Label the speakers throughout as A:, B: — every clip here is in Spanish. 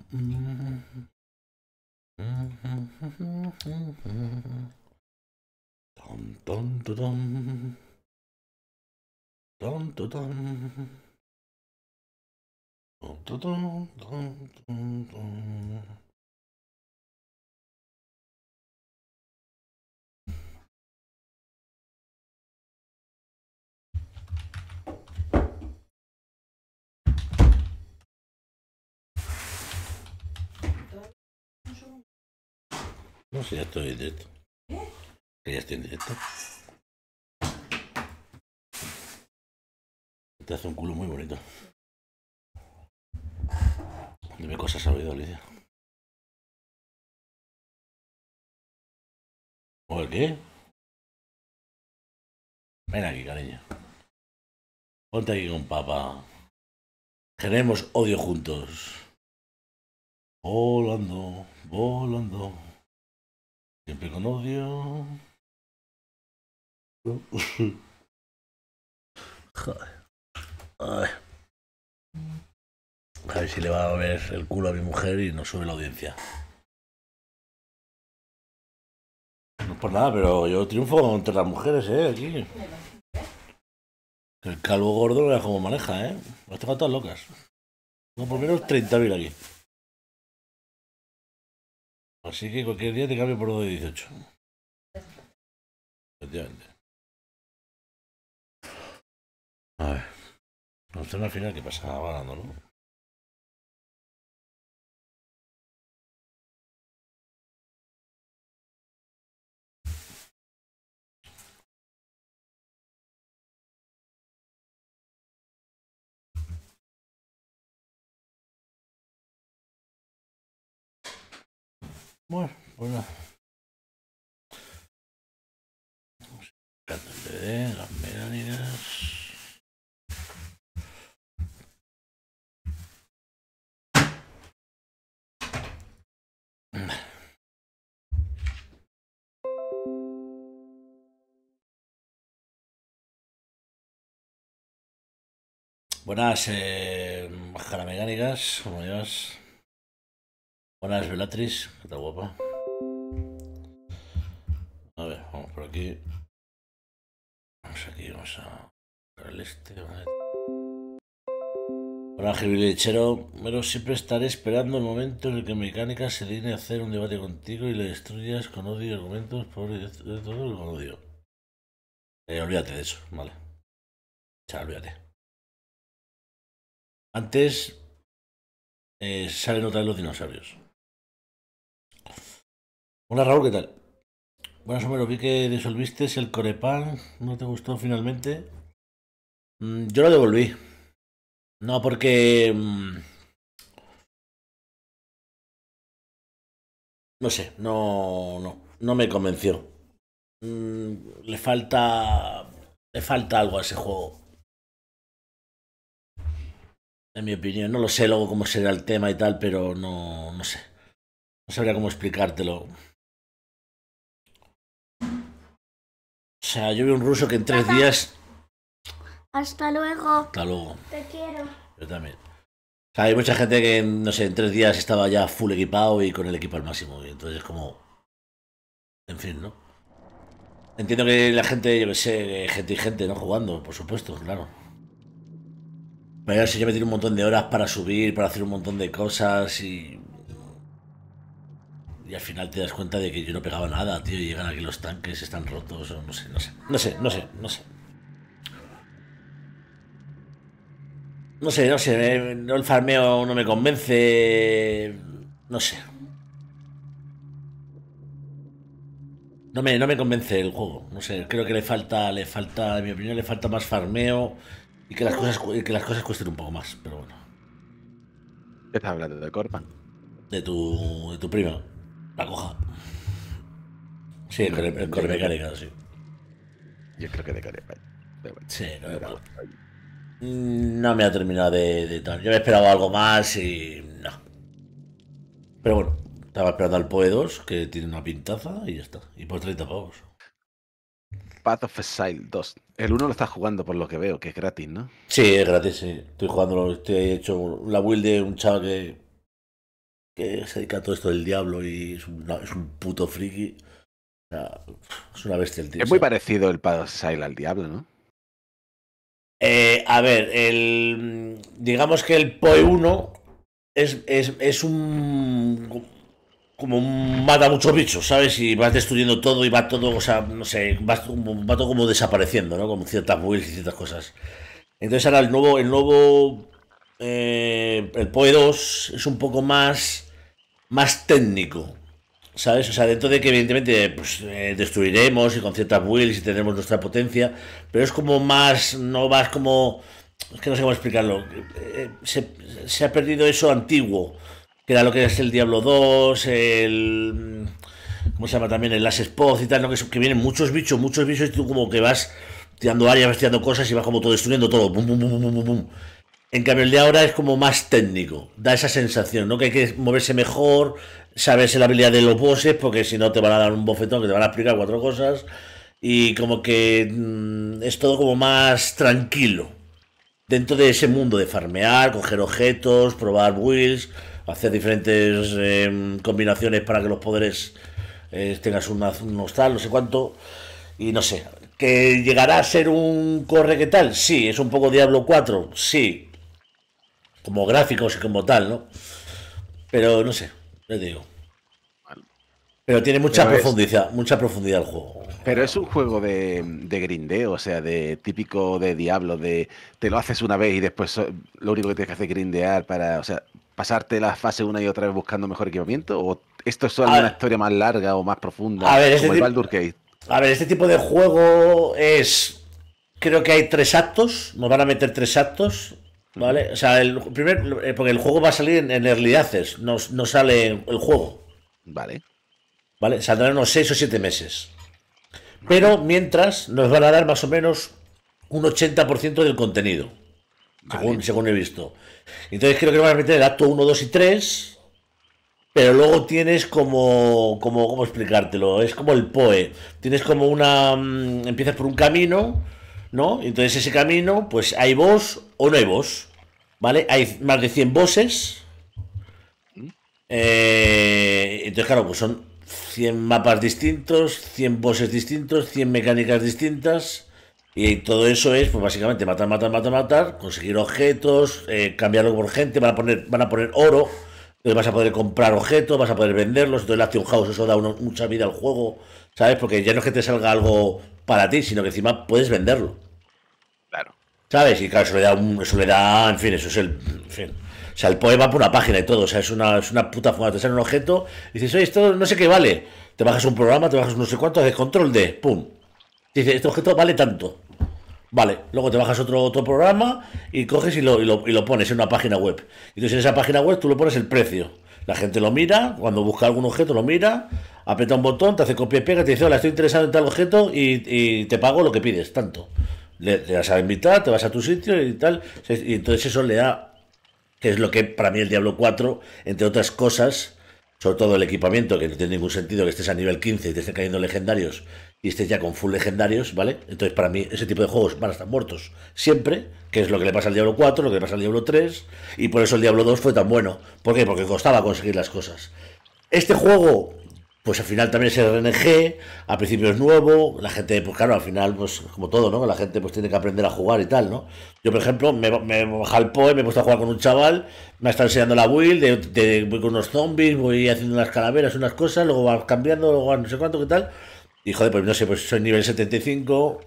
A: No sé, ya estoy en directo. Que ya estoy en directo. Te hace un culo muy bonito. Dime cosas al oído, Alicia. ¿O el qué? Ven aquí, cariño. Ponte aquí con papá. Generemos odio juntos. Volando, volando. Siempre con odio. Joder. Ay. A ver si le va a ver el culo a mi mujer y no sube la audiencia. No es por nada, pero yo triunfo entre las mujeres, aquí. El calvo gordo no es como maneja, Las tengo todas locas. No, por menos 30.000 aquí. Así que cualquier día te cambio por uno de 18. Efectivamente. A ver. Vamos a hacer una final que pasa ganando, ¿no? Bueno, pues nada. Las mecánicas. Buenas, mecánicas, ¿cómo llevas? Buenas, Bellatrix, ¿qué tal, guapa? A ver, vamos por aquí. Vamos aquí, vamos a... el este, ¿vale? Hola, Lechero. Pero siempre estaré esperando el momento en el que Mecánica se digne a hacer un debate contigo y le destruyas con odio y argumentos por de todo con odio. Olvídate de eso, vale. Ya, olvídate. Antes salen otra vez los dinosaurios. Hola, Raúl, ¿qué tal? Bueno, Somero, vi que disolviste el Corepan. ¿No te gustó finalmente? Yo lo devolví. No, porque... no sé, no me convenció. Le falta algo a ese juego. En mi opinión, no lo sé luego cómo será el tema y tal, pero no sé. No sabría cómo explicártelo. O sea, yo vi un ruso que en 3 días...
B: Hasta luego.
A: Hasta luego.
B: Te quiero.
A: Yo también. O sea, hay mucha gente que, no sé, en 3 días estaba ya full equipado y con el equipo al máximo. Y entonces es como... En fin, ¿no? Entiendo que la gente, yo que sé, gente y gente, ¿no? Jugando, por supuesto, claro. Pero si yo me tiro un montón de horas para subir, para hacer un montón de cosas y... Y al final te das cuenta de que yo no pegaba nada, tío, y llegan aquí los tanques, están rotos, o no sé. No sé, el farmeo no me convence. No sé. No me convence el juego. No sé, creo que le falta, en mi opinión, le falta más farmeo y que las cosas cuesten un poco más, pero bueno.
C: ¿Qué estás hablando de Corpan?
A: De tu prima, la coja. Sí,
C: No,
A: el core mecánica, sí.
C: Yo creo que de Corpan.
A: Sí, no, igual. No me ha terminado de tal. Yo me esperaba algo más y no. Pero bueno, estaba esperando al PoE 2, que tiene una pintaza y ya está. Y por 30 pavos.
C: Path of Exile 2. El 1 lo estás jugando por lo que veo, que es gratis, ¿no?
A: Sí, es gratis, sí. Estoy jugándolo, estoy hecho la build de un chaval que se dedica a todo esto del diablo y es un puto friki. O sea, es una bestia el tío.
C: Es muy parecido el Path of Exile al Diablo, ¿no?
A: A ver, digamos que el PoE 1 es un... como un mata muchos bichos, ¿sabes? Y vas destruyendo todo y va todo, o sea, no sé, va todo como desapareciendo, ¿no? Como ciertas builds y ciertas cosas. Entonces ahora el PoE 2 es un poco más técnico, ¿sabes? O sea, dentro de que evidentemente pues, destruiremos y con ciertas builds y tenemos nuestra potencia, pero es como más, no vas como... Es que no sé cómo explicarlo. Se ha perdido eso antiguo, que era lo que es el Diablo 2, ¿cómo se llama también? El Last Spot y tal, ¿no? Que vienen muchos bichos y tú como que vas tirando áreas, vas tirando cosas y vas como todo destruyendo todo. Bum, bum, bum, bum, bum, bum. En cambio, el de ahora es como más técnico, da esa sensación, ¿no? Que hay que moverse mejor, saberse la habilidad de los bosses, porque si no te van a dar un bofetón que te van a explicar cuatro cosas. Y como que es todo como más tranquilo. Dentro de ese mundo de farmear, coger objetos, probar builds, hacer diferentes combinaciones para que los poderes tengas unos tal, no sé cuánto. Y no sé, ¿que llegará a ser un corre que tal? Sí, es un poco Diablo 4, sí, como gráficos y como tal, ¿no? Pero no sé, les digo. Pero tiene mucha profundidad el juego.
C: Pero es un juego de grindeo, o sea, de típico de Diablo, de te lo haces una vez y después lo único que tienes que hacer es grindear para, o sea, pasarte la fase una y otra vez buscando mejor equipamiento, o esto es solo una historia más larga o más profunda,
A: a ver,
C: como el Baldur's Gate.
A: A ver, este tipo de juego es... Creo que hay 3 actos, nos van a meter 3 actos, ¿vale? O sea, porque el juego va a salir en Early Access, no sale el juego,
C: Vale.
A: ¿vale? Saldrán unos 6 o 7 meses. Pero mientras nos van a dar más o menos un 80% del contenido,
C: Vale.
A: según he visto. Entonces creo que van a meter el acto 1, 2 y 3, pero luego tienes ¿cómo explicártelo? Es como el PoE. Tienes como empiezas por un camino, ¿no? Entonces ese camino, pues hay boss o no hay boss, ¿vale? Hay más de 100 bosses. Entonces, claro, pues son 100 mapas distintos, 100 bosses distintos, 100 mecánicas distintas. Y todo eso es, pues básicamente matar, conseguir objetos, cambiarlo por gente, van a poner oro. Entonces vas a poder comprar objetos, vas a poder venderlos. Entonces el Action House, eso da mucha vida al juego, ¿sabes? Porque ya no es que te salga algo para ti, sino que encima puedes venderlo.
C: Claro.
A: ¿Sabes? Y claro, eso le da, en fin, eso es en fin. O sea, el poema por una página y todo, o sea, es una puta fumada. Te sale un objeto y dices, oye, esto no sé qué vale. Te bajas un programa, te bajas no sé cuánto, haces control de, pum. Dice, este objeto vale tanto. Vale, luego te bajas otro programa y coges y lo pones en una página web. Entonces en esa página web tú le pones el precio. La gente lo mira, cuando busca algún objeto lo mira, aprieta un botón, te hace copia y pega, te dice, hola, estoy interesado en tal objeto y te pago lo que pides, tanto. Le vas a invitar, te vas a tu sitio y tal. Y entonces eso le da, que es lo que para mí el Diablo 4, entre otras cosas, sobre todo el equipamiento, que no tiene ningún sentido que estés a nivel 15 y te estén cayendo legendarios y estés ya con full legendarios, ¿vale? Entonces para mí ese tipo de juegos van a estar muertos siempre, que es lo que le pasa al Diablo 4, lo que le pasa al Diablo 3, y por eso el Diablo 2 fue tan bueno. ¿Por qué? Porque costaba conseguir las cosas. Este juego, pues al final también es RNG, al principio es nuevo, la gente, pues claro, al final, pues como todo, ¿no? La gente pues tiene que aprender a jugar y tal, ¿no? Yo, por ejemplo, me baja el PoE, me he puesto a jugar con un chaval, me ha estado enseñando la build, voy con unos zombies, voy haciendo unas calaveras, unas cosas, luego vas cambiando, luego no sé cuánto, qué tal. Y joder, pues no sé, pues soy nivel 75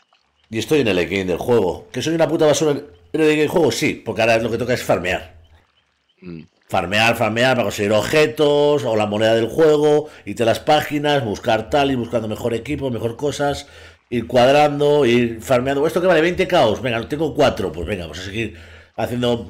A: y estoy en el game del juego. ¿Que soy una puta basura en el juego? Sí, porque ahora lo que toca es farmear. Farmear para conseguir objetos o la moneda del juego, irte a las páginas, buscar tal y buscando mejor equipo, mejor cosas, ir cuadrando, ir farmeando. ¿Esto que vale? 20 caos. Venga, tengo 4. Pues venga, vamos a seguir haciendo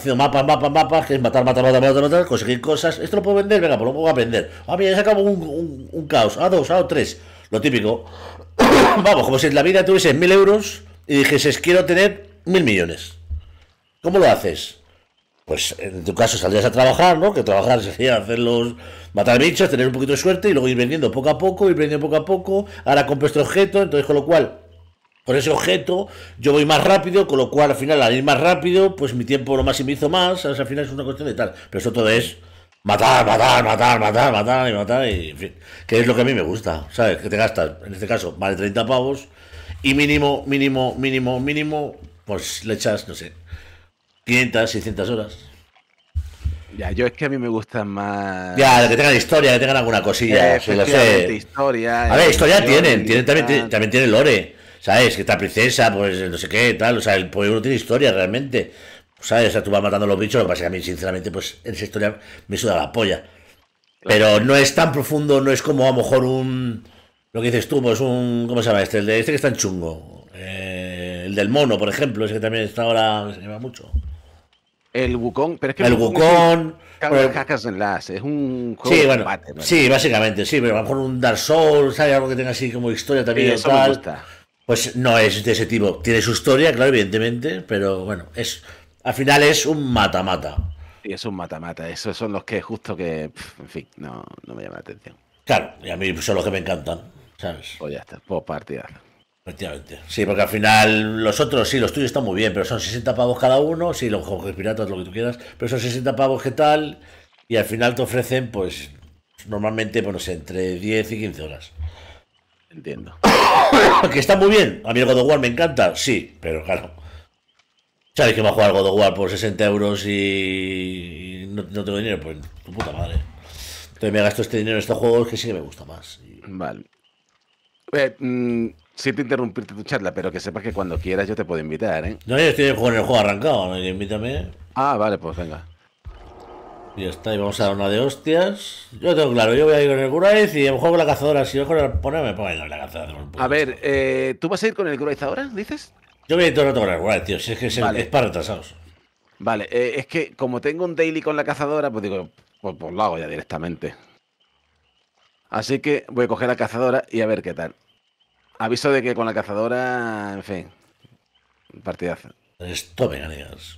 A: mapas, que es matar, conseguir cosas. ¿Esto lo puedo vender? Venga, pues lo puedo aprender. Ah, mira, ya sacamos un caos. A2, A3. Lo típico. Vamos, como si en la vida tuvieses 1000 euros y dijeses, quiero tener 1000 millones. ¿Cómo lo haces? Pues en tu caso saldrías a trabajar, ¿no? Que trabajar sería hacerlos, matar bichos, tener un poquito de suerte y luego ir vendiendo poco a poco, Ahora compro este objeto, entonces con lo cual, con ese objeto yo voy más rápido, con lo cual al final al ir más rápido, pues mi tiempo lo maximizo más, al final es una cuestión de tal. Pero eso todo es matar, matar, matar, matar, matar y matar y en fin. Que es lo que a mí me gusta, ¿sabes? Que te gastas, en este caso, vale 30 pavos y mínimo, mínimo, mínimo, mínimo, pues le echas, no sé, 500, 600 horas.
C: Ya, yo es que a mí me gustan
A: Ya,
C: más.
A: que tengan historia, que tengan alguna cosilla, sí lo
C: Efectivamente,
A: sé.
C: historia,
A: A ver, historia tienen,
C: emoción y
A: también,
C: tal.
A: también tienen lore, ¿sabes? Que esta princesa, pues no sé qué, tal, o sea, el pueblo tiene historia realmente, ¿sabes? O sea, tú vas matando a los bichos, lo que pasa es que a mí, sinceramente, pues en esa historia me suda la polla.
C: Claro.
A: Pero no es tan profundo, no es como a lo mejor un. Lo que dices tú, pues un. ¿Cómo se llama este? El de este que está en chungo. El del mono, por ejemplo, ese que también está ahora. Se llama mucho.
C: El Wukong, pero es que el
A: El
C: Wukong es un
A: Wukong. Bueno,
C: hack and slash, es un juego
A: sí,
C: de
A: bueno.
C: combate, ¿no?
A: Sí, básicamente, sí, pero a lo mejor un Dark Souls, hay algo que tenga así como historia
C: Y
A: también o
C: eso me
A: tal.
C: gusta.
A: Pues no es de ese tipo. Tiene su historia, claro, evidentemente, pero bueno, es. Al final es un mata-mata.
C: Y es un mata-mata. Esos son los que justo que, en fin, no me llama la atención.
A: Claro, y a mí son los que me encantan, ¿sabes?
C: Pues ya está, pues partidazo.
A: Efectivamente. Sí, porque al final los otros, sí, los tuyos están muy bien, pero son 60 pavos cada uno, sí, los juegos piratas, lo que tú quieras, pero son 60 pavos que tal, y al final te ofrecen, pues, normalmente, pues no sé, entre 10 y 15 horas.
C: Entiendo.
A: Que está muy bien, a mí el God of War me encanta, sí, pero claro, ¿sabes que va a jugar God of War por 60 euros y no tengo dinero? Pues tu puta madre. Entonces me gasto este dinero en estos juegos que sí que me gusta más.
C: Vale. Siento interrumpirte tu charla, pero que sepas que cuando quieras yo te puedo invitar, ¿eh?
A: No, yo estoy en el juego arrancado, ¿no? Invítame.
C: Ah, vale, pues venga.
A: Y ya está, y vamos a dar una de hostias. Yo tengo claro, yo voy a ir con el Guraiz y a lo mejor con la cazadora. Si mejor ponerme, pues la cazadora.
C: A ver, ¿tú vas a ir con el Growth ahora, dices?
A: Yo voy a ir todo el rato con el Guraiz, tío. Si es que es
C: Vale,
A: para retrasados.
C: vale. Es que como tengo un daily con la cazadora, pues digo, pues lo hago ya directamente. Así que voy a coger la cazadora y a ver qué tal. Aviso de que con la cazadora, en fin, partidazo.
A: Esto me ganas.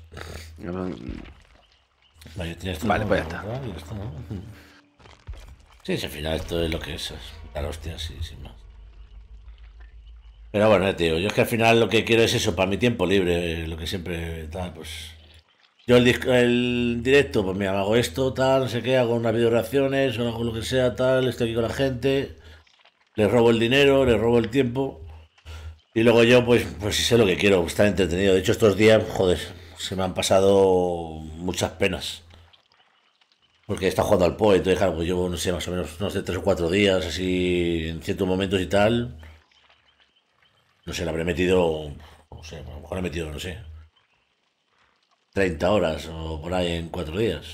A: Vale, tienes esto,
C: Vale,
A: ¿no?
C: pues ya está.
A: Y esto, ¿no? Sí, si al final esto es lo que es dar hostias, sí, sin más. Pero bueno, tío, yo es que al final lo que quiero es eso, para mi tiempo libre, lo que siempre tal, pues. Yo el directo, pues mira, hago esto, tal, no sé qué, hago unas video reacciones, o hago lo que sea, tal, estoy aquí con la gente, les robo el dinero, les robo el tiempo. Y luego yo, pues sí sé lo que quiero, estar entretenido. De hecho, estos días, joder, se me han pasado muchas penas. Porque está jugando al PoE, entonces, claro, pues llevo, no sé, más o menos unos de 3 o 4 días, así, en ciertos momentos y tal. No sé, le habré metido, no sé, a lo mejor le he metido, no sé, 30 horas o por ahí en 4 días.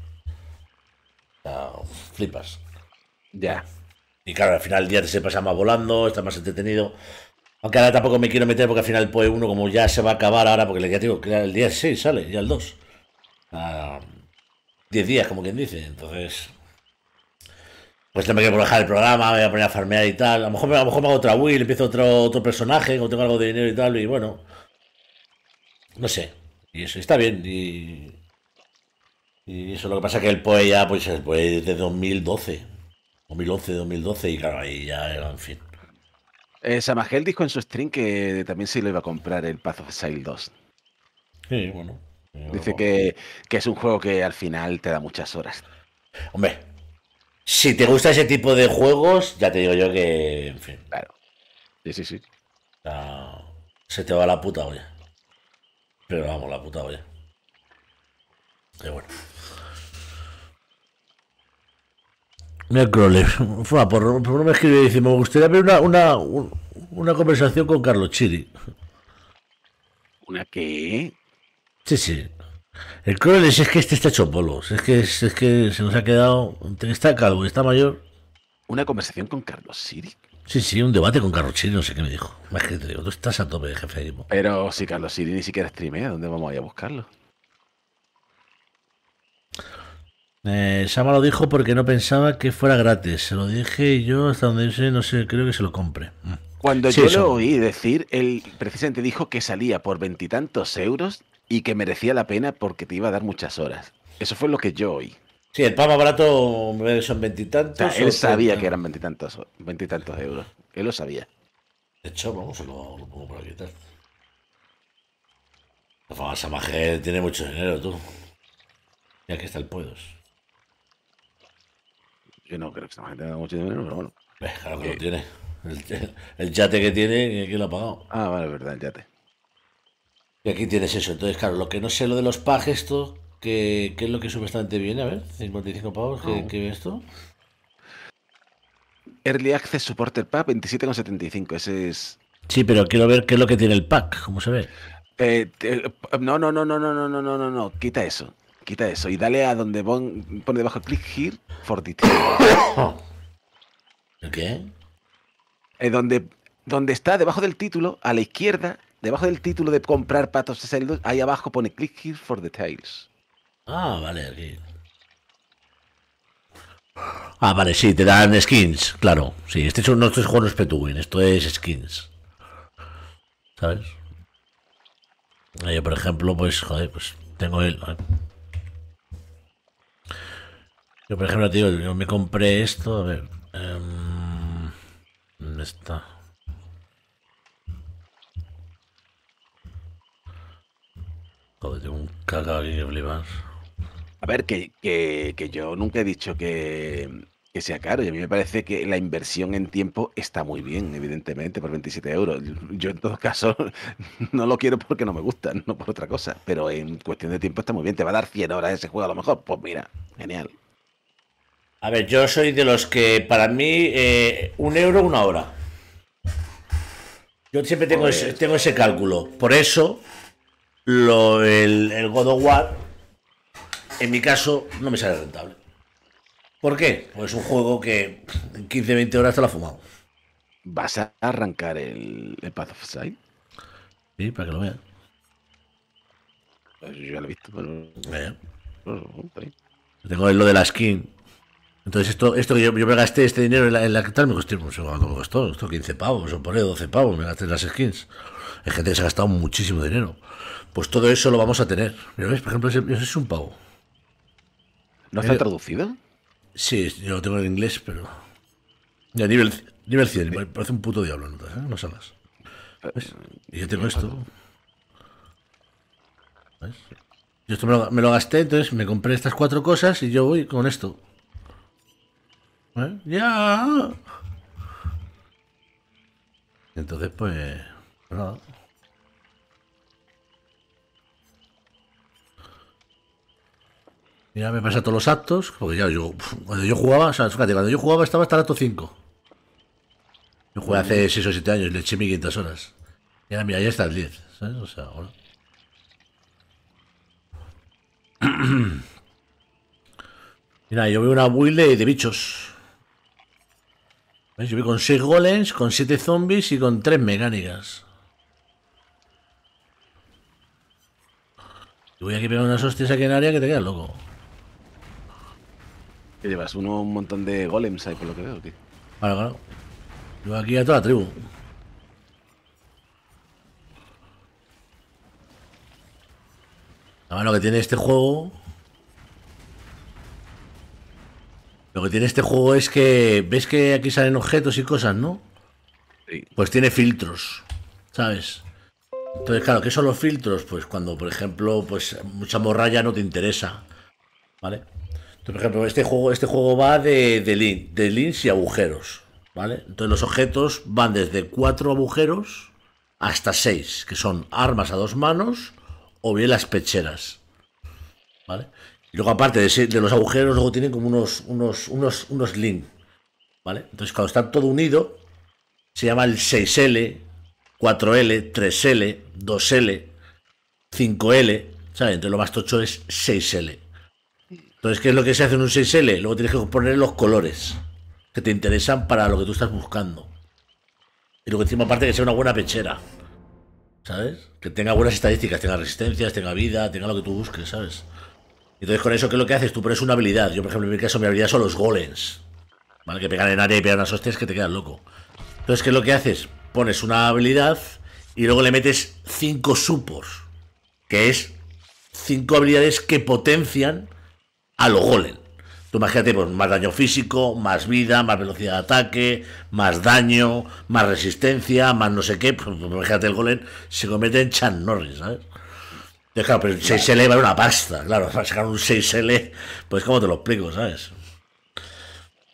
A: O sea, flipas.
C: Ya.
A: Y claro, al final el día se pasa más volando, está más entretenido. Aunque ahora tampoco me quiero meter porque al final el PoE 1 como ya se va a acabar ahora, porque ya digo que el día 6 sale, ya el 2. A 10 días, como quien dice. Entonces, pues tengo que dejar el programa, me voy a poner a farmear y tal. A lo mejor me hago otra Will, empiezo otro personaje, como tengo algo de dinero y tal, y bueno, no sé. Y eso está bien. Y eso lo que pasa es que el PoE ya, pues el PoE de 2012, 2011, 2012, y claro, ahí ya, en fin.
C: Samagel dijo en su stream que también se lo iba a comprar el Path of Exile 2.
A: Sí, bueno.
C: Dice que es un juego que al final te da muchas horas.
A: Hombre, si te gusta ese tipo de juegos, ya te digo yo que, en fin,
C: Claro. Sí, sí, sí.
A: ya se te va la puta olla. Pero vamos, la puta olla. Pero bueno. Mira, Crowley, por no me escribe y dice, me gustaría ver una conversación con Carlos Chiri.
C: ¿Una qué?
A: Sí, sí. El Crowley es que este está hecho polos. Es que se nos ha quedado. Está calvo y está mayor.
C: ¿Una conversación con Carlos Siri?
A: Sí, sí, un debate con Carlos Chiri, no sé qué me dijo. Más que te digo, tú estás a tope de jefe de equipo.
C: Pero si Carlos Siri ni siquiera streamea, ¿dónde vamos a ir a buscarlo?
A: Sama lo dijo porque no pensaba que fuera gratis. Se lo dije yo hasta donde sé, no sé, creo que se lo compre.
C: Cuando
A: Sí,
C: yo
A: eso.
C: lo oí decir, él precisamente dijo que salía por veintitantos euros y que merecía la pena porque te iba a dar muchas horas. Eso fue lo que yo oí.
A: Sí, el pan más barato son
C: O sea,
A: veintitantos
C: él
A: o
C: sabía
A: 30.
C: que eran veintitantos euros. Él lo sabía.
A: De hecho, vamos, lo pongo por aquí. Tal. La famosa magia tiene mucho dinero, tú. Y aquí está el Puedos.
C: Yo no creo que esta gente tenga mucho dinero, pero bueno.
A: Claro que lo tiene. El yate que tiene, ¿quién lo ha pagado?
C: Ah, vale, es verdad, ya te.
A: Y aquí tienes eso. Entonces, claro, lo que no sé lo de los packs, esto, ¿qué es lo que supuestamente viene? A ver, 55 pavos, ¿qué es esto?
C: Early Access Supporter Pack 27,75. Ese es.
A: Sí, pero quiero ver qué es lo que tiene el pack, ¿cómo se ve?
C: No, no, no, no, no, no, no, no, no, no. Quita eso. Quita eso. Y dale a donde pone debajo click here for details.
A: ¿El qué?
C: Donde está debajo del título, a la izquierda, debajo del título de comprar Paths of Exile 2, ahí abajo pone click here for details.
A: Ah, vale, aquí. Ah, vale, sí, te dan skins, claro. Sí, este juego no es pay to win, esto es skins. ¿Sabes? Yo, por ejemplo, pues, joder, pues tengo el. Yo, por ejemplo, tío, yo me compré esto, a ver. ¿Dónde está? Joder, tengo un cacao aquí que flipas.
C: A ver, que yo nunca he dicho que sea caro. Y a mí me parece que la inversión en tiempo está muy bien, evidentemente, por 27 euros. Yo en todo caso no lo quiero porque no me gusta, no por otra cosa. Pero en cuestión de tiempo está muy bien. ¿Te va a dar 100 horas ese juego a lo mejor? Pues mira, genial.
A: A ver, yo soy de los que, para mí, 1 euro, 1 hora. Yo siempre tengo,
C: Pues,
A: tengo ese cálculo. Por eso, el God of War, en mi caso, no me sale rentable. ¿Por qué? Pues es un juego que en 15-20 horas te lo ha fumado.
C: ¿vas a arrancar el Path of Exile?
A: Sí, para que lo veas.
C: Pues yo ya lo he visto, pero... está bien.
A: Tengo lo de la skin. Entonces esto que yo me gasté este dinero en la que tal me costó, no sé cuánto me costó, esto 15 pavos o por ahí 12 pavos me gasté en las skins. Hay gente que se ha gastado muchísimo dinero. Pues todo eso lo vamos a tener. Mira, ¿ves? Por ejemplo, ese es un pavo.
C: ¿No está traducido?
A: Sí, yo lo tengo en inglés, pero... Ya, nivel 100, me parece un puto diablo, notas, ¿eh? No salas. ¿Ves? Y yo tengo esto. ¿Ves? Yo esto me lo gasté, entonces me compré estas 4 cosas y yo voy con esto. ¿Eh? ¡Ya! Entonces, pues nada. Mira, me pasa todos los actos, porque ya yo, cuando yo jugaba, o sea, fíjate, cuando yo jugaba estaba hasta el acto 5. Yo jugué hace 6 o 7 años, le eché 1500 horas. Y ahora, mira, ya está el 10, ¿sabes? O sea, ahora. Mira, yo veo una build de bichos. ¿Ves? Yo voy con 6 golems, con 7 zombies y con 3 mecánicas. Y voy aquí a pegar unas hostias aquí en área que te quedas loco.
C: ¿Qué llevas? Un montón de golems ahí por lo que veo, tío.
A: Claro, claro. Yo aquí a toda la tribu. Además, lo que tiene este juego. Lo que tiene este juego es que. ¿Ves que aquí salen objetos y cosas, no?
C: Sí.
A: Pues tiene filtros. ¿Sabes? Entonces, claro, ¿qué son los filtros? Pues cuando, por ejemplo, pues mucha morralla no te interesa. ¿Vale? Entonces, por ejemplo, este juego va de links y agujeros. ¿Vale? Entonces los objetos van desde 4 agujeros hasta 6, que son armas a 2 manos o bien las pecheras. ¿Vale? Y luego aparte de los agujeros, luego tienen como unos links. ¿Vale? Entonces cuando está todo unido, se llama el 6L, 4L, 3L, 2L, 5L. ¿Sabes? Entonces lo más tocho es 6L. Entonces, ¿qué es lo que se hace en un 6L? Luego tienes que poner los colores que te interesan para lo que tú estás buscando. Y luego encima aparte que sea una buena pechera. ¿Sabes? Que tenga buenas estadísticas, tenga resistencias, tenga vida, tenga lo que tú busques, ¿sabes? Entonces con eso, ¿qué es lo que haces? Tú pones una habilidad. Yo, por ejemplo, en mi caso, mi habilidad son los golems. ¿Vale? Que pegan en área y pegan unas hostias que te quedas loco. Entonces, ¿qué es lo que haces? Pones una habilidad y luego le metes 5 supports. Que es 5 habilidades que potencian a los golems. Tú imagínate, pues más daño físico, más vida, más velocidad de ataque, más daño, más resistencia, más no sé qué. Pues imagínate, el golem se convierte en Chan Norris, ¿sabes? Entonces, claro, pero el 6L vale una pasta, claro, para sacar un 6L, pues cómo te lo explico, ¿sabes?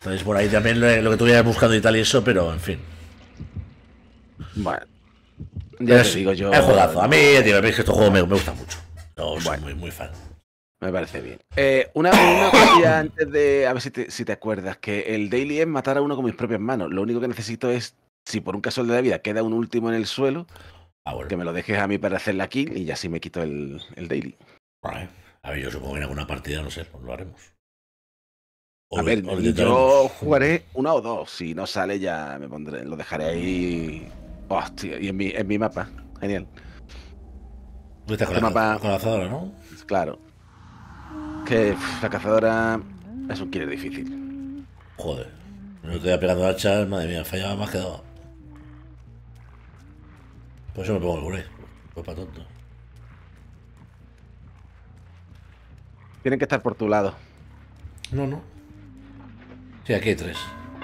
A: Entonces por ahí también lo que tú vayas buscando y tal y eso, pero en fin.
C: Bueno, ya
A: Pero
C: te
A: sí,
C: digo yo.
A: es juegazo. A mí, tío, es que este juego me gusta mucho. Yo soy
C: Bueno.
A: muy fan.
C: Me parece bien. Una cosilla antes de. A ver si te acuerdas. Que el daily es matar a uno con mis propias manos. Lo único que necesito es, si por un casual de la vida queda un último en el suelo,
A: Bueno.
C: que me lo dejes a mí para hacer la kill y ya así me quito el daily.
A: Vale. A ver, yo supongo que en alguna partida, no sé, pues lo haremos.
C: A ver, yo jugaré una o dos. Si no sale, ya me pondré. Lo dejaré ahí. Hostia, y en mi mapa. Genial.
A: Fuiste con la cazadora, ¿no?
C: Claro. Que la cazadora es un killer difícil.
A: Joder. No estoy pegando hachas, madre mía, fallaba más que daba. Por eso me pongo el guré. Pues para tonto.
C: Tienen que estar por tu lado.
A: No. Sí, aquí hay 3.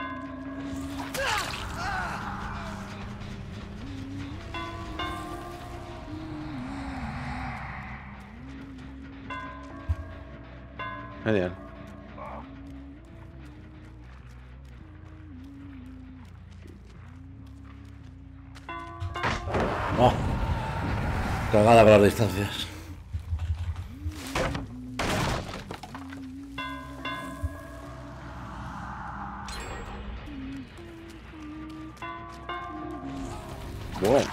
C: Genial.
A: Oh. Cagada con las distancias.
C: Bueno.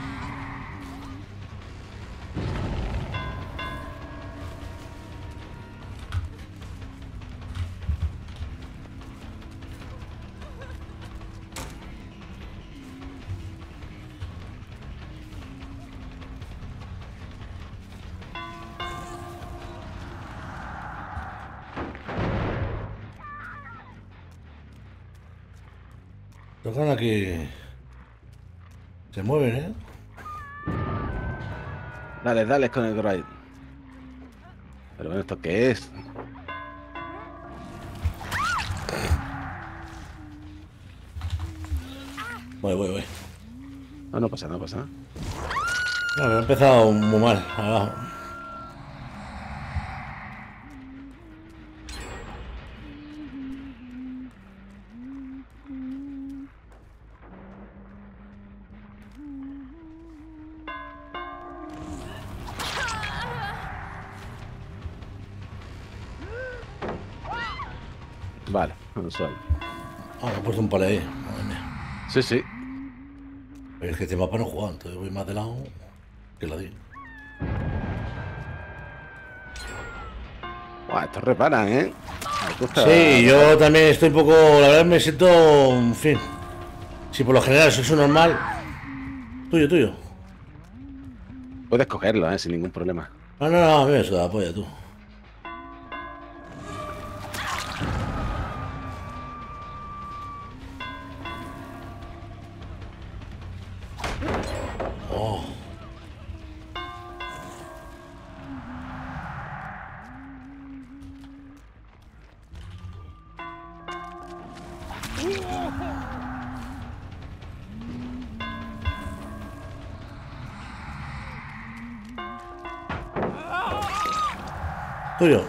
A: Tocan aquí. Se mueven, ¿eh?
C: Dale con el grind. Pero bueno, ¿esto qué es?
A: Voy.
C: No pasa nada.
A: No, me ha empezado muy mal. Abajo.
C: Vale, no suave.
A: Me he puesto un palo ahí. Madre mía.
C: Sí.
A: Pero es que este mapa no juega, entonces voy más de lado que la di.
C: Buah, estos reparan, ¿eh? Me gusta.
A: Sí, yo también estoy un poco. La verdad me siento. En fin. Si por lo general eso es un normal. Tuyo.
C: Puedes cogerlo, Sin ningún problema.
A: No, a mí me suda la polla, tú. Oh. Tuyo.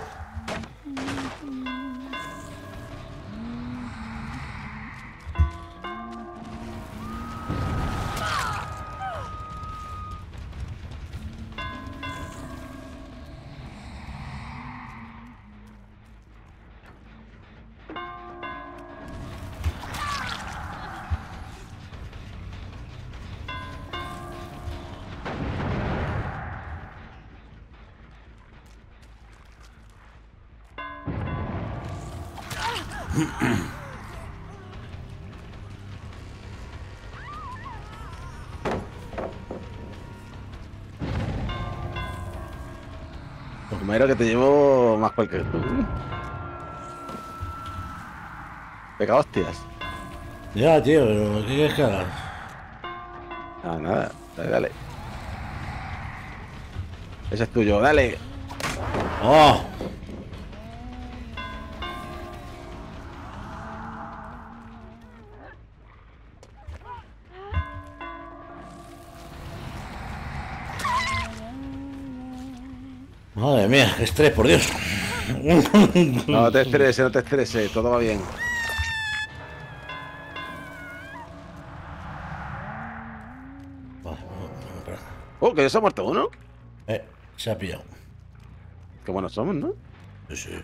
C: Primero que te llevo más cualquier tú. Pega hostias.
A: Ya, tío, pero ¿qué quieres que haga?
C: Nada. Dale. Ese es tuyo, dale.
A: ¡Oh! Madre mía, qué estrés, por Dios.
C: No te estreses, todo va bien. Oh, que ya se ha muerto uno.
A: Se ha pillado.
C: Qué buenos somos, ¿no?
A: Sí, sí.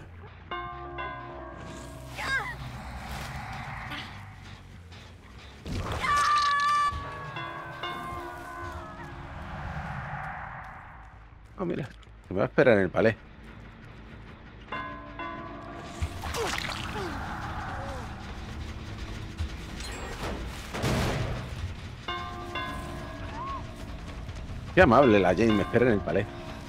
C: Oh, mira. Que me va a esperar en el palé. Qué amable la Jane, me espera en el palé.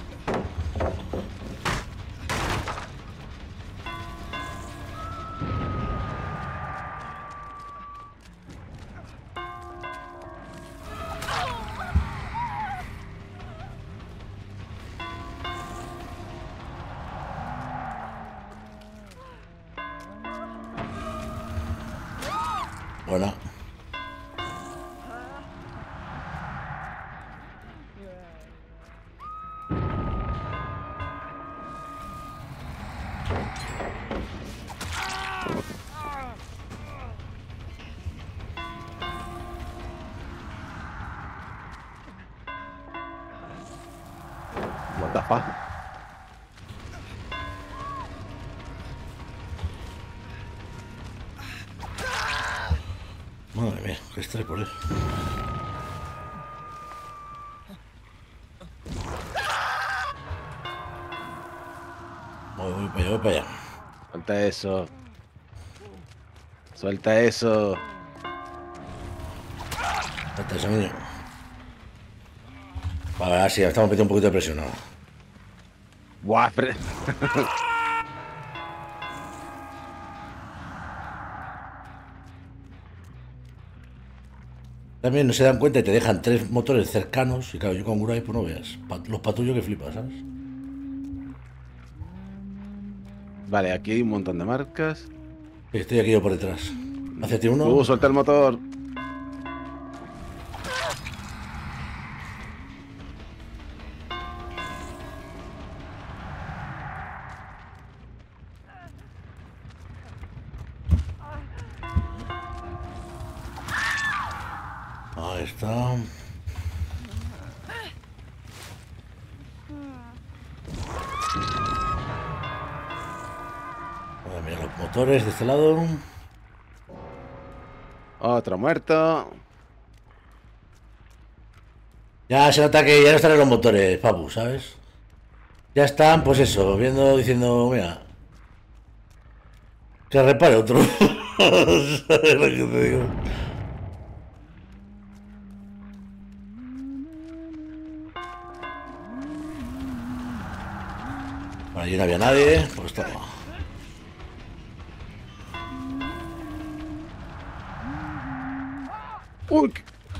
A: Buena.
C: What the fuck?
A: Madre mía, qué estrés por eso. Voy para allá, voy para allá.
C: Suelta eso. Suelta eso.
A: Suelta eso, niño. Vale, ahora sí, estamos metiendo un poquito de presión ahora.
C: Buah,
A: También no se dan cuenta y te dejan 3 motores cercanos. Y claro, yo con Guray, pues no veas. Los patullos que flipas, ¿sabes?
C: Vale, aquí hay un montón de marcas.
A: Estoy aquí yo por detrás. Hacete uno.
C: Suelta el motor.
A: Ahí está. Voy a mirar los motores de este lado.
C: Otro muerto.
A: Ya se nota que ya no están en los motores, papu, ¿sabes? Ya están, pues eso, viendo, diciendo, mira, que repare otro. ¿Sabes lo que te digo? Por allí no había nadie, pues toma.
C: Uy.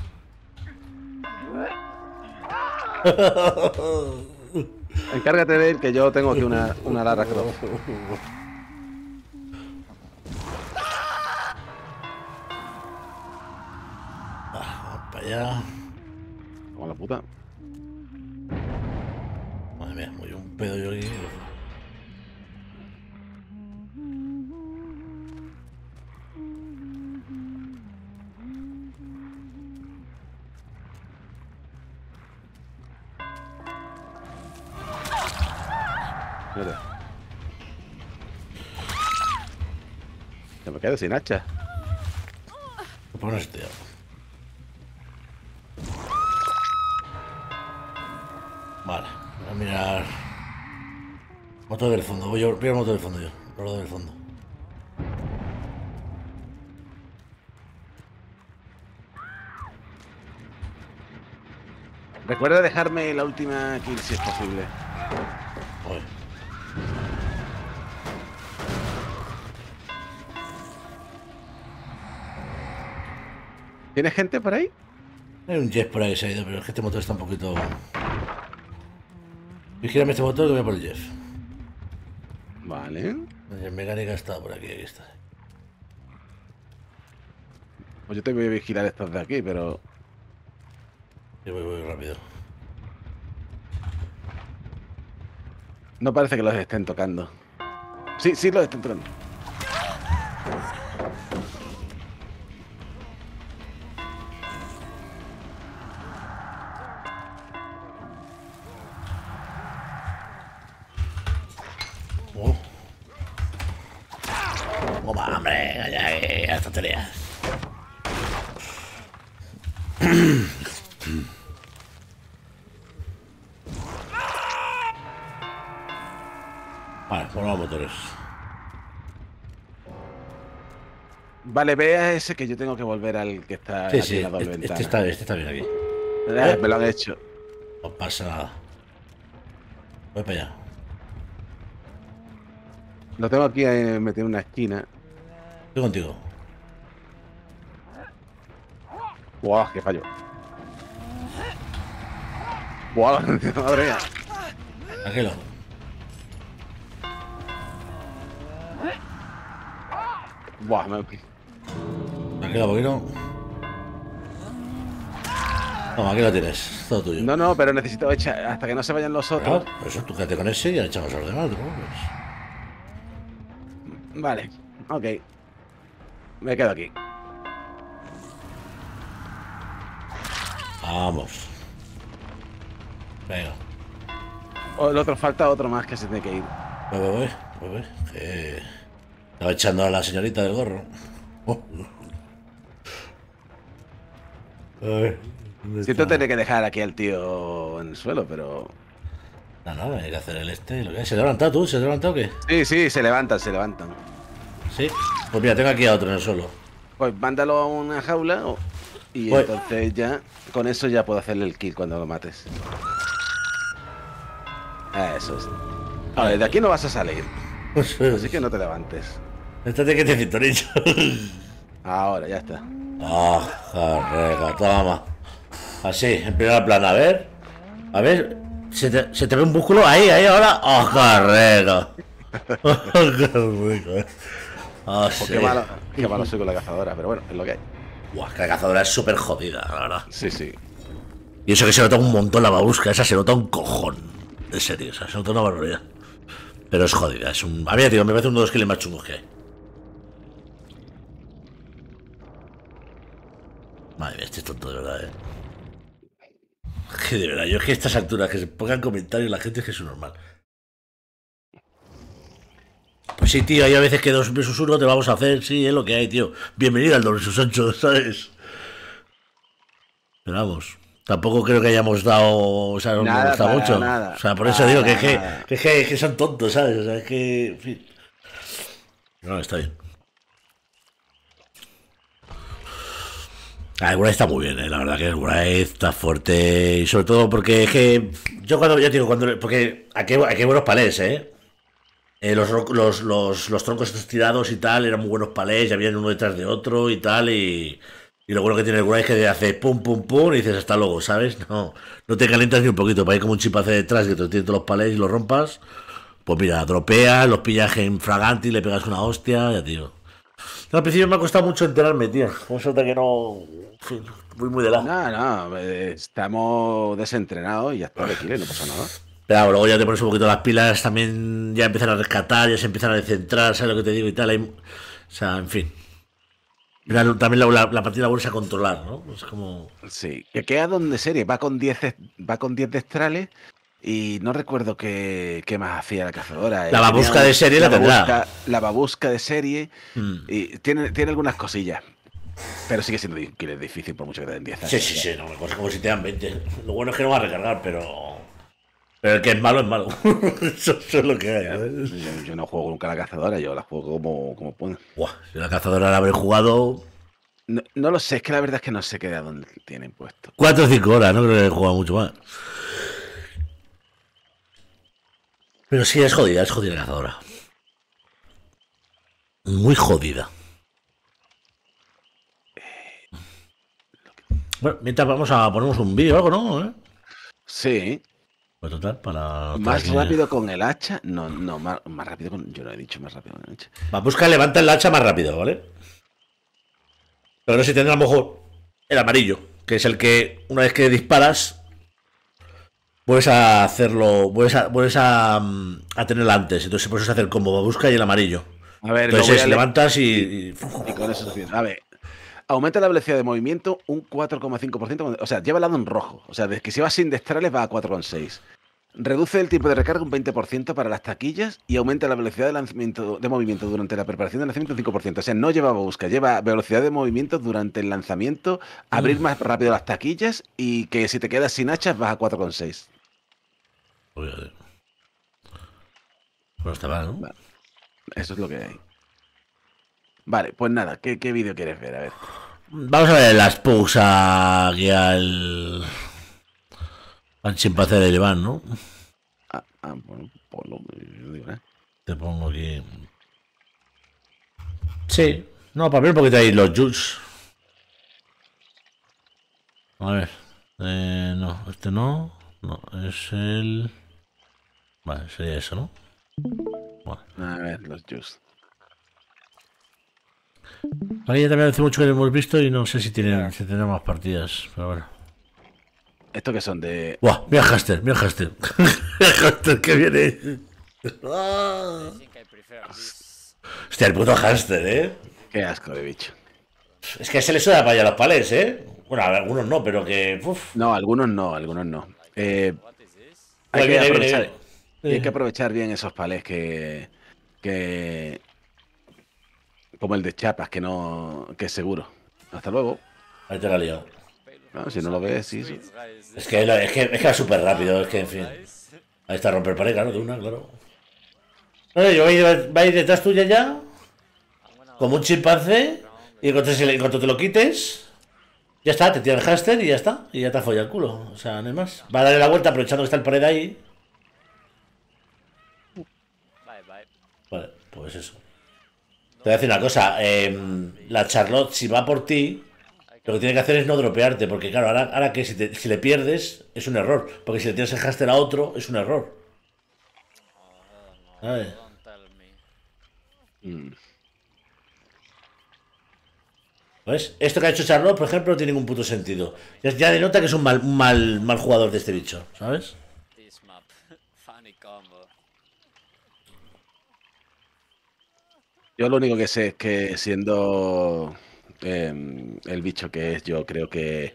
C: Encárgate de él, que yo tengo aquí una Lara Croft.
A: Vamos para allá.
C: Como la puta.
A: Madre mía, voy un pedo yo aquí.
C: Mira. Ya me quedo sin hacha.
A: Pues no estoy. Vale, voy a mirar. Motor del fondo, voy yo, primero motor del fondo yo, lo del fondo.
C: Recuerda dejarme la última kill si es posible.
A: Joder.
C: ¿Tienes gente por ahí?
A: Hay un Jeff por ahí que se ha ido, pero es que este motor está un poquito. Vigírame este motor que voy a por el Jeff.
C: Vale.
A: El mecánica está por aquí está.
C: Pues yo te voy a vigilar estos de aquí, pero...
A: Yo voy rápido.
C: no parece que los estén tocando. Sí, sí los están tocando.
A: Goma, hombre, ya, ya tonterías. Vale, ponemos los motores.
C: Vale, ve a ese que yo tengo que volver al que está
A: Sí,
C: aquí
A: sí,
C: en la doble
A: este
C: ventana.
A: este está bien aquí.
C: Me lo han hecho.
A: No pasa nada. Voy para allá.
C: Lo tengo aquí metido en una esquina.
A: Estoy contigo.
C: ¡Buah, qué fallo! ¡Buah, madre mía!
A: Tranquilo.
C: ¡Buah!
A: Tranquilo, poquito. Toma, aquí lo tienes. Todo tuyo.
C: No, no, pero necesito echar hasta que no se vayan los otros.
A: Claro, por eso tú quédate con ese y ya echamos a los demás, ¿no?
C: Vale, ok. Me quedo aquí.
A: Vamos. Venga.
C: El otro falta otro más que se tiene que ir.
A: Voy. Que... Estaba echando a la señorita del gorro. Oh. A ver, ¿dónde
C: Siento
A: está?
C: tener que dejar aquí al tío en el suelo, pero...
A: No, hay que hacer el este. Lo que hay. ¿Se te ha levantado tú? ¿Se te ha levantado o qué?
C: Sí, sí, se levantan, se levantan.
A: Sí. Pues mira, tengo aquí a otro en el suelo.
C: Pues mándalo a una jaula y
A: Voy.
C: entonces ya... Con eso ya puedo hacerle el kill cuando lo mates. Eso es. Vale, de aquí no vas a salir. Así que no te levantes.
A: Estate quietecito, niño.
C: Ahora, ya está.
A: Ah, carrega, toma. Así, en primera plana, a ver. A ver, se te ve un músculo ahí, ahora. ¡Ah, carrega! ¡Qué rico, Ah,
C: Pues
A: sí.
C: qué malo soy con la cazadora, pero bueno, es lo que hay.
A: Buah, que la cazadora es súper jodida, la verdad.
C: Sí, sí.
A: Y eso que se nota un montón la babusca, esa se nota un cojón. En serio, o sea, se nota una barbaridad. Pero es jodida, es un... A mí, tío, me parece uno de los kills más chungos que hay. Madre mía, este es tonto de verdad, Que de verdad, yo es que a estas alturas que se pongan comentarios la gente es que es un normal. Pues sí, tío, hay a veces que 2 vs 1 te vamos a hacer, sí, es lo que hay, tío. Bienvenido al 2 vs 8, ¿sabes? Pero vamos, tampoco creo que hayamos dado, o sea, no me
C: Nada,
A: gusta
C: para
A: mucho.
C: nada.
A: O sea, por eso digo
C: Nada.
A: que es que son tontos, ¿sabes? O sea, es que, en fin. No, está bien. El Wraith está muy bien, la verdad que el Wraith está fuerte. Y sobre todo porque es que. Yo cuando. Ya te digo, cuando. Porque aquí hay buenos palés, ¿eh? Los troncos estos tirados y tal eran muy buenos palés, ya habían uno detrás de otro y tal. Y lo bueno que tiene el Wraith es que hace pum, pum, pum y dices hasta luego, ¿sabes? No te calientas ni un poquito. Para ir como un chimpancé detrás que te tiene todos los palés y los rompas. Pues mira, dropeas, los pillas en fragante y le pegas una hostia, ya tío. Al principio me ha costado mucho enterarme, tío. Como suerte que no. En fin, muy de lado.
C: No, estamos desentrenados y ya está, de kill, no pasa nada.
A: Pero luego ya te pones un poquito las pilas, también ya empiezan a rescatar, ya se empiezan a descentrar, ¿sabes lo que te digo y tal? O sea, en fin. También la partida la vuelves a controlar, ¿no? Es como.
C: Sí, que queda donde serie, va con 10 destrales y no recuerdo qué más hacía la cazadora.
A: La babusca de serie la tendrá.
C: La babusca de serie
A: Mm.
C: y tiene algunas cosillas. Pero sigue siendo difícil por mucho que te den 10 años.
A: Sí, no, me pasa como si te dan 20. Lo bueno es que no va a recargar, pero. Pero el que es malo es malo. Eso es lo que hay, ¿sabes?
C: Yo no juego nunca a la cazadora, yo la juego como puedo.
A: Buah, si la cazadora la habré jugado.
C: No lo sé, es que la verdad es que no sé qué a dónde tienen puesto.
A: 4 o 5 horas, no creo que haya jugado mucho más. Pero sí, es jodida la cazadora. Muy jodida. Bueno, mientras vamos a ponernos un vídeo o algo, ¿no?
C: Sí.
A: Pues total, para...
C: Más rápido con el hacha. No, más rápido con... Yo no he dicho más rápido con el hacha.
A: Va, busca, levanta el hacha más rápido, ¿vale? Pero no sé si tendrá a lo mejor el amarillo, que es el que una vez que disparas vuelves a hacerlo, vuelves a tenerlo antes. Entonces por eso se hace el combo, busca y el amarillo.
C: A ver,
A: Entonces levantas y
C: con eso se A ver, aumenta la velocidad de movimiento un 4,5%. O sea, lleva el lado en rojo. O sea, desde que si vas sin destrales va a 4,6. Reduce el tiempo de recarga un 20% para las taquillas y aumenta la velocidad de movimiento durante la preparación del lanzamiento un 5%. O sea, no lleva busca, lleva velocidad de movimiento durante el lanzamiento, abrir más rápido las taquillas y que si te quedas sin hachas vas a 4,6.
A: Pues no está mal, ¿no?
C: Vale. Eso es lo que hay. Vale, pues nada, ¿qué vídeo quieres ver? A ver.
A: Vamos a ver las pugs aquí al chimpancé de Iván, ¿no?
C: Bueno, ponlo, yo digo, ¿eh?
A: Te pongo aquí. Sí. No, para ver un poquito ahí los juice. A ver. No, este no. No, es el... Vale, sería eso, ¿no? Bueno.
C: A ver, los juice.
A: Aquí ya también hace mucho que lo hemos visto y no sé si tienen más partidas, pero bueno.
C: ¿Estos que son de...?
A: ¡Buah! Mira Haster, mira Haster. Mira Haster que viene. Hostia, el puto Haster, ¿eh?
C: Qué asco de bicho.
A: Es que se le suena para allá los palés, ¿eh? Bueno, a algunos no, pero que... Uf.
C: No, algunos no, algunos no. Hay que aprovechar bien esos palés que como el de Chapas, que es seguro. Hasta luego.
A: Ahí te la he liado.
C: No, si no lo ves, sí.
A: Es que va súper rápido, es que en fin. Ahí está romper pared, claro, de una, claro. No, yo va a ir detrás tuya ya, como un chimpancé, y en cuanto te lo quites, ya está, te tira el Haster y ya está, y ya te ha follado el culo. O sea, no hay más. Va a darle la vuelta aprovechando que está el pared ahí. Vale, pues eso. Te voy a decir una cosa, la Charlotte, si va por ti, lo que tiene que hacer es no dropearte, porque claro, ahora que si le pierdes es un error, porque si le tienes el Haster a otro es un error. ¿Sabes? ¿Ves? Esto que ha hecho Charlotte, por ejemplo, no tiene ningún puto sentido. Ya denota que es un mal jugador de este bicho, ¿sabes?
C: Yo lo único que sé es que siendo el bicho que es, yo creo que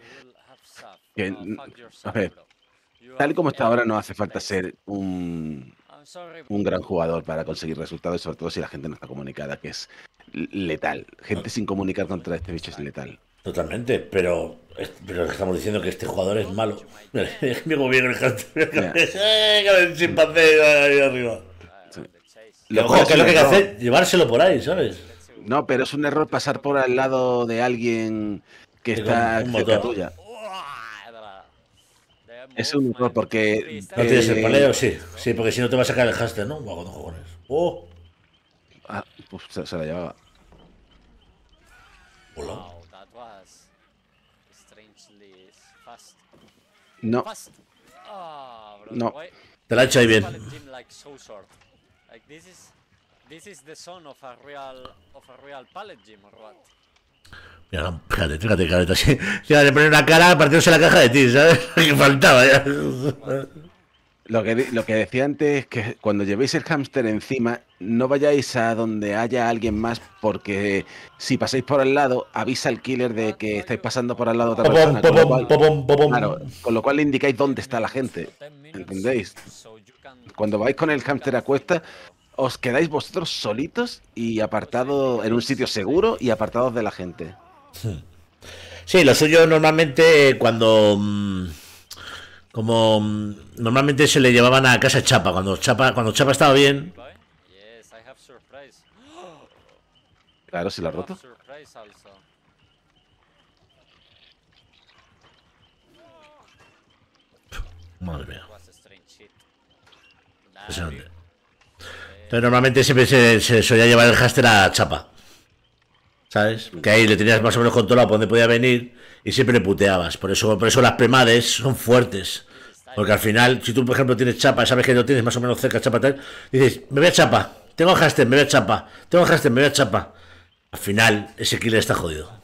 C: a ver, tal y como está ahora no hace falta ser un gran jugador para conseguir resultados, sobre todo si la gente no está comunicada, que es letal. Gente sin comunicar contra este bicho es letal.
A: Totalmente, pero estamos diciendo que este jugador es malo. Mira cómo viene el Haster. El chimpancé ahí arriba. Lo que es lo que hay que hacer, llevárselo por ahí, ¿sabes?
C: No, pero es un error pasar por al lado de alguien que está cerca tuya. Es un error porque...
A: ¿No tienes el paleo? Sí, porque si no te va a sacar el Haster, ¿no? Buah, con cojones. ¡Oh!
C: Ah, pues se la llevaba.
A: Hola.
C: No. No.
A: Te la he hecho ahí bien. Mira, fíjate, careta, sí. Ya le pone una cara partiéndose la caja de ti, ¿sabes? Que faltaba ya.
C: Lo que decía antes es que cuando llevéis el hámster encima, no vayáis a donde haya alguien más, porque si pasáis por al lado, avisa al killer de que estáis pasando por al lado de otra persona. Claro, con lo cual le indicáis dónde está la gente. ¿Entendéis? Cuando vais con el hámster a cuesta, os quedáis vosotros solitos y apartados en un sitio seguro y apartados de la gente.
A: Sí, lo suyo normalmente cuando... normalmente se le llevaban a casa Chapa, cuando Chapa estaba bien.
C: Claro, si lo ha roto.
A: Madre mía. Entonces normalmente siempre se solía llevar el Haster a Chapa, ¿sabes? Que ahí le tenías más o menos controlado por dónde podía venir y siempre le puteabas. Por eso las premades son fuertes. Porque al final, si tú por ejemplo tienes Chapa, sabes que lo tienes más o menos cerca Chapa tal, dices, me voy a Chapa, tengo Haster, me voy a Chapa, tengo Haster, me voy a Chapa. Al final, ese killer está jodido.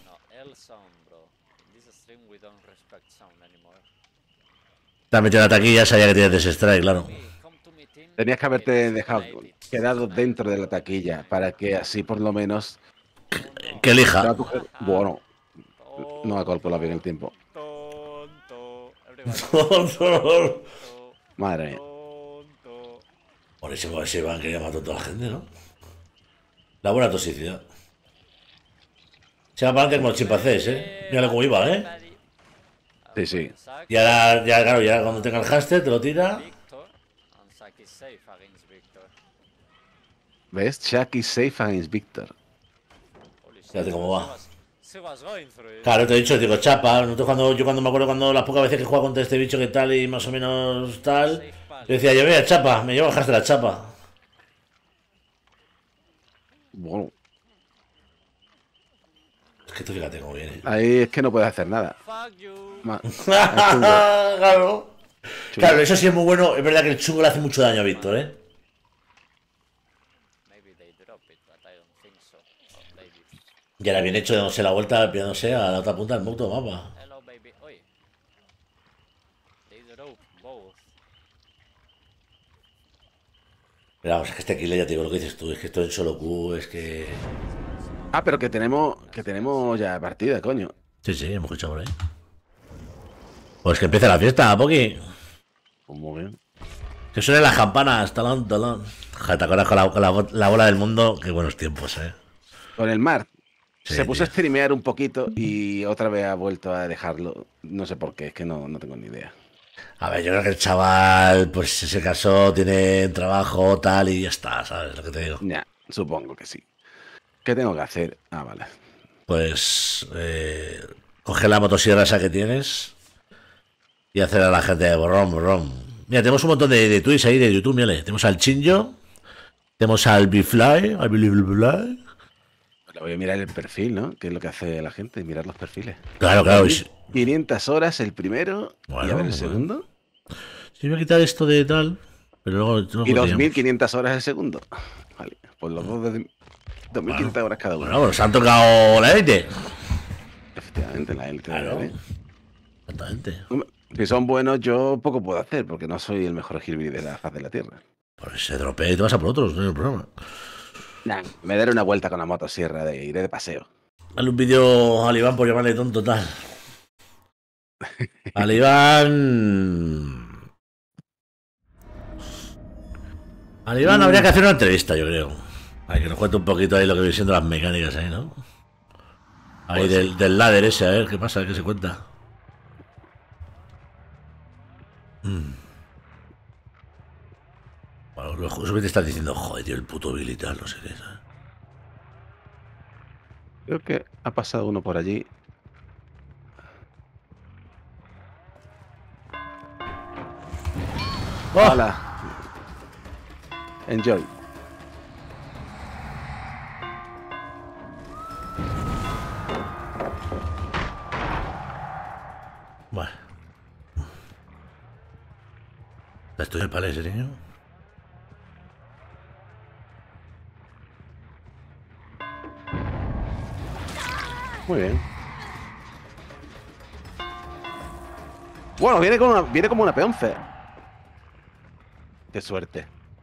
A: Te metido la taquilla, sabía que tenías desstrike, claro.
C: Tenías que haberte quedado dentro de la taquilla para que así por lo menos...
A: Que elija.
C: Bueno, no ha calculado bien el tiempo. Madre mía.
A: Por ese van que mató a toda la gente, ¿no? La buena toxicidad. Se va para adelante como los chimpancés, ¿eh? Mira cómo iba, ¿eh?
C: Sí, sí.
A: Y ahora, ya, claro, ya cuando tenga el haste te lo tira.
C: ¿Ves? Chuck is safe against Victor.
A: Fíjate cómo va. Claro, te he dicho, digo, chapa. Yo cuando me acuerdo cuando las pocas veces que juego contra este bicho que tal y más o menos tal, yo decía, yo mira, chapa, me llevo el haste de la chapa.
C: Bueno,
A: Es que tú fíjate cómo viene.
C: ahí es que no puedes hacer nada.
A: Claro. Claro, eso sí es muy bueno. Es verdad que el chungo le hace mucho daño a Víctor, ¿eh? Y ahora bien hecho dándose la vuelta, pillándose a la otra punta del mundo mapa. Pero vamos, es que este kill ya te digo lo que dices tú, es que esto en solo Q, es que...
C: Ah, pero que tenemos ya partida, coño.
A: Sí, sí, hemos escuchado por ahí. Pues que empiece la fiesta, Poki.
C: Pues muy bien.
A: Que suenen las campanas, talón, talón. Joder, te acuerdas con la bola del mundo, qué buenos tiempos,
C: Con el mar.
A: Sí,
C: Se puso a
A: tío.
C: streamear un poquito y otra vez ha vuelto a dejarlo. No sé por qué, es que no tengo ni idea.
A: A ver, yo creo que el chaval, pues se casó, tiene trabajo, tal, y ya está, ¿sabes lo que te digo?
C: Ya, supongo que sí. ¿Qué tengo que hacer? Ah, vale.
A: Pues coge la motosierra esa que tienes y hacer a la gente de borrón, borrón. Mira, tenemos un montón de tweets ahí de YouTube, mira, tenemos al Chinjo, tenemos al Bifly, al Bifly.
C: Le voy a mirar el perfil, ¿no? ¿Qué es lo que hace la gente? Mirar los perfiles.
A: Claro, claro.
C: 500 horas el primero y a ver el
A: Bueno.
C: segundo.
A: Sí, voy a quitar esto de tal, pero luego
C: Y
A: lo teníamos.
C: 2500 horas el segundo. Vale, pues los dos de 2500 horas cada uno.
A: Bueno, pues han tocado la élite.
C: Efectivamente, la élite.
A: Claro.
C: ¿Eh?
A: Exactamente.
C: Si son buenos, yo poco puedo hacer porque no soy el mejor hillbilly de la faz de la tierra.
A: Pues se dropea y te vas a por otros, no hay problema.
C: Nah, me daré una vuelta con la motosierra, iré de paseo.
A: Dale un vídeo al Iván por llamarle tonto tal. Al Iván. Al Iván habría que hacer una entrevista, yo creo. Hay que nos cuente un poquito ahí lo que viene siendo las mecánicas ahí, ¿no? Ahí
C: Pues
A: del ladder ese, a ver qué pasa, qué se cuenta. Bueno, eso que te estás diciendo, joder, tío, el puto Billy tal, no sé qué, ¿sabes?
C: creo que ha pasado uno por allí.
A: ¡Oh!
C: Hola. Enjoy.
A: Bueno. ¿Estoy en el palé ese niño?
C: Muy bien. Bueno, viene como una peonce. Qué suerte.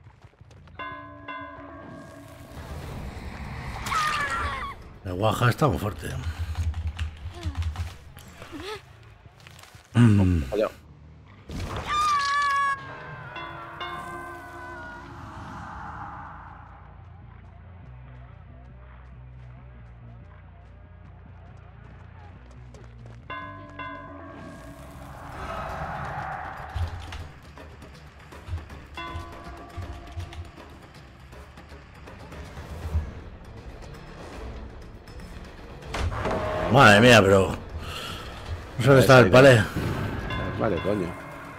A: El Guaja está muy fuerte.
C: Fallado.
A: Madre mía, pero... No sé dónde está el palé.
C: Vale, coño.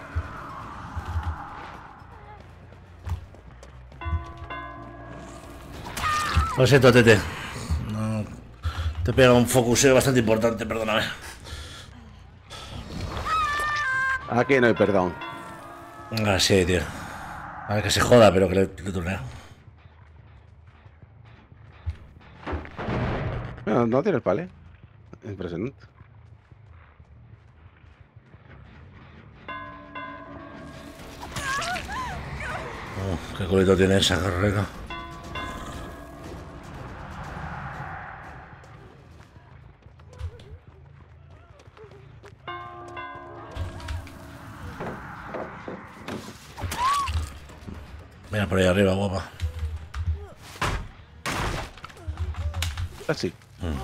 A: Lo siento, Tete. No, te pega un focuseo bastante importante, perdóname.
C: Aquí no hay perdón.
A: Ah, sí, tío. A ver que se joda, pero que le turnea.
C: No tiene el pale. Impresionante.
A: Qué culito tiene esa carrera. Venga, por ahí arriba, guapa.
C: Así.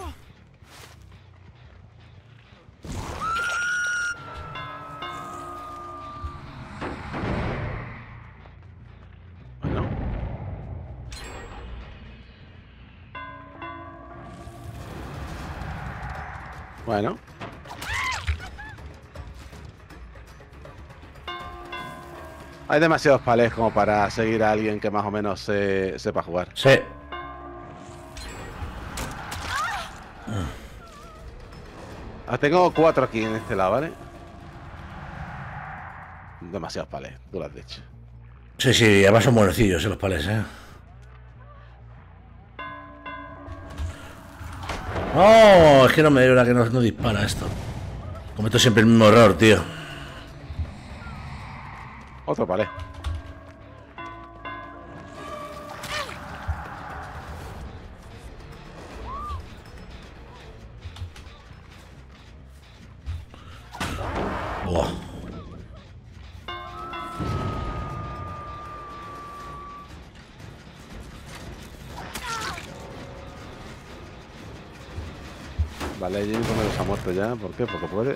C: Bueno. Bueno. Hay demasiados palés como para seguir a alguien que más o menos sepa jugar.
A: Sí.
C: Tengo 4 aquí en este lado, ¿vale? Demasiados palés, tú lo has dicho.
A: Sí, sí, además son buenecillos los palés, ¿eh? No, es que no me dio la que no dispara esto. Cometo siempre el mismo error, tío.
C: Otro palé.
A: Buah.
C: Vale, Jimmy Romero se ha muerto ya. ¿Por qué? Porque puede.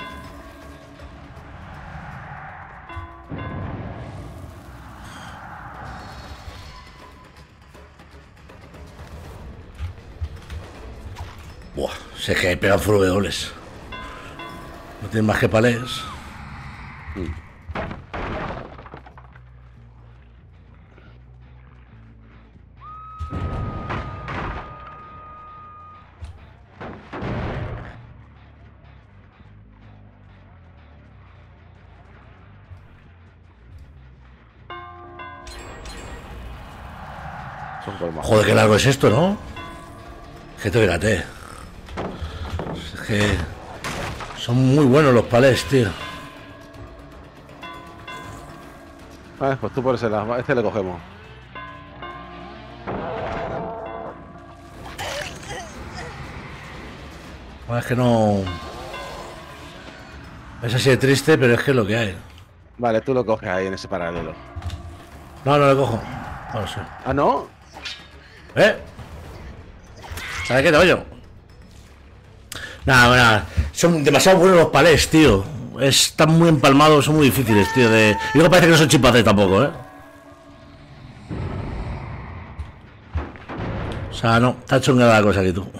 A: Buah, sé que hay pegan full dobles. No tienen más que palés.
C: Son colmos.
A: Joder, qué largo es esto, ¿no? Que te fíjate. Es que son muy buenos los palés, tío.
C: Vale, pues tú por ese lado. Este le cogemos.
A: Bueno, es que no... Es así de triste, pero es que es lo que hay.
C: Vale, tú lo coges ahí en ese paralelo.
A: No, no le cojo. No lo sé.
C: Ah, ¿no?
A: ¿Eh? ¿Sabes qué te oyo? Nada, nada. Son demasiado buenos los palés, tío. Están muy empalmados, son muy difíciles, tío. Y luego parece que no son chimpancés tampoco, ¿eh? O sea, no, está chungada la cosa aquí, tú.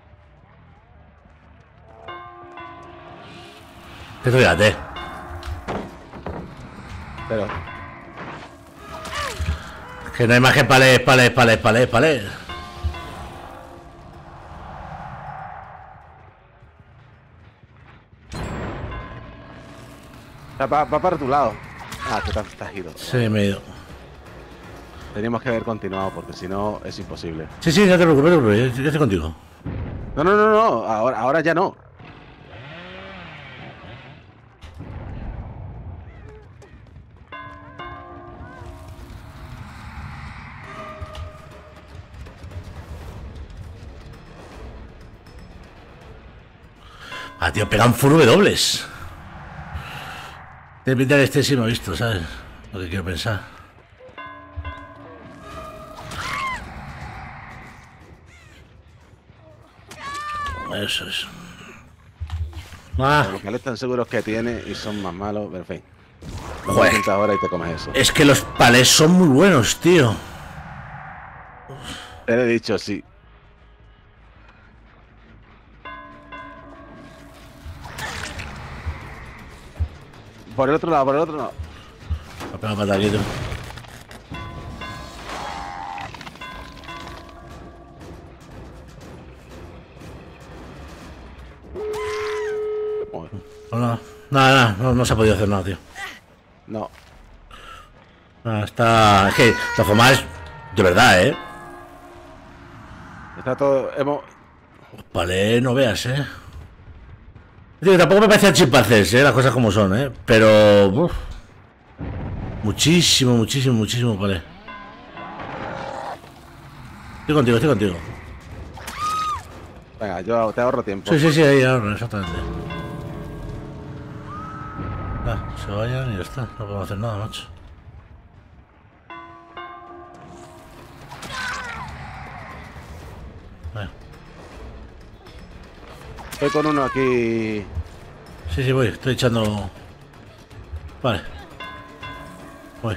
A: Que fíjate.
C: Pero.
A: Que no hay más que palés.
C: Va para tu lado. Ah, que te has ido.
A: Sí, me he ido.
C: Teníamos que haber continuado porque si no es imposible.
A: Sí, sí, no te preocupes, yo estoy contigo.
C: No. Ahora ya no.
A: Ah, tío, pegan full dobles. De pintar este sí me ha visto, ¿sabes? Lo que quiero pensar. Eso es. Ah,
C: Los palés tan seguros que tiene y son más malos, pero en fin.
A: Joder.
C: 30 horas y te comes eso.
A: es que los palés son muy buenos, tío.
C: Te lo he dicho, sí. Por el otro lado.
A: Me ha pegado pataquito.
C: Joder.
A: Nada, no se ha podido hacer nada, tío.
C: No.
A: Nada, está... Es que la forma es de verdad, ¿eh?
C: Está todo.
A: Los palés no veas, ¿eh? Tío, tampoco me parecen chimpancés, ¿eh? Las cosas como son, ¿eh? Pero... uf. Muchísimo palé. Estoy contigo.
C: Venga, yo te ahorro tiempo.
A: Sí, ahí ahora, exactamente. Se vayan y ya está. No podemos hacer nada, macho. Vale.
C: Estoy con uno aquí.
A: Sí, voy, estoy echando. Vale. Voy.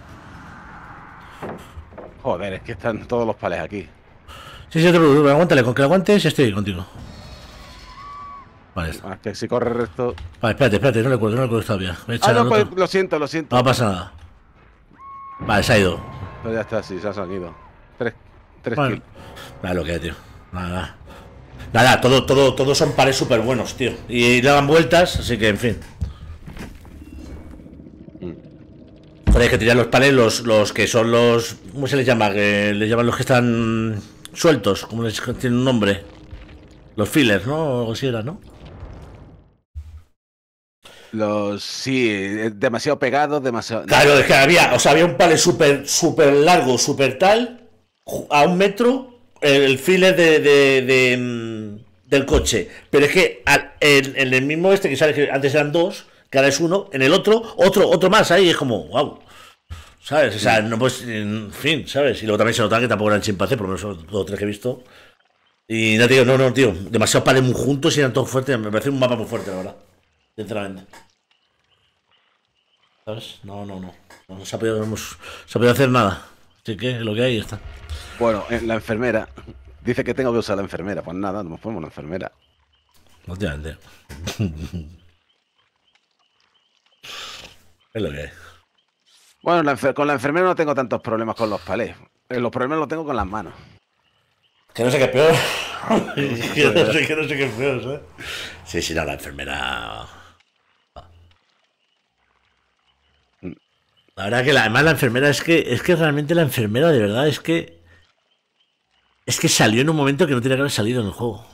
C: Joder, es que están todos los palés aquí.
A: Sí, te preocupes, aguántale, con que lo aguantes estoy contigo. Vale, está.
C: Más que si corre el resto.
A: Vale, espérate, no le cuelgo todavía. Voy a echar
C: Ah, no,
A: al
C: pues
A: otro.
C: lo siento, lo siento.
A: No pasa nada. Vale, se ha ido.
C: Pues ya está, sí, se ha salido. Tres
A: Bueno,
C: kills.
A: nada, lo que hay, tío. Nada, todo son pares súper buenos, tío. Y le dan vueltas, así que, en fin. Joder, hay que tirar los palés, los que son los... ¿Cómo se les llama? Que les llaman los que están sueltos, como les tienen un nombre. Los fillers, ¿no? O algo así era, ¿no?
C: Sí, demasiado pegados, demasiado.
A: Claro, es que había un palé súper largo, súper tal, a 1 metro, el filler del coche. Pero es que en el mismo que sabes que antes eran 2, que ahora es 1, en el otro más ahí, es como, wow. ¿Sabes? O sea, no pues, en fin, ¿sabes? Y luego también se notaba que tampoco eran chimpancés, por lo menos 2 o 3 que he visto. Y no, tío, no, tío, demasiados palés muy juntos y eran todos fuertes, me parece un mapa muy fuerte, la verdad. Sinceramente. ¿Sabes? No se ha podido hacer nada. Así que lo que hay está.
C: Bueno, la enfermera. Dice que tengo que usar la enfermera. Pues nada, nos ponemos una enfermera.
A: Últimamente. Es lo que hay.
C: Bueno, con la enfermera no tengo tantos problemas con los palés. Los problemas los tengo con las manos.
A: Que no sé qué es peor. que no sé qué es peor, ¿sabes? Sí, no, la enfermera. La verdad que además la enfermera es que realmente la enfermera de verdad es que salió en un momento que no tenía que haber salido en el juego.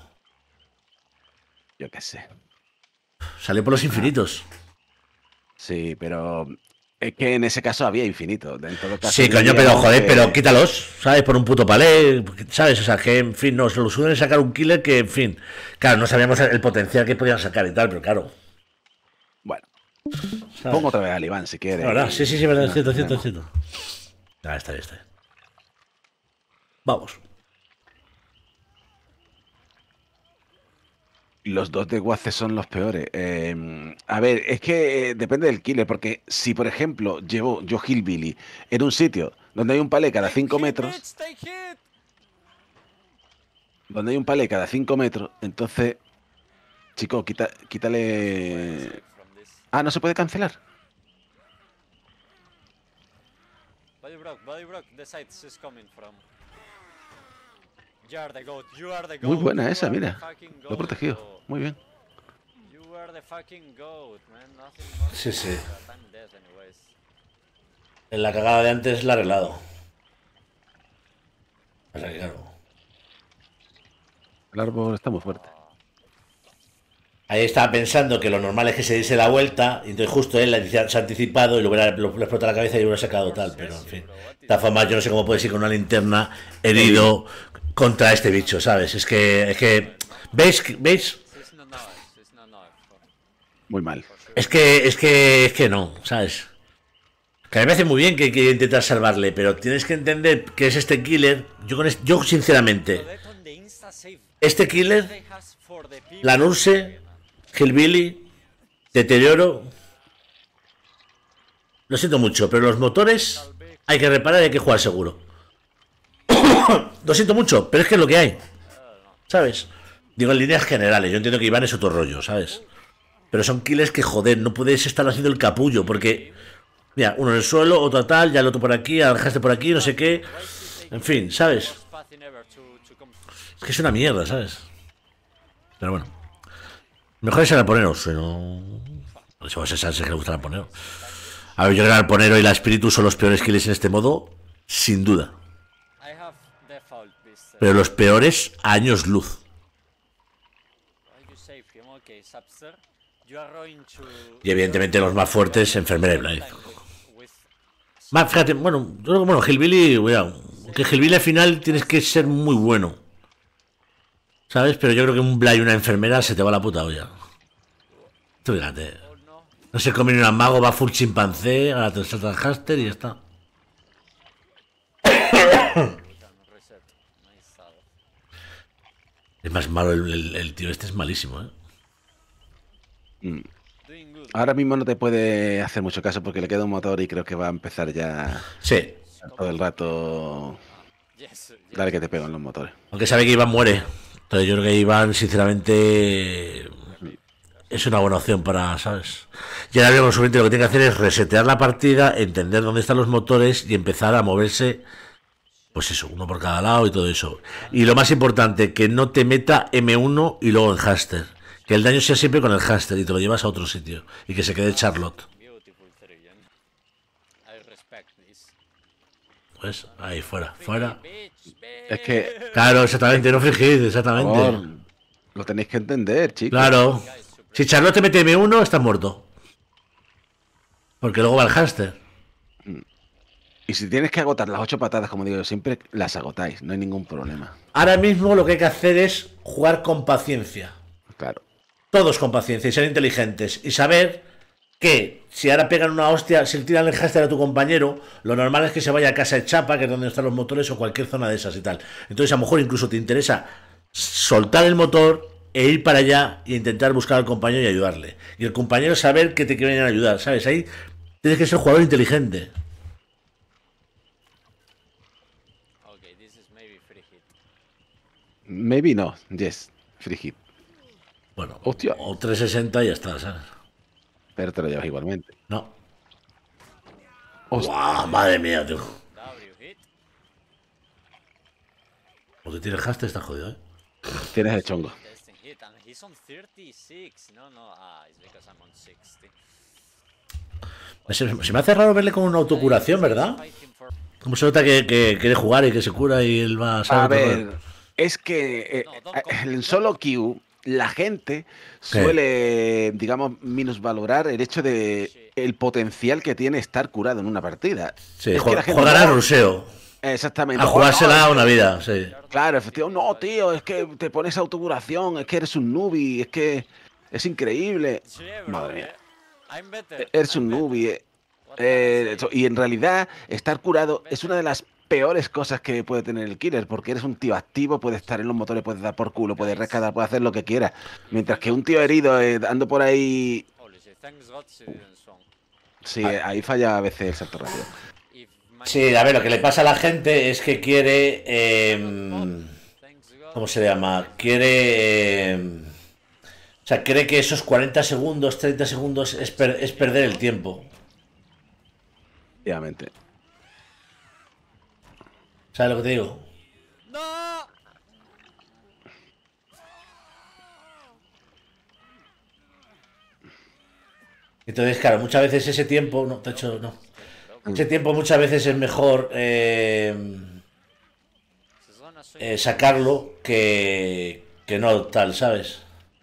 C: Yo qué sé.
A: Salió por los infinitos.
C: Sí, pero es que en ese caso había infinito. En todo caso,
A: Sí, coño, pero joder, pero quítalos, ¿sabes? Por un puto palé, ¿sabes? O sea, que en fin, nos lo suelen sacar un killer que, en fin, claro, no sabíamos el potencial que podían sacar y tal, pero claro.
C: Bueno,
A: ¿sabes?
C: pongo otra vez al Iván si quieres.
A: ¿Verdad? Sí, verdad, es cierto. Ah, está. Vamos.
C: Los 2 de Guace son los peores. A ver, es que depende del killer, porque si, por ejemplo, llevo yo Hillbilly en un sitio donde hay un palé cada 5 metros, entonces, chico, quítale... Ah, no se puede cancelar. Muy buena esa, mira. Lo he protegido. Muy bien.
A: Sí. En la cagada de antes la he arreglado. O sea que claro.
C: El árbol está muy fuerte.
A: Ahí estaba pensando que lo normal es que se diese la vuelta, y entonces justo él se ha anticipado y lo explota la cabeza y lo hubiera sacado tal, pero en fin. De todas formas, yo no sé cómo puedes ir con una linterna herido contra este bicho, ¿sabes? Es que ¿veis?
C: Muy mal.
A: Es que no, ¿sabes? Que a mí me parece muy bien que intentar salvarle, pero tienes que entender que es este killer. Yo sinceramente, este killer, la Nurse, Hillbilly, Deterioro. Lo siento mucho, pero los motores hay que reparar y hay que jugar seguro. Lo siento mucho, pero es que es lo que hay. ¿Sabes? Digo en líneas generales, yo entiendo que Iván es otro rollo, ¿sabes? Pero son killers que, joder, no puedes estar haciendo el capullo, porque... Mira, uno en el suelo, otro tal, ya el otro por aquí, dejaste por aquí, no sé qué... En fin, ¿sabes? Es que es una mierda, ¿sabes? Pero bueno. Mejor es el arponero, si no... No sé si que le gusta el arponero. A ver, yo creo que el arponero y la espíritu son los peores killers en este modo, sin duda. Pero los peores a años luz. Y evidentemente los más fuertes, enfermera y Blade. Más, fíjate, bueno, Hillbilly, cuidado. Que Hillbilly al final tienes que ser muy bueno. ¿Sabes? Pero yo creo que un Blade y una enfermera se te va la puta olla. Tú fíjate. No se come ni un mago, va full chimpancé, a la tercera Haster y ya está. Es más malo el tío este, es malísimo, ¿eh?
C: Mm. Ahora mismo no te puede hacer mucho caso porque le queda un motor y creo que va a empezar ya
A: Sí.
C: todo el rato. Dale que te pegan los motores.
A: Aunque sabe que Iván muere. Entonces yo creo que Iván, sinceramente, es una buena opción para, ¿sabes? Y ahora mismo lo que tiene que hacer es resetear la partida, entender dónde están los motores y empezar a moverse, pues eso, uno por cada lado y todo eso. Y lo más importante, que no te meta M1 y luego en Haster. Que el daño sea siempre con el Haster y te lo llevas a otro sitio. Y que se quede Charlotte. Pues ahí, fuera, fuera.
C: Es que,
A: Claro, exactamente, no frigid, exactamente.
C: por favor, lo tenéis que entender, chicos.
A: Claro. Si Charlotte te mete M1, estás muerto. Porque luego va el Haster.
C: Y si tienes que agotar las 8 patadas, como digo yo siempre, las agotáis, no hay ningún problema.
A: Ahora mismo lo que hay que hacer es jugar con paciencia.
C: Claro.
A: Todos con paciencia y ser inteligentes. Y saber que si ahora pegan una hostia, si le tiran el Haster a tu compañero, lo normal es que se vaya a casa de Chapa, que es donde están los motores, o cualquier zona de esas y tal. Entonces a lo mejor incluso te interesa soltar el motor e ir para allá e intentar buscar al compañero y ayudarle. Y el compañero saber que te quieren ayudar, ¿sabes? Ahí tienes que ser jugador inteligente.
C: Maybe no, yes, free hit.
A: Bueno,
C: Hostia.
A: o 360 y ya está, ¿sabes?
C: Pero te lo llevas igualmente.
A: No.
C: Hostia.
A: ¡Guau! Madre mía, tío. O te tienes Haster, está jodido, ¿eh?
C: Tienes el chongo.
A: Se me hace raro verle con una autocuración, ¿verdad? Como se nota que quiere jugar y que se cura y él va a
C: A ver, es que en solo queue la gente suele, digamos, minusvalorar el hecho de el potencial que tiene estar curado en una partida.
A: Sí,
C: Es que la gente
A: jugar a
C: no-
A: ruseo.
C: Exactamente.
A: A jugársela una vida, sí.
C: Claro, efectivamente. No, tío, es que te pones autocuración, es que eres un newbie, es que es increíble. Madre mía. Eres un newbie. Y en realidad, estar curado es una de las peores cosas que puede tener el killer, porque eres un tío activo, puedes estar en los motores, puedes dar por culo, puedes rescatar, puedes hacer lo que quieras. Mientras que un tío herido, ando por ahí. Sí, ahí falla a veces el salto rápido.
A: Sí, a ver, lo que le pasa a la gente es que quiere. ¿Cómo se llama? Quiere. O sea, cree que esos 40 segundos, 30 segundos es perder el tiempo.
C: Efectivamente.
A: ¿Sabes lo que te digo? Entonces, claro, muchas veces ese tiempo. No, de hecho, no. Ese tiempo muchas veces es mejor sacarlo que no tal, ¿sabes?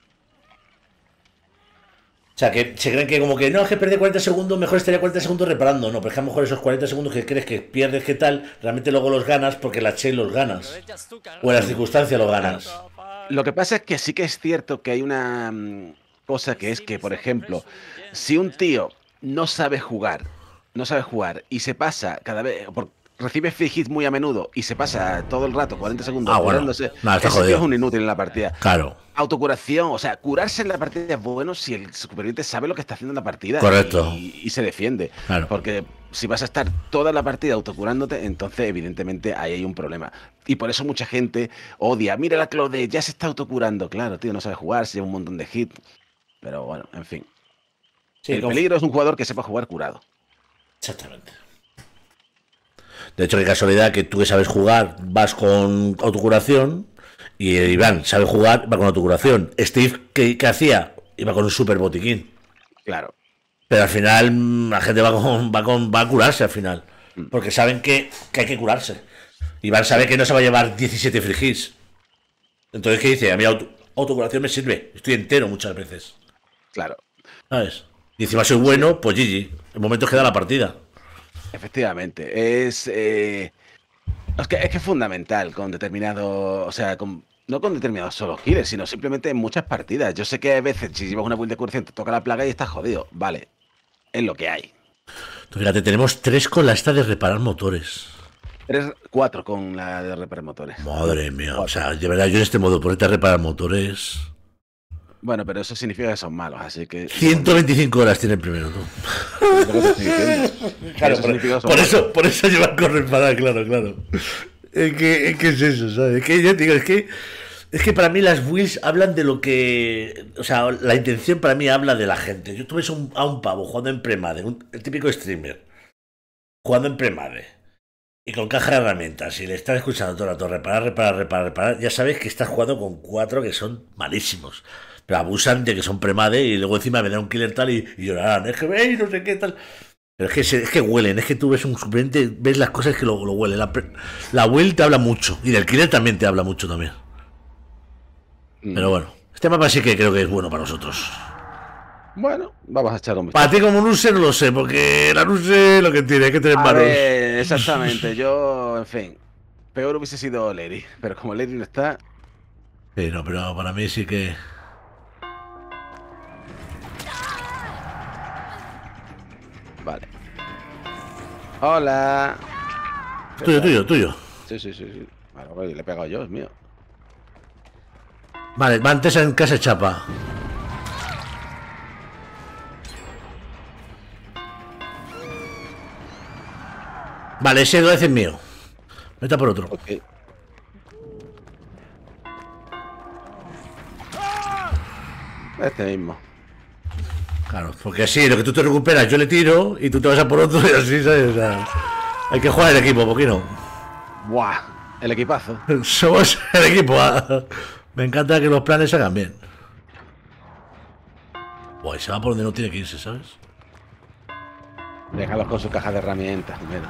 A: O sea, que se creen que como que no, es que perder 40 segundos, mejor estaría 40 segundos reparando. No, pero es que a lo mejor esos 40 segundos que crees que pierdes, que tal, realmente luego los ganas porque la Che los ganas. O en las circunstancias los ganas.
C: Lo que pasa es que sí que es cierto que hay una cosa que es que, por ejemplo, si un tío no sabe jugar y se pasa cada vez, recibe free hit muy a menudo y se pasa todo el rato 40 segundos
A: Bueno.
C: curándose,
A: Nada, está
C: ese tío
A: jodido.
C: es un inútil en la partida.
A: Claro.
C: Autocuración, o sea, curarse en la partida es bueno si el superviviente sabe lo que está haciendo en la partida.
A: Correcto.
C: Y se defiende.
A: Claro.
C: Porque si vas a estar toda la partida autocurándote, entonces evidentemente ahí hay un problema. Y por eso mucha gente odia. Mira la Claude, ya se está autocurando. Claro, tío, no sabe jugar, se lleva un montón de hits. Pero bueno, en fin.
A: Sí,
C: El peligro es un jugador que sepa jugar curado.
A: Exactamente. De hecho, qué casualidad que tú que sabes jugar vas con autocuración y Iván sabe jugar, va con autocuración. Steve, ¿qué hacía? Iba con un super botiquín.
C: Claro.
A: Pero al final la gente va a curarse al final. Porque saben que hay que curarse. Iván sabe que no se va a llevar 17 free hits. Entonces, ¿qué dice? A mí autocuración me sirve. Estoy entero muchas veces.
C: Claro.
A: ¿Sabes? Y encima soy bueno, pues GG. En momentos que da la partida.
C: Efectivamente. Es que es fundamental con determinado. O sea, no con determinados solo killers, sino simplemente en muchas partidas. Yo sé que a veces, si llevas una build de curación, te toca la plaga y estás jodido. Vale. Es lo que hay.
A: Tú fíjate, tenemos 3 con la esta de reparar motores.
C: Eres 4 con la de reparar motores.
A: Madre mía, o sea, de verdad, yo en este modo ponerte a reparar motores.
C: Bueno, pero eso significa que son malos, así que...
A: 125 horas tiene el primero, tú.
C: Es lo que te estoy diciendo.
A: Claro,
C: Eso significa que son
A: por eso llevan con reparar, claro. Es que es eso, ¿sabes? Es que yo digo, es que para mí las builds hablan de lo que... O sea, la intención para mí habla de la gente. Tú ves a un pavo jugando en Premade, el típico streamer, jugando en Premade, y con caja de herramientas, y le estás escuchando todo el rato, reparar, ya sabes que estás jugando con 4 que son malísimos. Pero abusan de que son Premade y luego encima vendrá un killer tal y llorarán. Es que veis, no sé qué tal. Pero es que huelen, es que tú ves un suplente, ves las cosas que lo huelen. La Will te habla mucho, y del killer también te habla mucho también. Pero bueno, este mapa sí que creo que es bueno para nosotros.
C: Bueno, vamos a echar un
A: Para ti como Nuse no lo sé, porque la Nuse lo que tiene, hay que tener manos.
C: Exactamente, yo, en fin, peor hubiese sido Lady, pero como Lady no está...
A: Sí, no, pero para mí sí que...
C: Vale. Hola.
A: Tuyo.
C: Sí. Vale, le he pegado yo, es mío.
A: Vale, va antes en casa chapa. Vale, ese 12 es mío. Vete a por otro.
C: Ok. Este mismo.
A: Claro, porque así, lo que tú te recuperas, yo le tiro y tú te vas a por otro y así, ¿sabes? O sea, hay que jugar el equipo, ¿por qué no?
C: Buah, el equipazo.
A: Somos el equipo. Me encanta que los planes se hagan bien. Buah, y se va por donde no tiene que irse, ¿sabes?
C: Déjalos con su caja de herramientas primero.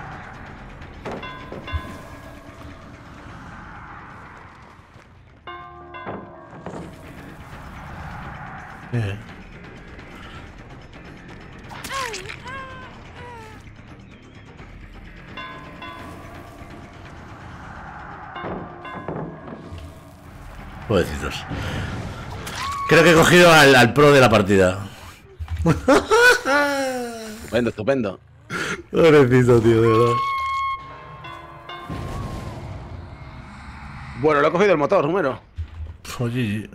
A: Pobrecitos. Creo que he cogido al pro de la partida.
C: Estupendo.
A: Pobrecito, tío, de verdad.
C: Bueno, lo he cogido el motor, número.
A: Oye.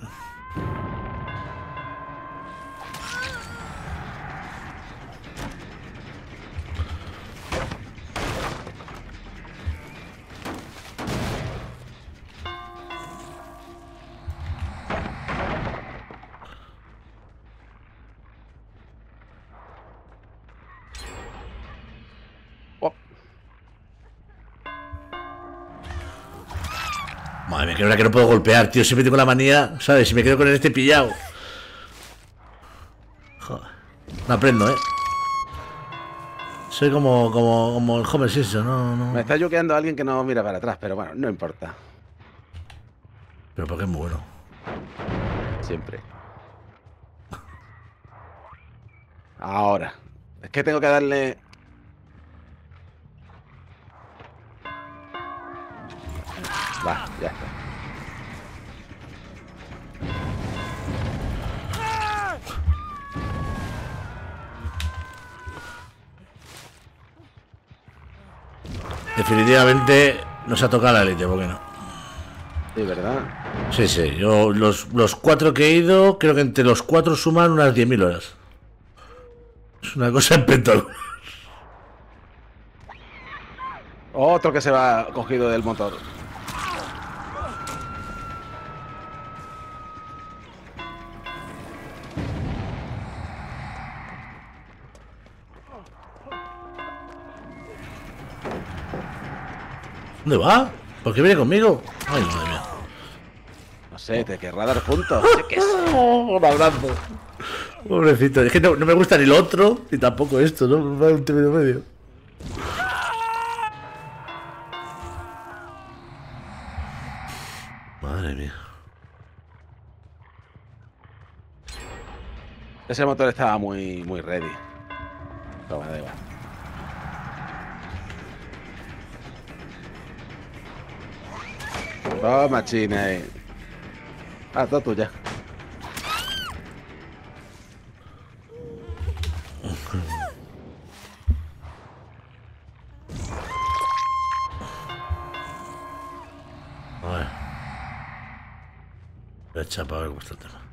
A: Madre mía, que ahora que no puedo golpear, tío. Siempre tengo la manía, ¿sabes? Si me quedo con este pillado. Joder. No aprendo, ¿eh? Soy como el Homer Simpson, no.
C: Me está yuqueando alguien que no mira para atrás, pero bueno, no importa.
A: Pero porque es muy bueno.
C: Siempre. Ahora. Es que tengo que darle... Va, ya está.
A: Definitivamente nos ha tocado la élite, ¿por qué no?
C: Sí, ¿verdad?
A: Sí. Yo, los 4 que he ido, creo que entre los 4 suman unas 10.000 horas. Es una cosa espectacular.
C: Otro que se va cogido del motor.
A: ¿Dónde va? ¿Por qué viene conmigo? Ay, madre mía.
C: No sé, te querrá dar juntos. Yo qué sé.
A: Un abrazo. Pobrecito. Es que no me gusta ni lo otro, ni tampoco esto, ¿no? Me da un término medio. Madre mía.
C: Ese motor estaba muy ready. Toma, da igual. Toma, China. Todo tuya.
A: Voy a chapa a ver cómo está el tema.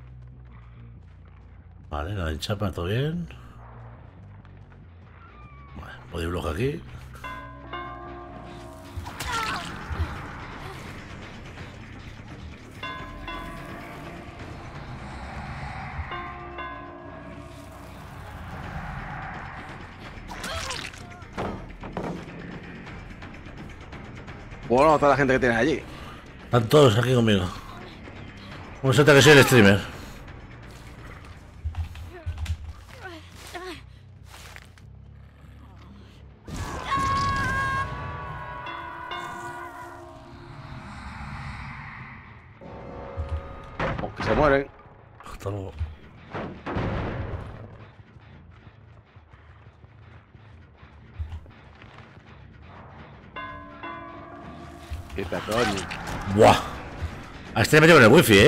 A: Vale, nada de chapa, todo bien. Vale, bodyblock aquí.
C: Bueno, toda la gente que tienes allí.
A: Están todos aquí conmigo. Como se que soy el streamer.
C: Oh, que se mueren.
A: Hasta luego.
C: Quita, coño.
A: Buah. A este le metido con el wifi,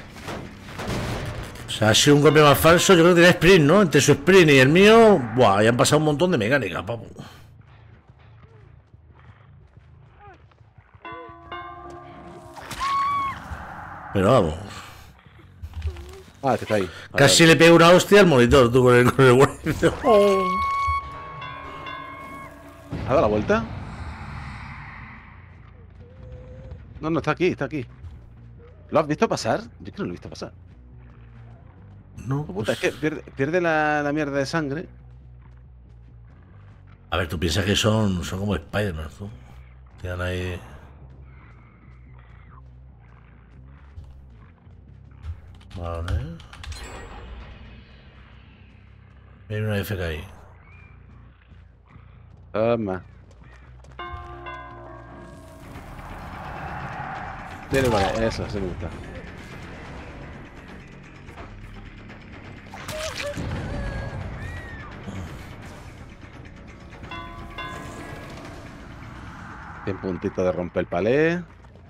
A: O sea, ha sido un golpe más falso. Yo creo que tenía sprint, ¿no? Entre su sprint y el mío. Buah, ya han pasado un montón de mecánica, papu. Pero vamos.
C: Ah, este está ahí.
A: Casi le pego una hostia al monitor, tú, con el wifi.
C: ¿Ha dado la vuelta? No, no, está aquí, está aquí. ¿Lo has visto pasar? Yo creo que no lo he visto pasar.
A: No,
C: Oh, puta,
A: pues...
C: es que pierde la mierda de sangre.
A: A ver, tú piensas que son como Spider-Man, tú. Quedan ahí... Vale. Hay una FK ahí.
C: Toma. Tiene, vale, eso, sí me gusta. Tiene puntito de romper el palé.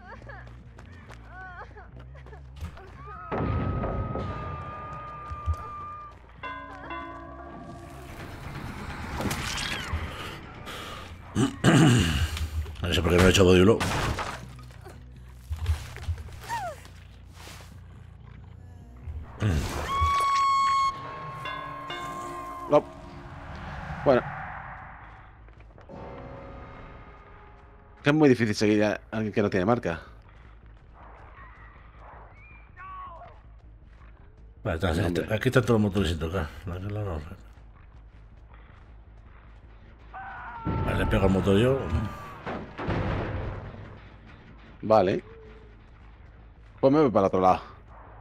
A: No sé por qué no he hecho bodyblock.
C: No. Bueno. Que es muy difícil seguir a alguien que no tiene marca.
A: Vale, aquí están todos los motores sin tocar. Vale, le pego al motor yo.
C: Vale. Pues me voy para el otro lado.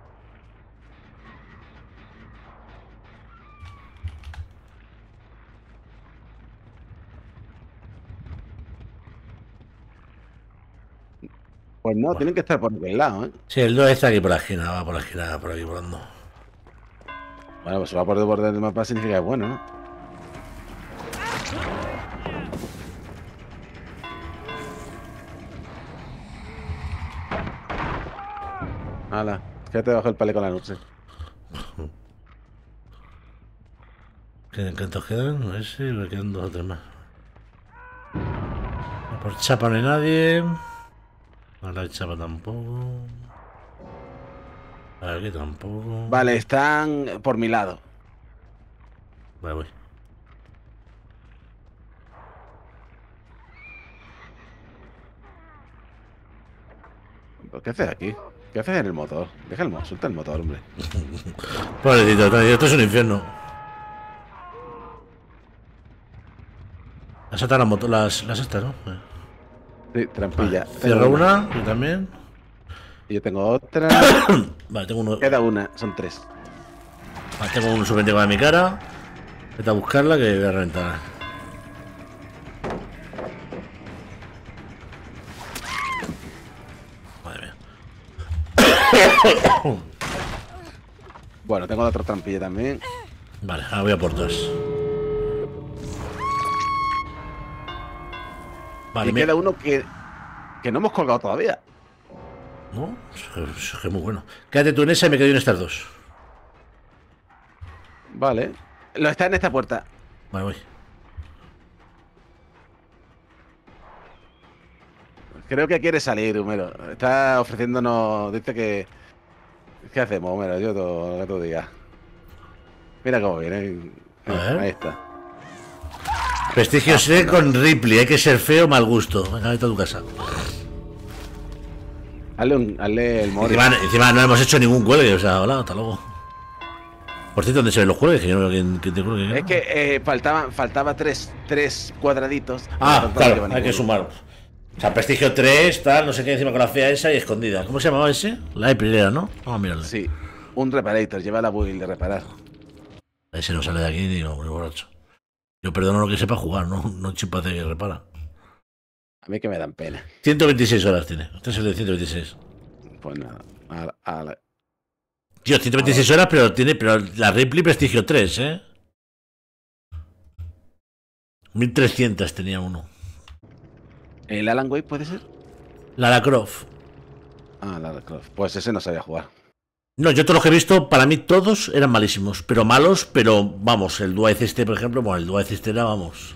C: Pues no, tienen que estar por aquel lado, ¿eh?
A: Sí, el 2 está aquí por la esquina, va por la esquina, por aquí volando.
C: Bueno, pues se va por el borde del mapa significa que es bueno, ¿no? Hala, quédate bajo el palé con la noche.
A: ¿Cuántos quedan? A ver si me quedan 2 o 3 más. Por chapa no hay nadie. Ahora hay chapa tampoco. Aquí tampoco.
C: Vale, están por mi lado.
A: Vale, voy.
C: ¿Qué haces aquí? ¿Qué haces en el motor? Deja el motor, suelta el motor, hombre.
A: Pobrecito, esto es un infierno. Las saltan las estas, ¿no?
C: Sí, trampilla.
A: Vale, cierro una, yo también.
C: Y yo tengo otra.
A: Vale, tengo uno.
C: Queda una, son 3.
A: Vale, tengo un subventilado en mi cara. Vete a buscarla que voy a reventar. Madre mía.
C: Bueno, tengo la otra trampilla también.
A: Vale, ahora voy a por 2. Vale,
C: Y queda uno que no hemos colgado todavía.
A: ¿No? Es que es muy bueno. Quédate tú en esa y me quedo en estas 2.
C: Vale. Lo está en esta puerta.
A: Vale, voy.
C: Creo que quiere salir, Humero. Está ofreciéndonos. Dice que ¿Qué hacemos? Mira, yo todo lo que tú digas. Mira cómo viene.
A: A ver.
C: Ahí está.
A: Prestigio 6 con Ripley. Hay que ser feo, mal gusto. Venga, vete a tu casa.
C: Hazle el Mori.
A: Encima no hemos hecho ningún cuelgue. O sea, hola, hasta luego. Por cierto, ¿dónde se ven los cuelgues? Que yo no veo quién te cuelgue.
C: Es que faltaba tres cuadraditos.
A: Ah, claro, hay que sumar. O sea, Prestigio 3, tal, no sé qué, encima con la fea esa y escondida. ¿Cómo se llamaba ese? La primera, ¿no? Vamos a mirarle.
C: Sí, un reparator, lleva la build de reparar.
A: Ese no sale de aquí, digo, muy borracho. Yo perdono lo que sepa jugar, no chipate que repara.
C: A mí que me dan pena.
A: 126 horas tiene. Este es el de 126.
C: Pues nada.
A: Tío, 126 horas, pero la Ripley Prestigio 3, ¿eh? 1300 tenía uno.
C: ¿El Alan Wake puede ser?
A: Lara Croft.
C: Ah, Lara Croft. Pues ese no sabía jugar.
A: No, yo todos los que he visto, para mí todos eran malísimos. Pero malos, pero vamos, el Dwight este, por ejemplo, bueno, el Dwight este era, vamos,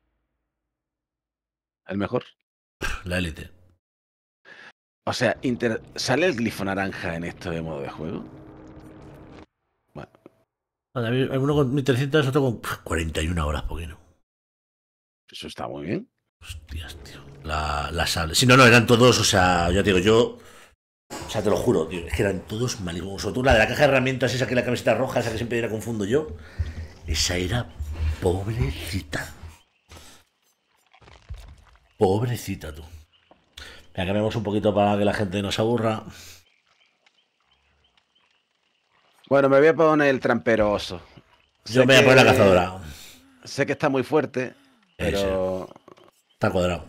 C: ¿El mejor?
A: la élite.
C: O sea, ¿sale el glifo naranja en esto de modo de juego? Bueno,
A: Hay uno con 1300, otro con 41 horas, poquito.
C: eso está muy bien.
A: Hostias, tío. La sable. Si no, eran todos, o sea, ya te digo, yo. O sea, te lo juro, tío, es que eran todos malísimos. Sobre todo la de la caja de herramientas, esa que la camiseta roja, esa que siempre la confundo yo. Esa era pobrecita. Pobrecita, tú. Venga, cambiamos un poquito para que la gente no se aburra.
C: Bueno, me voy a poner el trampero oso.
A: Yo me voy a poner la cazadora.
C: Sé que está muy fuerte, pero...
A: Está cuadrado.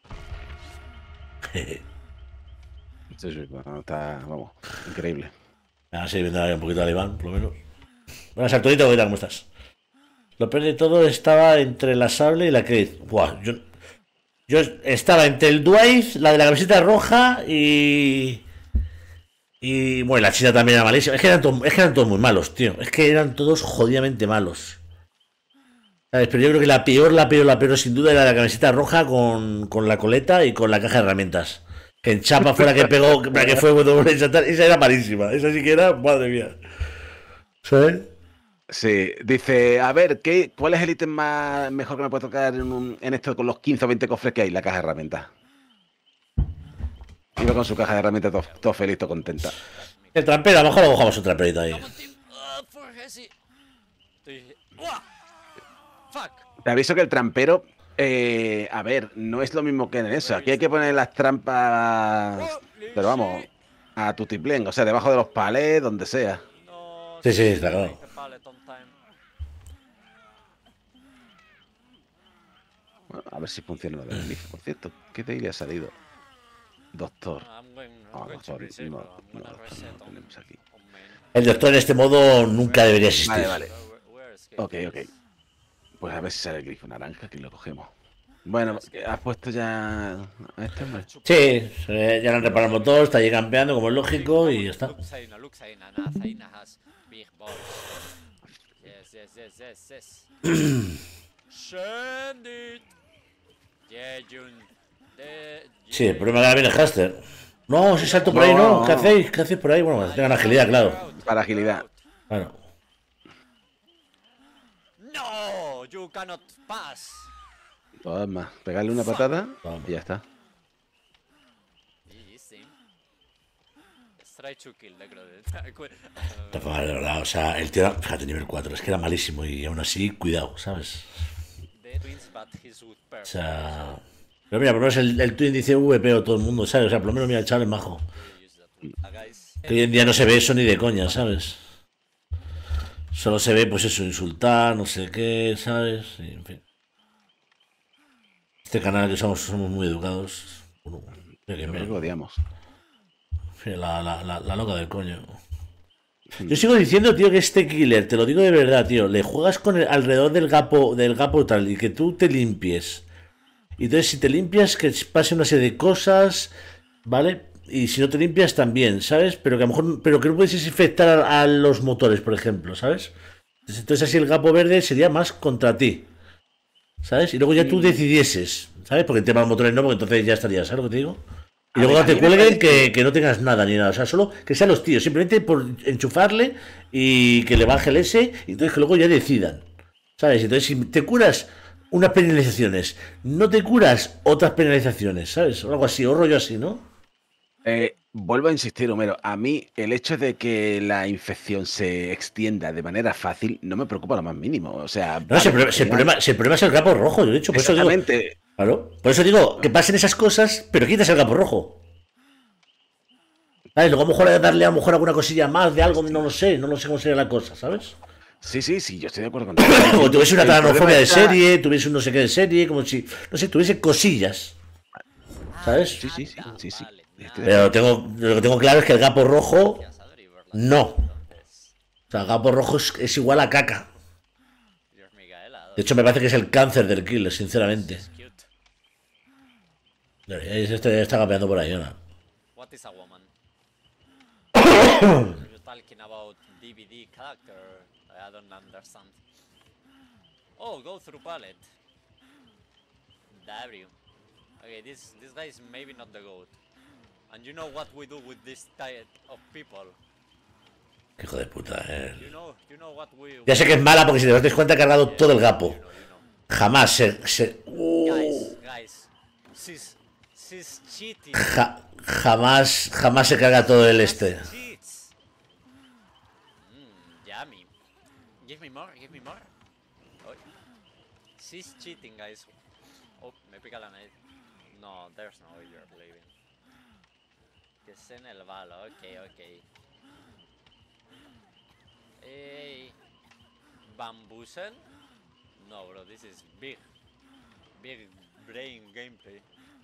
C: Sí, bueno, está, vamos, increíble.
A: Ahora sí, viendo un poquito al Iván, por lo menos. Buenas, Arturito, ¿qué tal? ¿Cómo estás? Lo peor de todo estaba entre la sable y la Kate. Buah, yo estaba entre el Dwight, la de la camiseta roja y bueno, la china también era malísima. Es que eran todos muy malos, tío. Es que eran todos jodidamente malos. ¿Sabes? Pero yo creo que la peor sin duda era la camiseta roja con la coleta y con la caja de herramientas. Que en chapa fuera que pegó, para que fue esa era malísima. Esa sí que era, madre mía. ¿Sabes?
C: Sí, dice, a ver, ¿cuál es el ítem mejor que me puede tocar en esto con los 15 o 20 cofres que hay? La caja de herramientas. Iba con su caja de herramientas todo feliz, todo contenta.
A: El trampero, a lo mejor lo cojamos un tramperito ahí.
C: Te aviso que el trampero, a ver, no es lo mismo que en eso. Aquí hay que poner las trampas, pero vamos, a tutiplén, o sea, debajo de los palés, donde sea.
A: Sí, está claro.
C: Bueno, a ver si funciona lo del glifo. Por cierto, ¿qué daily ha salido? Doctor. Doctor, no lo tenemos aquí.
A: El doctor en este modo nunca debería existir.
C: Vale. Ok. Pues a ver si sale el glifo naranja, que lo cogemos. Bueno, ¿has puesto ya a este hombre?
A: Sí, ya le han reparado el motor, está ahí campeando como es lógico y ya está. Sí, el problema es que viene el Haster. No, si salto por ahí, no. ¿Qué hacéis? ¿Qué hacéis por ahí? Bueno, tengan agilidad, claro.
C: Para agilidad.
A: Claro.
D: No, you cannot pass.
C: Toma, pegarle una patada y ya está.
A: De verdad, o sea, el tío era, fíjate, nivel 4, es que era malísimo y aún así, cuidado, ¿sabes? O sea... Pero mira, por lo menos el Twin dice VP o todo el mundo, ¿sabes? O sea, por lo menos mira, el chaval es majo. Que hoy en día no se ve eso ni de coña, ¿sabes? Solo se ve, pues eso, insultar, no sé qué, ¿sabes? Y, en fin. Este canal que somos muy educados. Bueno,
C: lo odiamos.
A: La loca del coño. Yo sigo diciendo, tío, que este killer, te lo digo de verdad, tío, le juegas con alrededor del gapo tal y que tú te limpies. Y entonces si te limpias, que pase una serie de cosas, ¿vale? Y si no te limpias también, ¿sabes? Pero que a lo mejor, pero que no puedes infectar a los motores, por ejemplo, ¿sabes? Entonces así el gapo verde sería más contra ti, ¿sabes? Y luego ya tú decidieses, ¿sabes? Porque el tema de los motores no, porque entonces ya estaría, ¿sabes lo que te digo? Y luego te cuelguen que no tengas nada ni nada. O sea, solo que sean los tíos. Simplemente por enchufarle y que le baje el S. Y entonces que luego ya decidan. ¿Sabes? Entonces si te curas unas penalizaciones, no te curas otras penalizaciones. ¿Sabes? O algo así, o rollo así, ¿no?
C: Vuelvo a insistir, Homero. A mí el hecho de que la infección se extienda de manera fácil no me preocupa lo más mínimo. O sea,
A: No, si el problema es el capo rojo. Yo, de hecho, por eso digo.
C: exactamente.
A: Claro. Por eso digo que pasen esas cosas, pero quitas el capo rojo. ¿Sabes? Luego a lo mejor hay que darle a lo mejor alguna cosilla más de algo, no lo sé cómo sería la cosa, ¿sabes?
C: Sí, yo estoy de acuerdo contigo.
A: Como tuviese una
C: El problema
A: taranofobia de
C: está-
A: serie, tuviese un no sé qué de serie, como si, no sé, tuviese cosillas, ¿sabes?
C: Sí. Estoy de
A: Pero
C: acuerdo.
A: lo que tengo claro es que el gapo rojo, no. O sea, el gapo rojo es igual a caca. De hecho, me parece que es el cáncer del killer, sinceramente. Este está campeando por ahí, ¿no?
D: What is a woman? You're talking about DVD character. I don't understand. Oh, go through palette. W. Okay, this guy is maybe not the goat. And you know what we do with this type of people.
A: Qué hijo de puta,
D: You know what we.
A: Ya sé que es mala porque si te das cuenta ha cargado todo el gapo.
D: You know.
A: Jamás se...
D: Guys, she's cheating.
A: Jamás se carga todo el este.
D: Cheats. Yummy. Give me more. Oh, she's cheating, guys. Oh, me pica la nariz. No, there's no way you're leaving. Que es en el balo, ok. Hey. Bamboozle? No, bro, this is big brain gameplay.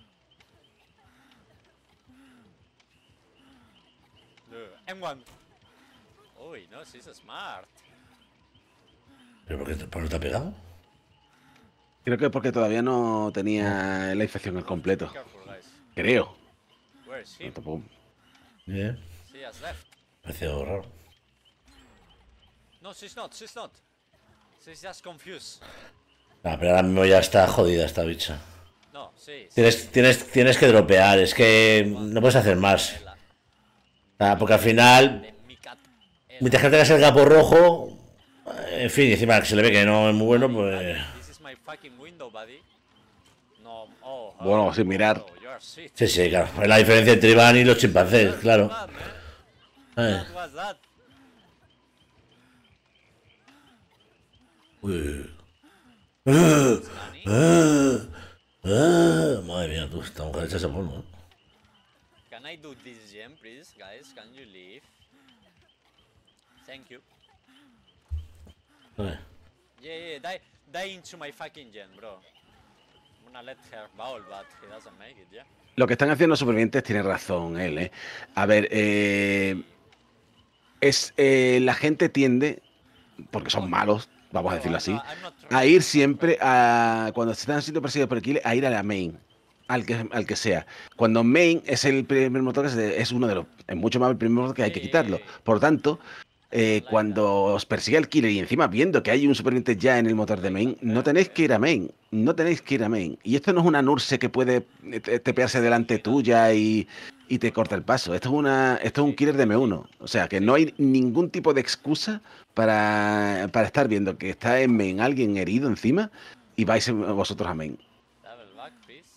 D: M1. Uy, no, she's smart.
A: ¿Pero por qué no te ha pegado?
C: Creo que porque todavía no tenía la infección al completo.
D: Careful, guys.
C: Creo.
D: Where is he?
C: No, tampoco.
A: Bien.
D: She has left.
A: Parece raro.
D: No, she's not. She's just confused.
A: Ah, pero ahora mismo ya está jodida esta bicha.
D: No, sí.
A: Tienes que dropear, es que no puedes hacer más. O sea, porque al final,
D: Mi cat.
A: mientras que tengas el gapo rojo, en fin, encima que se le ve que no es muy bueno, pues...
D: This is my fucking window, buddy. No,
C: Bueno, sin mirar.
D: You are shit.
A: Sí, claro. Es la diferencia entre Iván y los chimpancés, claro.
D: Bad, man.
A: Eh.
D: What was that?
A: Uy. Madre mía, tú, esta mujer hecha ese polvo, ¿no?
D: Can I do this gem, please, guys? Can you leave? Thank you.
A: Vale.
D: Yeah, die into my fucking gen, bro. I'm gonna let her bowl, but he doesn't make it, yeah.
C: Lo que están haciendo los supervivientes tiene razón él, ¿eh? A ver, la gente tiende, porque son malos, vamos a decirlo así, a ir siempre a, cuando se están siendo perseguidos por el killer, a ir a la main, al que sea. Cuando main es el primer motor, es uno de los, es mucho más el primer motor que hay que quitarlo. Por lo tanto, cuando os persigue el killer y encima viendo que hay un superviviente ya en el motor de main, no tenéis que ir a main, Y esto no es una nurse que puede tepearse delante tuya y te corta el paso. Esto es un killer de M1. O sea, que no hay ningún tipo de excusa para estar viendo que está en main alguien herido encima y vais vosotros a main.
D: Double back, please.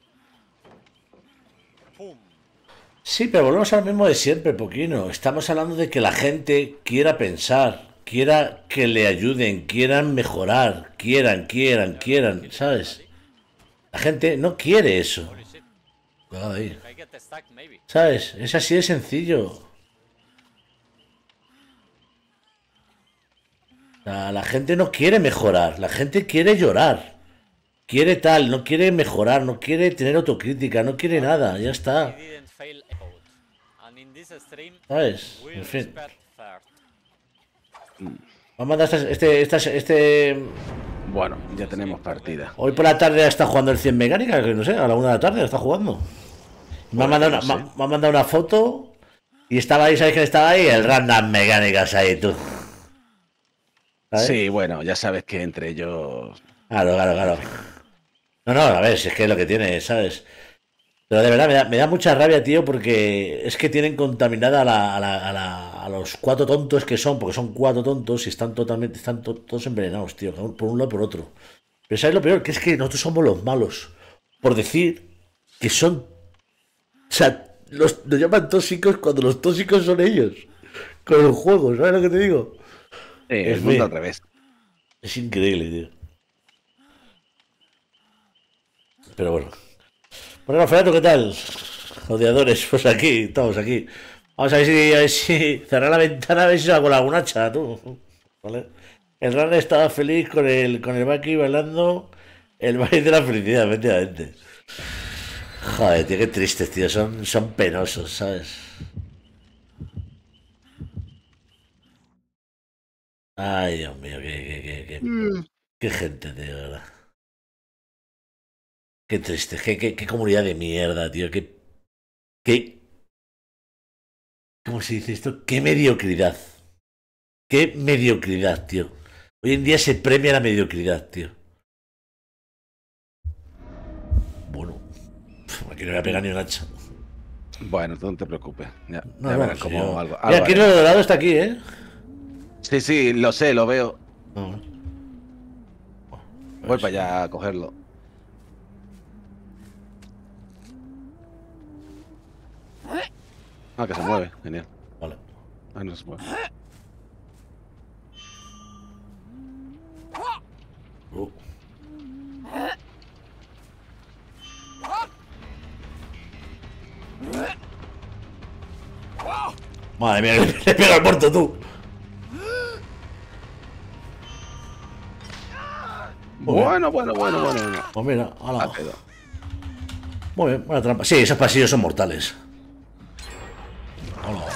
D: Pum.
A: Sí, pero volvemos al mismo de siempre, Poquino. Estamos hablando de que la gente quiera pensar, quiera que le ayuden, quieran mejorar, quieran, ¿sabes? La gente no quiere eso.
D: Holy shit.
A: Cuidado ahí.
D: If I get stuck, maybe.
A: ¿Sabes? Es así de sencillo. O sea, la gente no quiere mejorar, la gente quiere llorar. Quiere tal, no quiere mejorar, no quiere tener autocrítica, no quiere nada, ya está.
D: He didn't fail a vote. And in this stream,
A: ¿Sabes?
D: we
A: En fin.
D: respect third.
A: Vamos a mandar este...
C: Bueno, ya tenemos partida.
A: Hoy por la tarde está jugando el 100 mecánica, que no sé, a la 1 de la tarde está jugando. Me ha mandado una foto y estaba ahí, ¿sabes quién estaba ahí? El Random Mecánicas ahí, tú. ¿Sabes?
C: Sí, bueno, ya sabes que entre ellos...
A: Claro. No, a ver, si es que es lo que tiene, ¿sabes? Pero de verdad me da mucha rabia, tío, porque es que tienen contaminada a los cuatro tontos que son, porque son cuatro tontos y están totalmente, todos envenenados, tío, por un lado y por otro. Pero ¿sabes lo peor? Que es que nosotros somos los malos. Por decir que son. O sea, nos llaman tóxicos cuando los tóxicos son ellos. Con el juego, ¿sabes lo que te digo?
C: El
A: En
C: mundo
A: fin,
C: al revés.
A: es increíble, tío. Pero bueno. Bueno, Fernando, ¿qué tal? Odiadores, pues aquí, estamos aquí. Vamos a ver si cerrar la ventana, a ver si saco la un hacha, tú. ¿Vale? El Run estaba feliz con el Baki bailando el baile de la felicidad, efectivamente. Joder, tío, qué tristes, tío. Son penosos, ¿sabes? Ay, Dios mío, qué gente, tío, de verdad. Qué triste, qué comunidad de mierda, tío. Qué, ¿cómo se dice esto? Qué mediocridad. Qué mediocridad, tío. Hoy en día se premia la mediocridad, tío. Bueno, aquí no voy a pegar ni un hacha.
C: Bueno, tú no te preocupes. Ya,
A: No,
C: ya
A: no,
C: verás
A: si
C: cómo
A: yo-
C: algo.
A: Mira, aquí lo dorado está aquí, ¿eh?
C: Sí, sí, lo sé, lo veo.
A: No,
C: Voy para allá a cogerlo. Ah, que se mueve. Genial.
A: vale.
C: Ah, no se mueve.
A: Uh. Madre mía, le pega al muerto tú.
C: Bueno.
A: Pues mira, ala.
C: Ah, pero-
A: Muy bien, buena trampa. Sí, esos pasillos son mortales. Hola.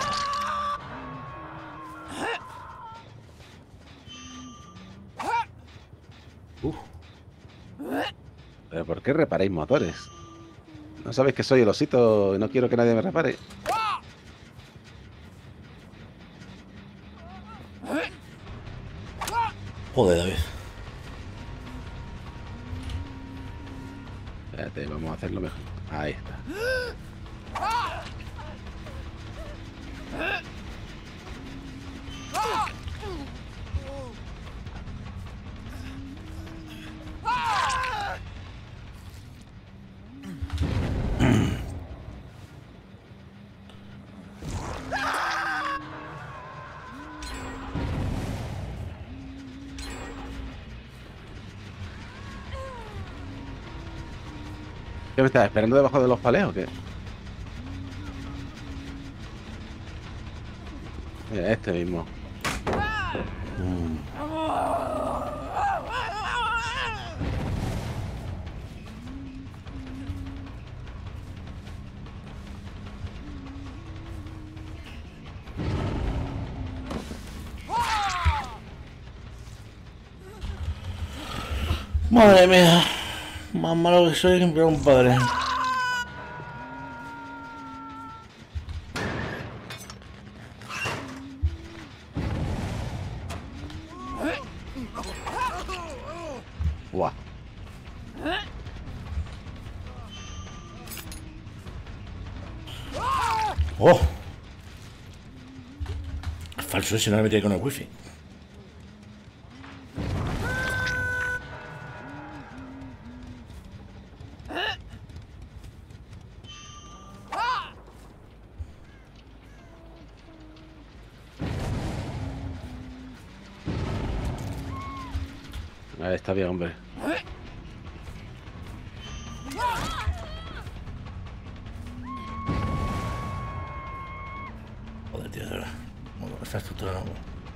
C: ¿Pero por qué reparáis motores? ¿No sabéis que soy el osito y no quiero que nadie me repare?
A: Joder, David.
C: Espérate, vamos a hacerlo mejor. Ahí está. ¿Qué me estás esperando debajo de los paleos o qué? Mira, este mismo.
A: Madre mía. Más malo que soy que un padre.
C: Buah.
A: ¡Oh! Falso, si no me metí con el wifi.
C: Ahí está bien, hombre.
A: Joder, tío, de verdad. Bueno, esta estructura no.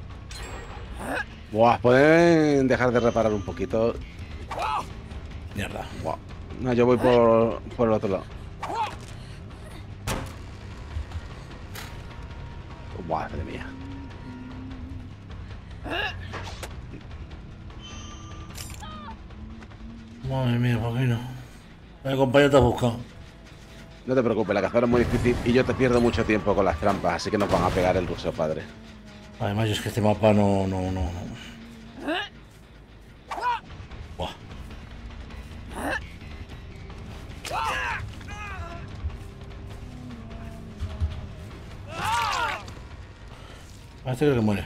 C: Buah, pueden dejar de reparar un poquito.
A: Mierda.
C: Buah. No, yo voy por el otro lado. Buah, madre mía.
A: Madre mía, ¿por qué no? El compañero te has buscado.
C: No te preocupes, la cazadora es muy difícil y yo te pierdo mucho tiempo con las trampas, así que nos van a pegar el ruso, padre.
A: Además, yo es que este mapa no. Buah. Parece que muere.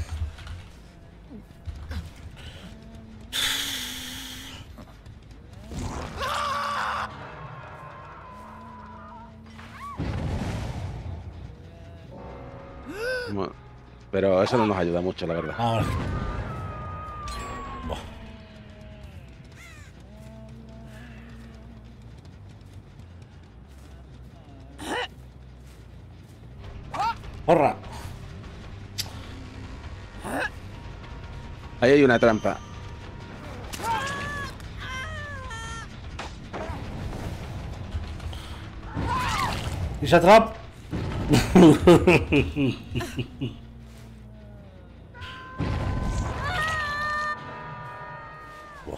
C: Bueno, pero eso no nos ayuda mucho, la verdad.
A: Ahora. Buah. ¡Horra!
C: Ahí hay una trampa.
A: ¿Y esa trap? Buah.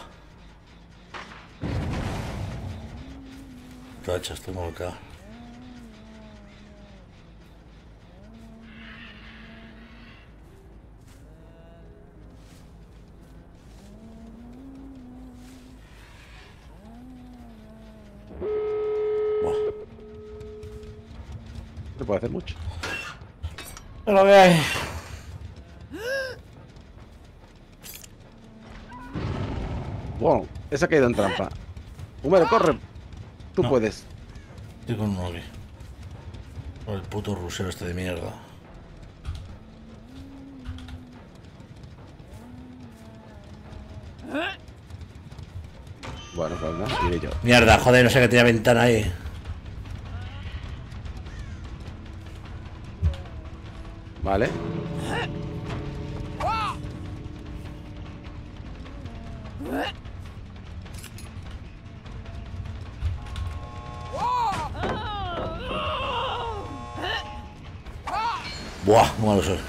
A: Racha, estoy mal acá. Buah.
C: No puede hacer mucho.
A: Pero ve ahí.
C: Wow, esa ha caído en trampa. Humero, corre. Tú
A: No.
C: puedes.
A: Estoy con uno aquí. Por el puto rusero este de mierda.
C: Bueno, pues nada, iré yo.
A: Mierda, joder, no sé que tenía ventana ahí.
C: Vale.
A: Buah, muy malo soy.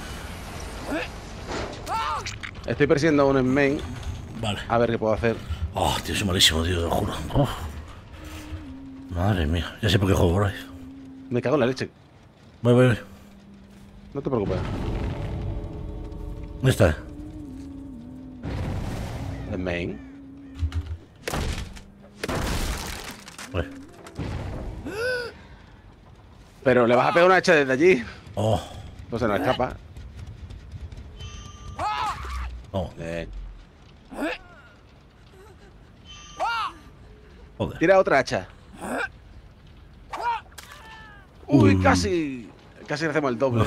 C: Estoy persiguiendo a uno en main.
A: Vale.
C: A ver qué puedo hacer.
A: Oh, tío, soy malísimo, tío, te lo juro. Oh. Madre mía, ya sé por qué juego por ahí.
C: Me cago en la leche.
A: Voy.
C: No te preocupes.
A: ¿Dónde está?
C: En main.
A: Voy.
C: Pero le vas a pegar una hacha desde allí.
A: Oh,
C: Pues se nos escapa.
A: oh,
C: Bien.
A: joder.
C: Tira otra hacha. Uy, casi. Casi le hacemos el doble.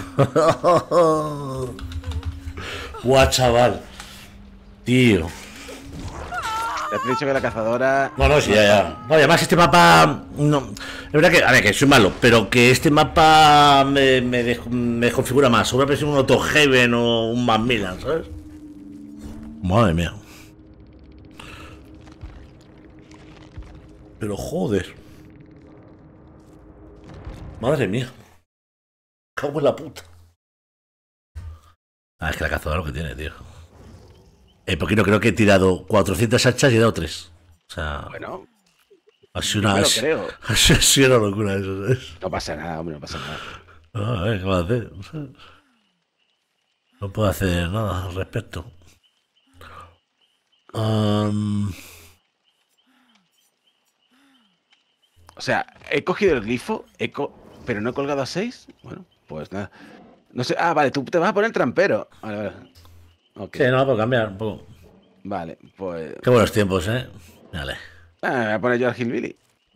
A: Buah, chaval. Tío.
C: Ya te he dicho que la cazadora.
A: No, sí, ya. No, además este mapa. No. Es verdad que, a ver, que soy malo, pero que este mapa me desconfigura más. Sobre presión un Auto Heaven o un Macmillan, ¿sabes? Madre mía. Pero joder. Madre mía. Cago en la puta. Ah, es que la cazadora lo que tiene, tío. Porque no creo que he tirado 400 hachas y he dado 3. O sea,
C: Bueno,
A: ha sido
C: yo
A: una,
C: me lo creo.
A: ha sido una locura eso, ¿sabes?
C: No pasa nada, hombre, no pasa nada.
A: Ah, ¿qué va a hacer? No puedo hacer nada al respecto.
C: O sea, he cogido el glifo, pero no he colgado a 6. Bueno, pues nada. No sé. Ah, vale, tú te vas a poner trampero. Vale. Ok.
A: Sí, no, puedo cambiar un poco.
C: Vale, pues.
A: Qué buenos tiempos, ¿eh? Vale.
C: Me voy a poner yo al Hillbilly.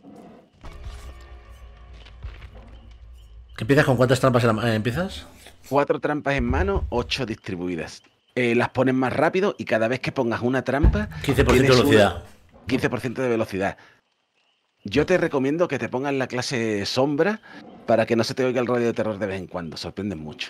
A: ¿Qué empiezas con cuántas trampas empiezas?
C: 4 trampas en mano, 8 distribuidas. Las pones más rápido y cada vez que pongas una trampa.
A: 15% de
C: tienes
A: velocidad.
C: 15% de velocidad. Yo te recomiendo que te pongas la clase sombra para que no se te oiga el radio de terror de vez en cuando. Sorprenden mucho.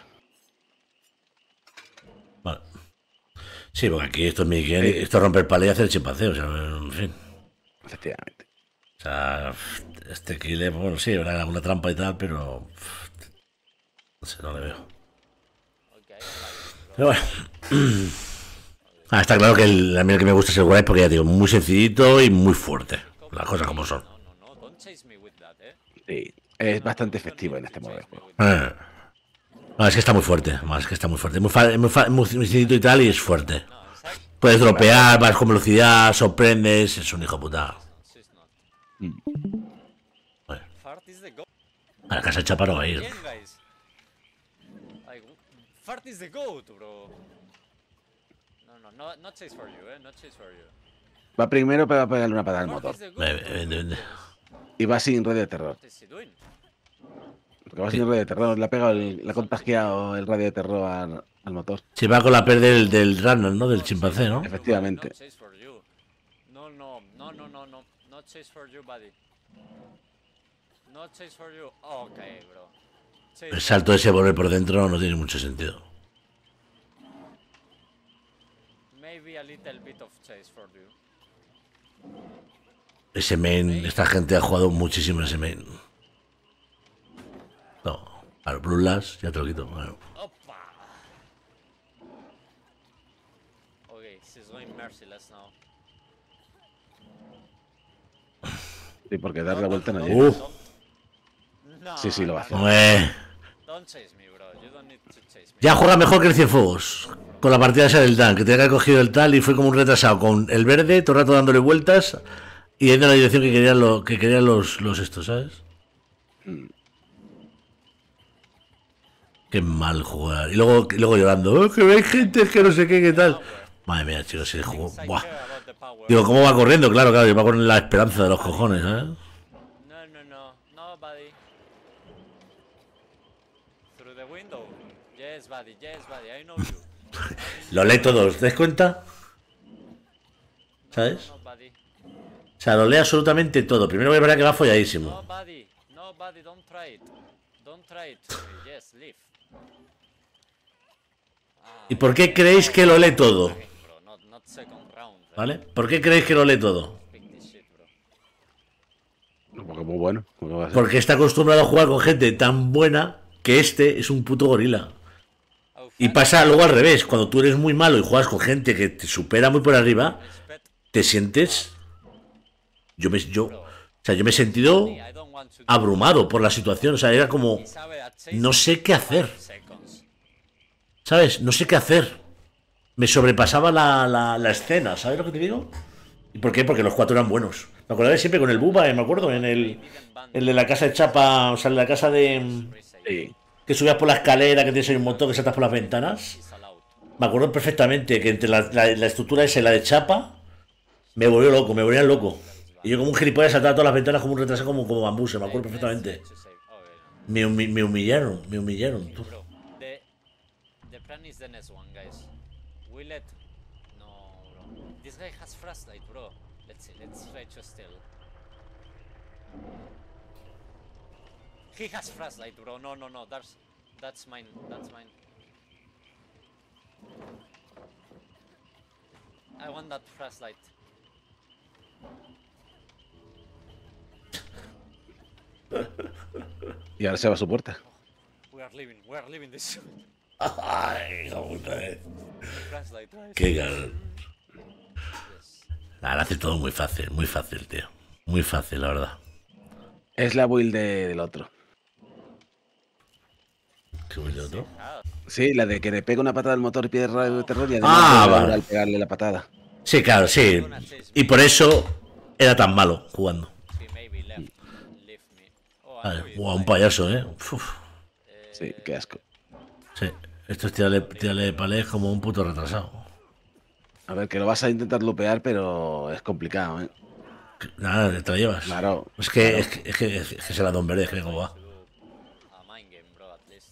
A: Vale. Sí, porque aquí esto es Miguel, esto es romper palé y hacer el chimpancé, o sea, en fin.
C: Efectivamente.
A: O sea, este kill, bueno, sí, habrá alguna trampa y tal, pero. No sé, no le veo. Pero bueno. Está claro que a mí el que me gusta es el Wraith porque ya digo, muy sencillito y muy fuerte. Las cosas como son.
D: No, don't chase me with that,
C: Sí, es bastante efectivo en este modo de juego.
A: No, es que está muy fuerte, más que está muy fuerte. Muy sencillito y tal, y es fuerte. Puedes dropear, vas con velocidad, sorprendes, es un hijo de puta.
D: She's not.
A: Bueno,
D: Fart is the goal.
A: a la casa hecha para ir.
D: Again, guys. Like, Fart is the goat, bro. No, not chase for you, not chase for you.
C: Va primero para pegarle una patada al
D: Fart
C: motor.
D: is the goat,
A: Vende.
C: Y va sin radio de terror.
D: What is he doing?
C: Porque va sin radio de terror. Le ha pegado, le ha contagiado el radio de terror al motor.
A: Se va con la per del runner, ¿no? Del chimpancé, ¿no?
C: Efectivamente.
D: No chase for you. No. Not chase for you, buddy. Not chase for you. Okay, bro. Chase
A: El salto ese volver por dentro no tiene mucho sentido.
D: maybe a little bit of chase for you.
A: Ese main, esta gente ha jugado muchísimo ese main. No, al Blue Lash ya te lo quito. Bueno.
D: Opa! Okay, she's going merciless now.
C: Sí, porque dar la vuelta no
D: No,
C: llega.
D: no,
C: Sí, lo va a hacer.
D: Don't chase me, bro. You don't need to chase me.
A: Ya juega mejor que el Cienfuegos. Con la partida esa del tank, que tenía que haber cogido el tal y fue como un retrasado con el verde, todo el rato dándole vueltas y yendo en la dirección que querían los estos, ¿sabes? Qué mal jugar. Y luego llorando, "Oh, que hay gente que no sé qué, qué tal. Madre mía, chicos, ese juego.
D: Things I
A: Buah.
D: care about the power.
A: Digo, ¿cómo va corriendo? Claro, yo va con la esperanza de los cojones, ¿sabes?
D: No, buddy. Through the window. Yes, buddy, I know you.
A: Lo lee todos, ¿te das cuenta? ¿Sabes?
D: No, buddy.
A: O sea, lo lee absolutamente todo. Primero voy a ver que va folladísimo.
D: No, buddy, don't try it. Don't try it. Yes, leave.
A: ¿Y por qué creéis que lo lee todo?
D: Bro, not second round.
A: ¿Vale? ¿Por qué creéis que lo lee todo?
D: Pick this shit, bro.
C: No, porque muy bueno. ¿Cómo va a ser?
A: Porque está acostumbrado a jugar con gente tan buena que este es un puto gorila.
D: Oh,
A: Y pasa luego al revés. Cuando tú eres muy malo y juegas con gente que te supera muy por arriba,
D: respect.
A: te sientes... Yo me he sentido
D: I don't want to do
A: abrumado por la situación. O sea, era como...
D: Sabe a chase
A: No sé qué hacer.
D: seconds.
A: ¿Sabes? No sé qué hacer. Me sobrepasaba la escena, ¿sabes lo que te digo? ¿Y por qué? Porque los cuatro eran buenos. Me acordaba siempre con el Buba, me acuerdo, en el de la casa de chapa, o sea, en la casa de...
C: Sí.
A: Que subías por la escalera, que tienes ahí un montón que saltas por las ventanas.
D: Is allowed.
A: Me acuerdo perfectamente que entre la estructura esa y la de chapa, me volvió loco, me volvían loco. Y yo como un gilipollas saltaba todas las ventanas como un retraso, como bambú, se me acuerdo perfectamente.
D: To save. Okay,
A: Me humillaron, tú.
D: bro. The plan is the next one, guys. We let. No, bro. This guy has flashlight, bro. Let's see. Let's try to steal. He has flashlight, bro. No. That's mine. I want that flashlight.
C: Y ahora se va a su puerta.
D: We are leaving this.
A: Ay, hijo de puta,
D: Flashlight, guys.
A: Qué cabrón.
D: Yes.
A: Nada, lo hace todo muy fácil, tío. Muy fácil, la verdad.
C: Es la build del otro.
A: Qué bonito, ¿no?
C: Sí, la de que le pega una patada al motor y pierde radio de terror y además
A: Ah,
C: llora
A: vale.
C: al pegarle la patada.
A: Sí, claro, sí. Y por eso era tan malo jugando.
D: He maybe leave me. Oh, I
A: Vale,
D: know you
A: guau, un
D: like-
A: payaso, ¿eh? Uf,
C: Sí, qué asco.
A: sí. Esto es tirarle palés como un puto retrasado.
C: A ver, que lo vas a intentar lupear, pero es complicado, ¿eh?
A: Nada, te la llevas.
C: Claro.
A: Es que será Don Verde, que cómo va.
D: A mind game, bro, at least.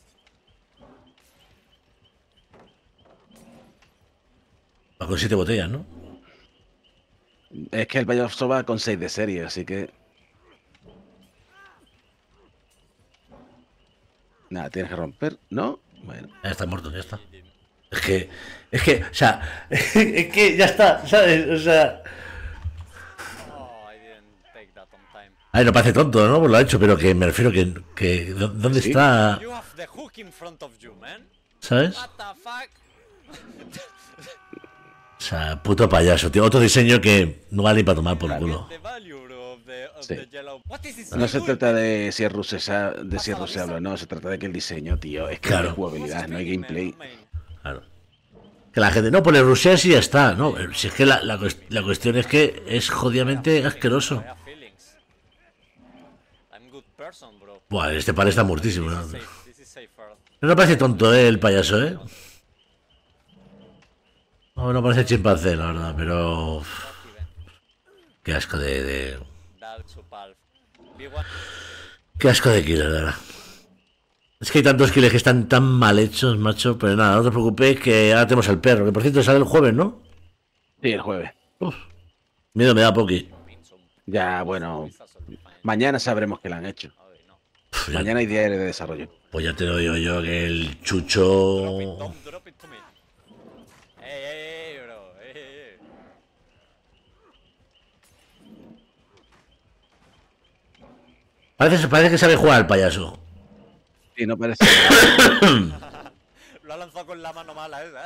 A: Va con 7 botellas, ¿no?
C: Es que el payaso va con 6 de serie, así que... Nada, tienes que romper, ¿no? Bueno.
A: Ya está muerto, ya está. Es que, o sea, es que ya está, ¿sabes? O sea...
D: Oh, I didn't take that on time.
A: A ver, no parece tonto, ¿no? Pues lo ha hecho, pero que me refiero que ¿dónde
C: Sí.
A: está?
D: You have the hook in front of you, man.
A: ¿Sabes?
D: What the fuck?
A: O sea, puto payaso, tío. Otro diseño que no vale ni para tomar por culo.
D: The value, bro, of
C: Sí.
D: the yellow. What is this?
C: No se
D: doing?
C: trata de si es ruseable, no, se trata de que el diseño, tío, es que
A: Claro.
C: no hay jugabilidad, no hay gameplay.
A: Claro. Que la gente, no, pues le ruseas y ya está. No, si es que la cuestión es que es jodidamente asqueroso.
D: I have feelings. I'm good person, bro.
A: Buah, este pal está muertísimo, ¿no?
D: This is safe,
A: No me parece tonto, el payaso, ¿eh? No, no parece chimpancé, la verdad, pero...
D: Rocky, ven.
A: Qué asco de...
D: Valve to Valve. B1.
A: Qué asco de killer, de verdad. Es que hay tantos killers que están tan mal hechos, macho. Pero nada, no te preocupes que ahora tenemos al perro. Que por cierto sale el jueves, ¿no?
C: Sí, el jueves.
A: Uf, miedo me da Poki.
C: Ya, bueno, mañana sabremos que lo han hecho.
A: Uf,
C: Mañana hay diario de desarrollo.
A: pues ya te lo digo yo, que el
D: Drop it,
A: chucho...
D: Tom, drop it to me. Hey, bro. Hey.
A: Parece que sabe jugar al payaso.
C: Sí, no parece.
D: Lo ha lanzado con la mano mala esa.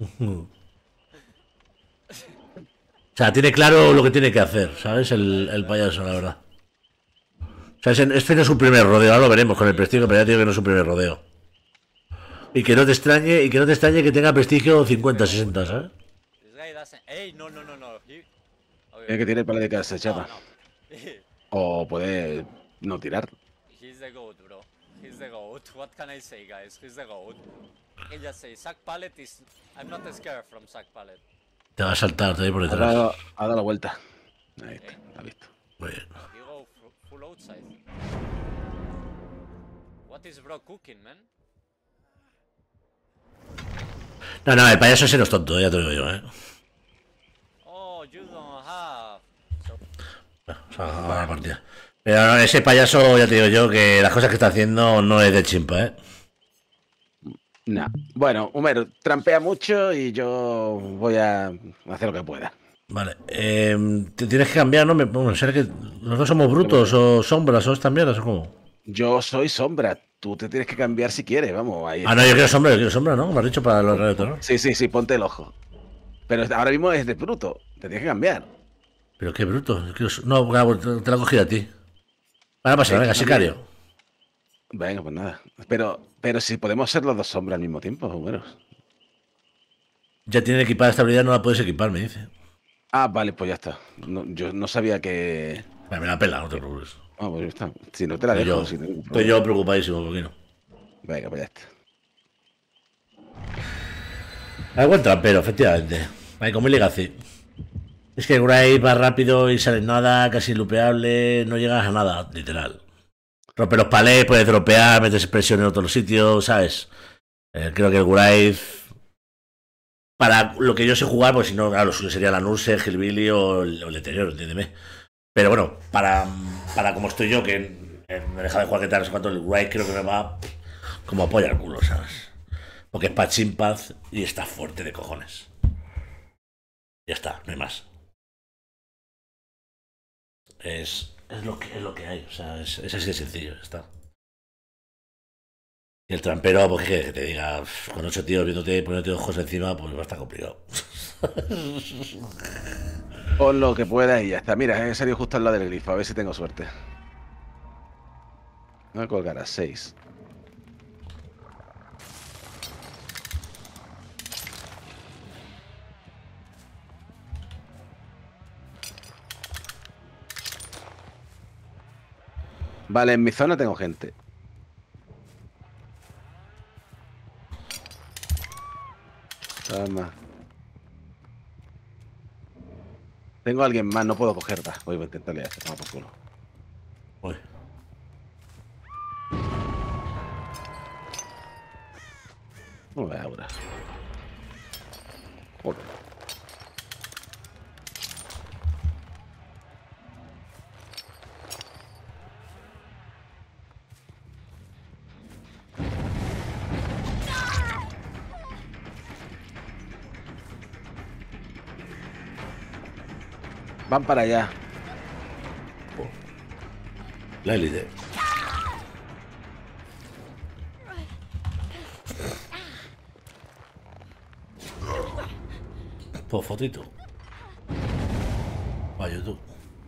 A: O sea, tiene claro lo que tiene que hacer, ¿sabes? El payaso, la verdad. O sea, este no es su primer rodeo, ahora lo veremos con el prestigio, pero ya te digo que no es su primer rodeo. Y que no te extrañe, que tenga prestigio 50, 60, ¿sabes?
D: This guy doesn't. Hey, no.
C: Tiene que tirar para de casa, chapa.
D: No.
C: O puede no tirar.
D: He's the goat, bro. He's the goat. What can I say, guys? He's the goat. I just say, Sack Pallet is. I'm not scared from Sack Pallet.
A: Te va a saltar, te va a ir por
C: Ha
A: detrás.
C: dado la vuelta. Ahí está, lo ha visto.
A: Muy bien.
D: You go full outside. What is bro cooking, man?
A: No, el payaso ese no es tonto, ya te lo digo yo, ¿eh?
D: Oh, you don't have. So,
A: O sea, va la partida. Pero no, ese payaso, ya te digo yo, que las cosas que está haciendo no es de chimpa, ¿eh?
C: No. Bueno, Homero, trampea mucho y yo voy a hacer lo que pueda.
A: Vale. Te tienes que cambiar, ¿no? Bueno, ¿será que los dos somos brutos o sombras o estas mierdas o cómo?
C: Yo soy sombra. Tú te tienes que cambiar si quieres, vamos. Ahí
A: Ah, no, yo quiero sombra, ¿no? Me has dicho para los retos, ¿no?
C: Sí, ponte el ojo. Pero ahora mismo es de bruto. Te tienes que cambiar.
A: Pero qué bruto. No, claro, te la he cogido a ti. Ahora pasa, venga, sicario.
C: Venga, pues nada. Pero si podemos ser los dos sombras al mismo tiempo, Homero.
A: Ya tiene equipada esta habilidad, no la puedes equipar, me dice.
C: Ah, vale, pues ya está. No, yo no sabía que...
A: Me la pela, no te preocupes.
C: Ah, pues ya está. Si no te la
A: Estoy
C: dejo.
A: yo,
C: Si no hay ningún
A: estoy
C: problema.
A: yo preocupadísimo, Poquino.
C: Venga, pues ya está.
A: Algo trampero, efectivamente. Hay como Legacy. Es que Gray va rápido y sale nada, casi lupeable, no llegas a nada, literal. Rompe los palés, puedes dropear, metes presión en otros sitios, ¿sabes? Creo que el Gray, para lo que yo sé jugar, pues si no, claro, lo suyo sería la Nurse, el Hillbilly o el deterioro, entiéndeme. Pero bueno, para como estoy yo, que me deja de jugar que tal, no sé cuánto, el Gray creo que me va como apoya el culo, ¿sabes? Porque es para Chimpath y está fuerte de cojones. Ya está, no hay más. Es lo que hay, o sea, es así de sencillo, ya está. Y el trampero, pues que te diga, con 8 tíos viéndote y poniéndote ojos encima, pues va a estar complicado.
C: Pon lo que puedas y ya está. Mira, he salido justo al lado del grifo, a ver si tengo suerte. Voy a colgar a 6. Vale, en mi zona tengo gente. Toma. Tengo a alguien más, no puedo cogerla. Voy a intentarle hacer, toma por culo.
A: Uy.
C: No ve ahora. Joder. Van para allá.
A: La élite. Pues fotito. Va YouTube.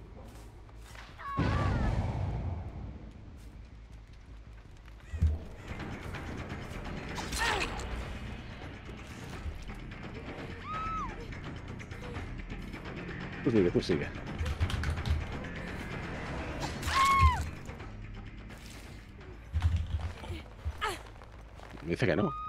C: Tú sigue. dice que no.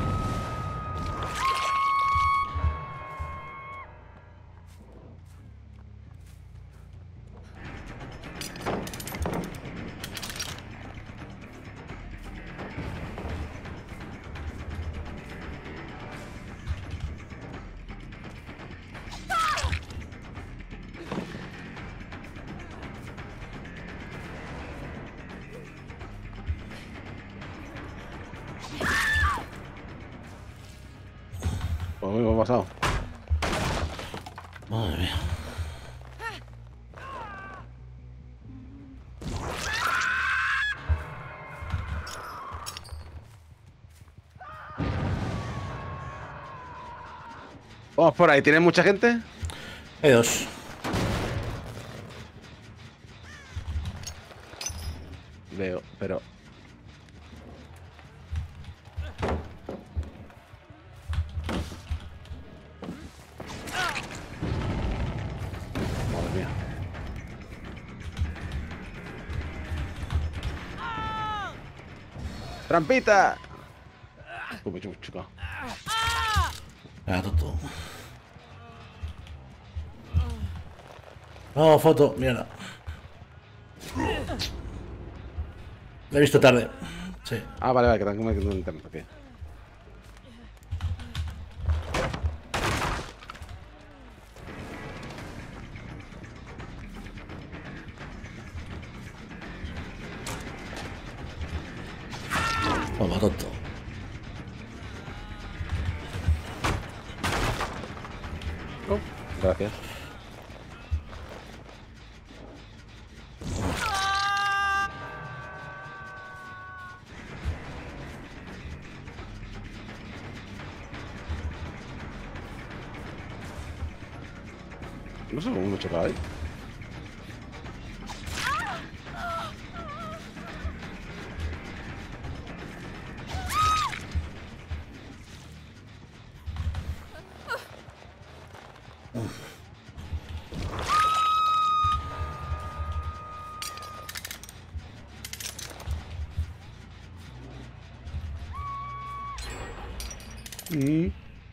C: Pues muy bien pasado.
A: Madre mía.
C: Vamos por ahí. ¿Tienes mucha gente?
A: Hay dos.
C: Veo, pero... Madre mía. ¡Trampita! Uy, chico.
A: Ah, tonto. No, foto, mierda. La he visto tarde. Sí.
C: Ah, vale, vale, que tengo que internet. Ok.
A: Toma, tonto.
C: Oh, gracias. No sé cómo me choca ahí. Mm.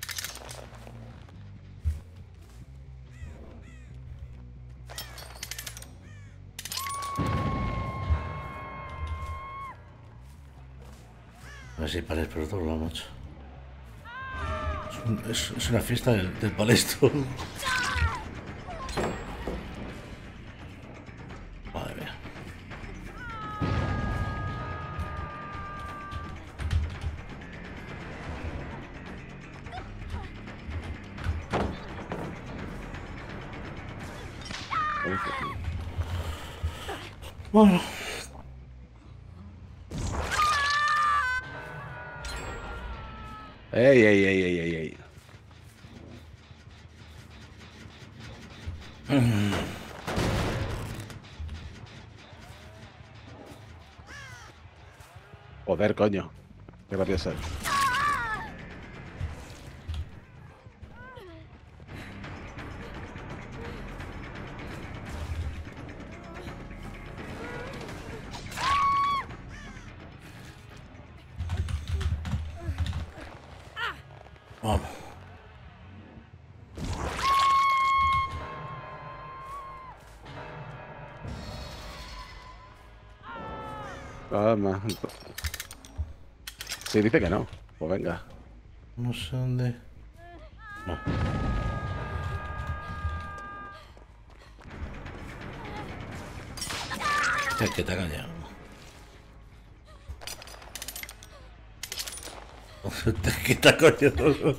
A: A ver si para el por otro lado, macho. Es una fiesta del palestro. Madre mía. Bueno.
C: Ey, ey, ey, ey, ey, ey. Joder, coño. Qué rápido soy.
A: Vamos.
C: Calma. Sí, dice que no. Pues venga.
A: No sé dónde. No. Que te ha cañado. ¿Qué está coño?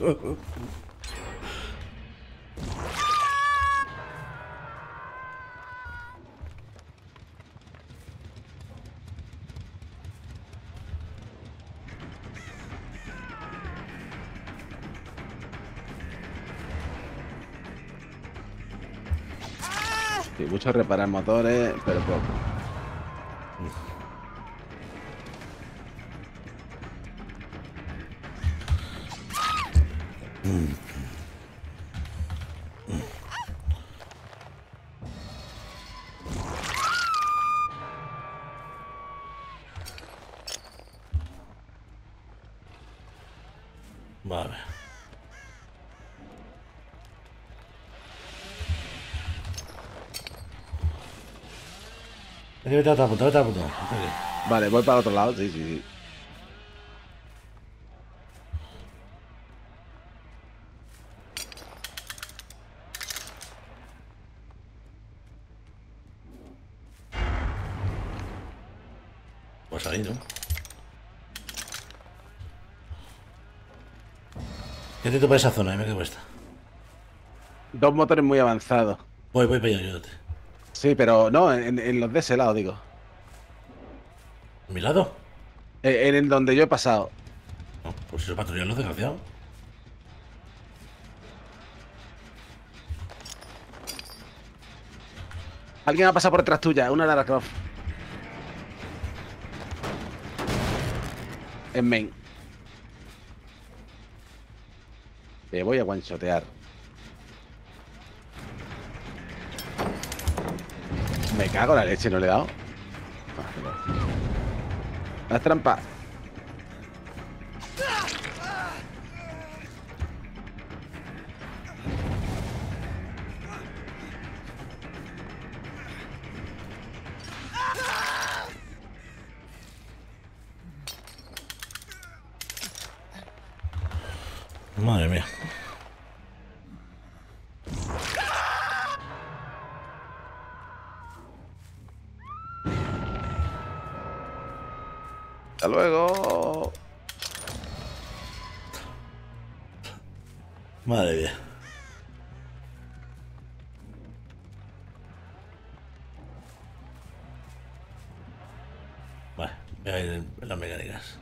C: Sí, mucho reparar motores, pero poco.
A: Vale. Vete a otra punta, vete a otra punta.
C: Vale, voy para el otro lado, sí, sí, sí.
A: Pues ahí, ¿no? Yo intento para esa zona, me quedo esta.
C: 2 motores muy avanzados.
A: Voy para allá, ayúdate.
C: Sí, pero no, en los de ese lado, digo.
A: ¿A mi lado?
C: En el donde yo he pasado.
A: No, pues eso patrullan los desgraciados.
C: Alguien ha pasado por detrás tuya, una Lara Croft. En main. Te voy a guanchotear. Me cago en la leche, no le he dado. Las trampas.
A: Madre mía.
C: Hasta luego.
A: Madre mía. Vale, voy a ir en las mecánicas.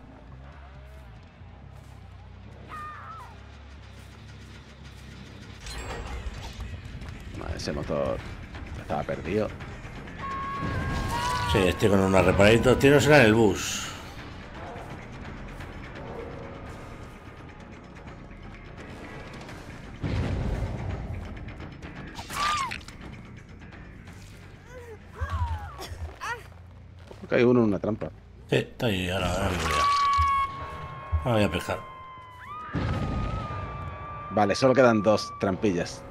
C: Madre, ese motor estaba perdido.
A: Sí, estoy con unos reparaditos. Tiene que ser en el bus.
C: Porque hay uno en una trampa.
A: Sí, está ahí, ahora mismo ya. Ahora voy a pescar.
C: Vale, solo quedan 2 trampillas.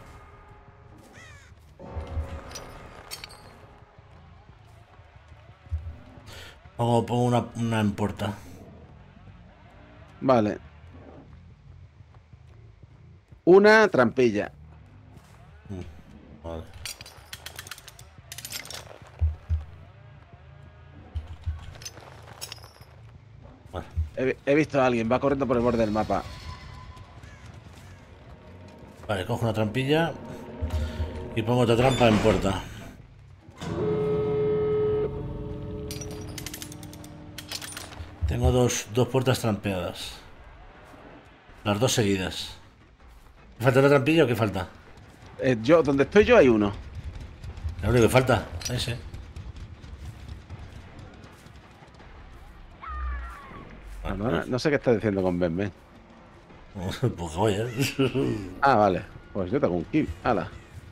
A: Pongo una en puerta.
C: Vale. Una trampilla.
A: Vale. Vale.
C: He visto a alguien, va corriendo por el borde del mapa.
A: Vale, cojo una trampilla y pongo otra trampa en puerta. Tengo dos puertas trampeadas. Las 2 seguidas. ¿Me falta una trampilla o qué falta?
C: Donde estoy yo hay uno.
A: Lo único que falta, ese.
C: No sé qué está diciendo con Ben Ben.
A: Pues oye.
C: Ah, vale. Pues yo tengo un kill. Hala.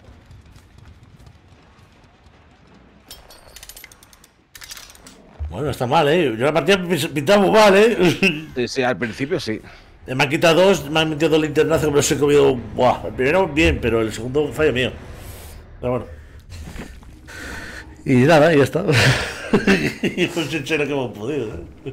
A: Bueno, está mal, ¿eh? Yo la partida pintaba muy mal, ¿eh?
C: Sí, sí, al principio sí.
A: Me han quitado 2, me han metido 2 linternazos que me los he comido. Buah, el primero bien, pero el segundo fallo mío. Pero bueno. Y nada, y ya está. Y pues sincero que hemos podido, ¿eh?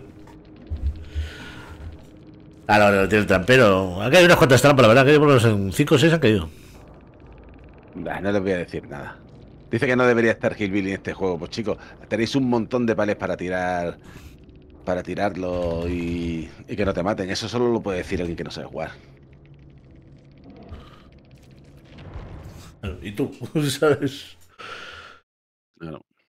A: Ahora, tiene el trampero. Aquí hay unas cuantas trampas, la verdad, que por lo menos en 5 o 6 han caído.
C: No les voy a decir nada. Dice que no debería estar Hillbilly en este juego. Pues chicos, tenéis un montón de palets para tirar. Para tirarlo y que no te maten. Eso solo lo puede decir alguien que no sabe jugar.
A: ¿Y tú? ¿Sabes?
C: Claro.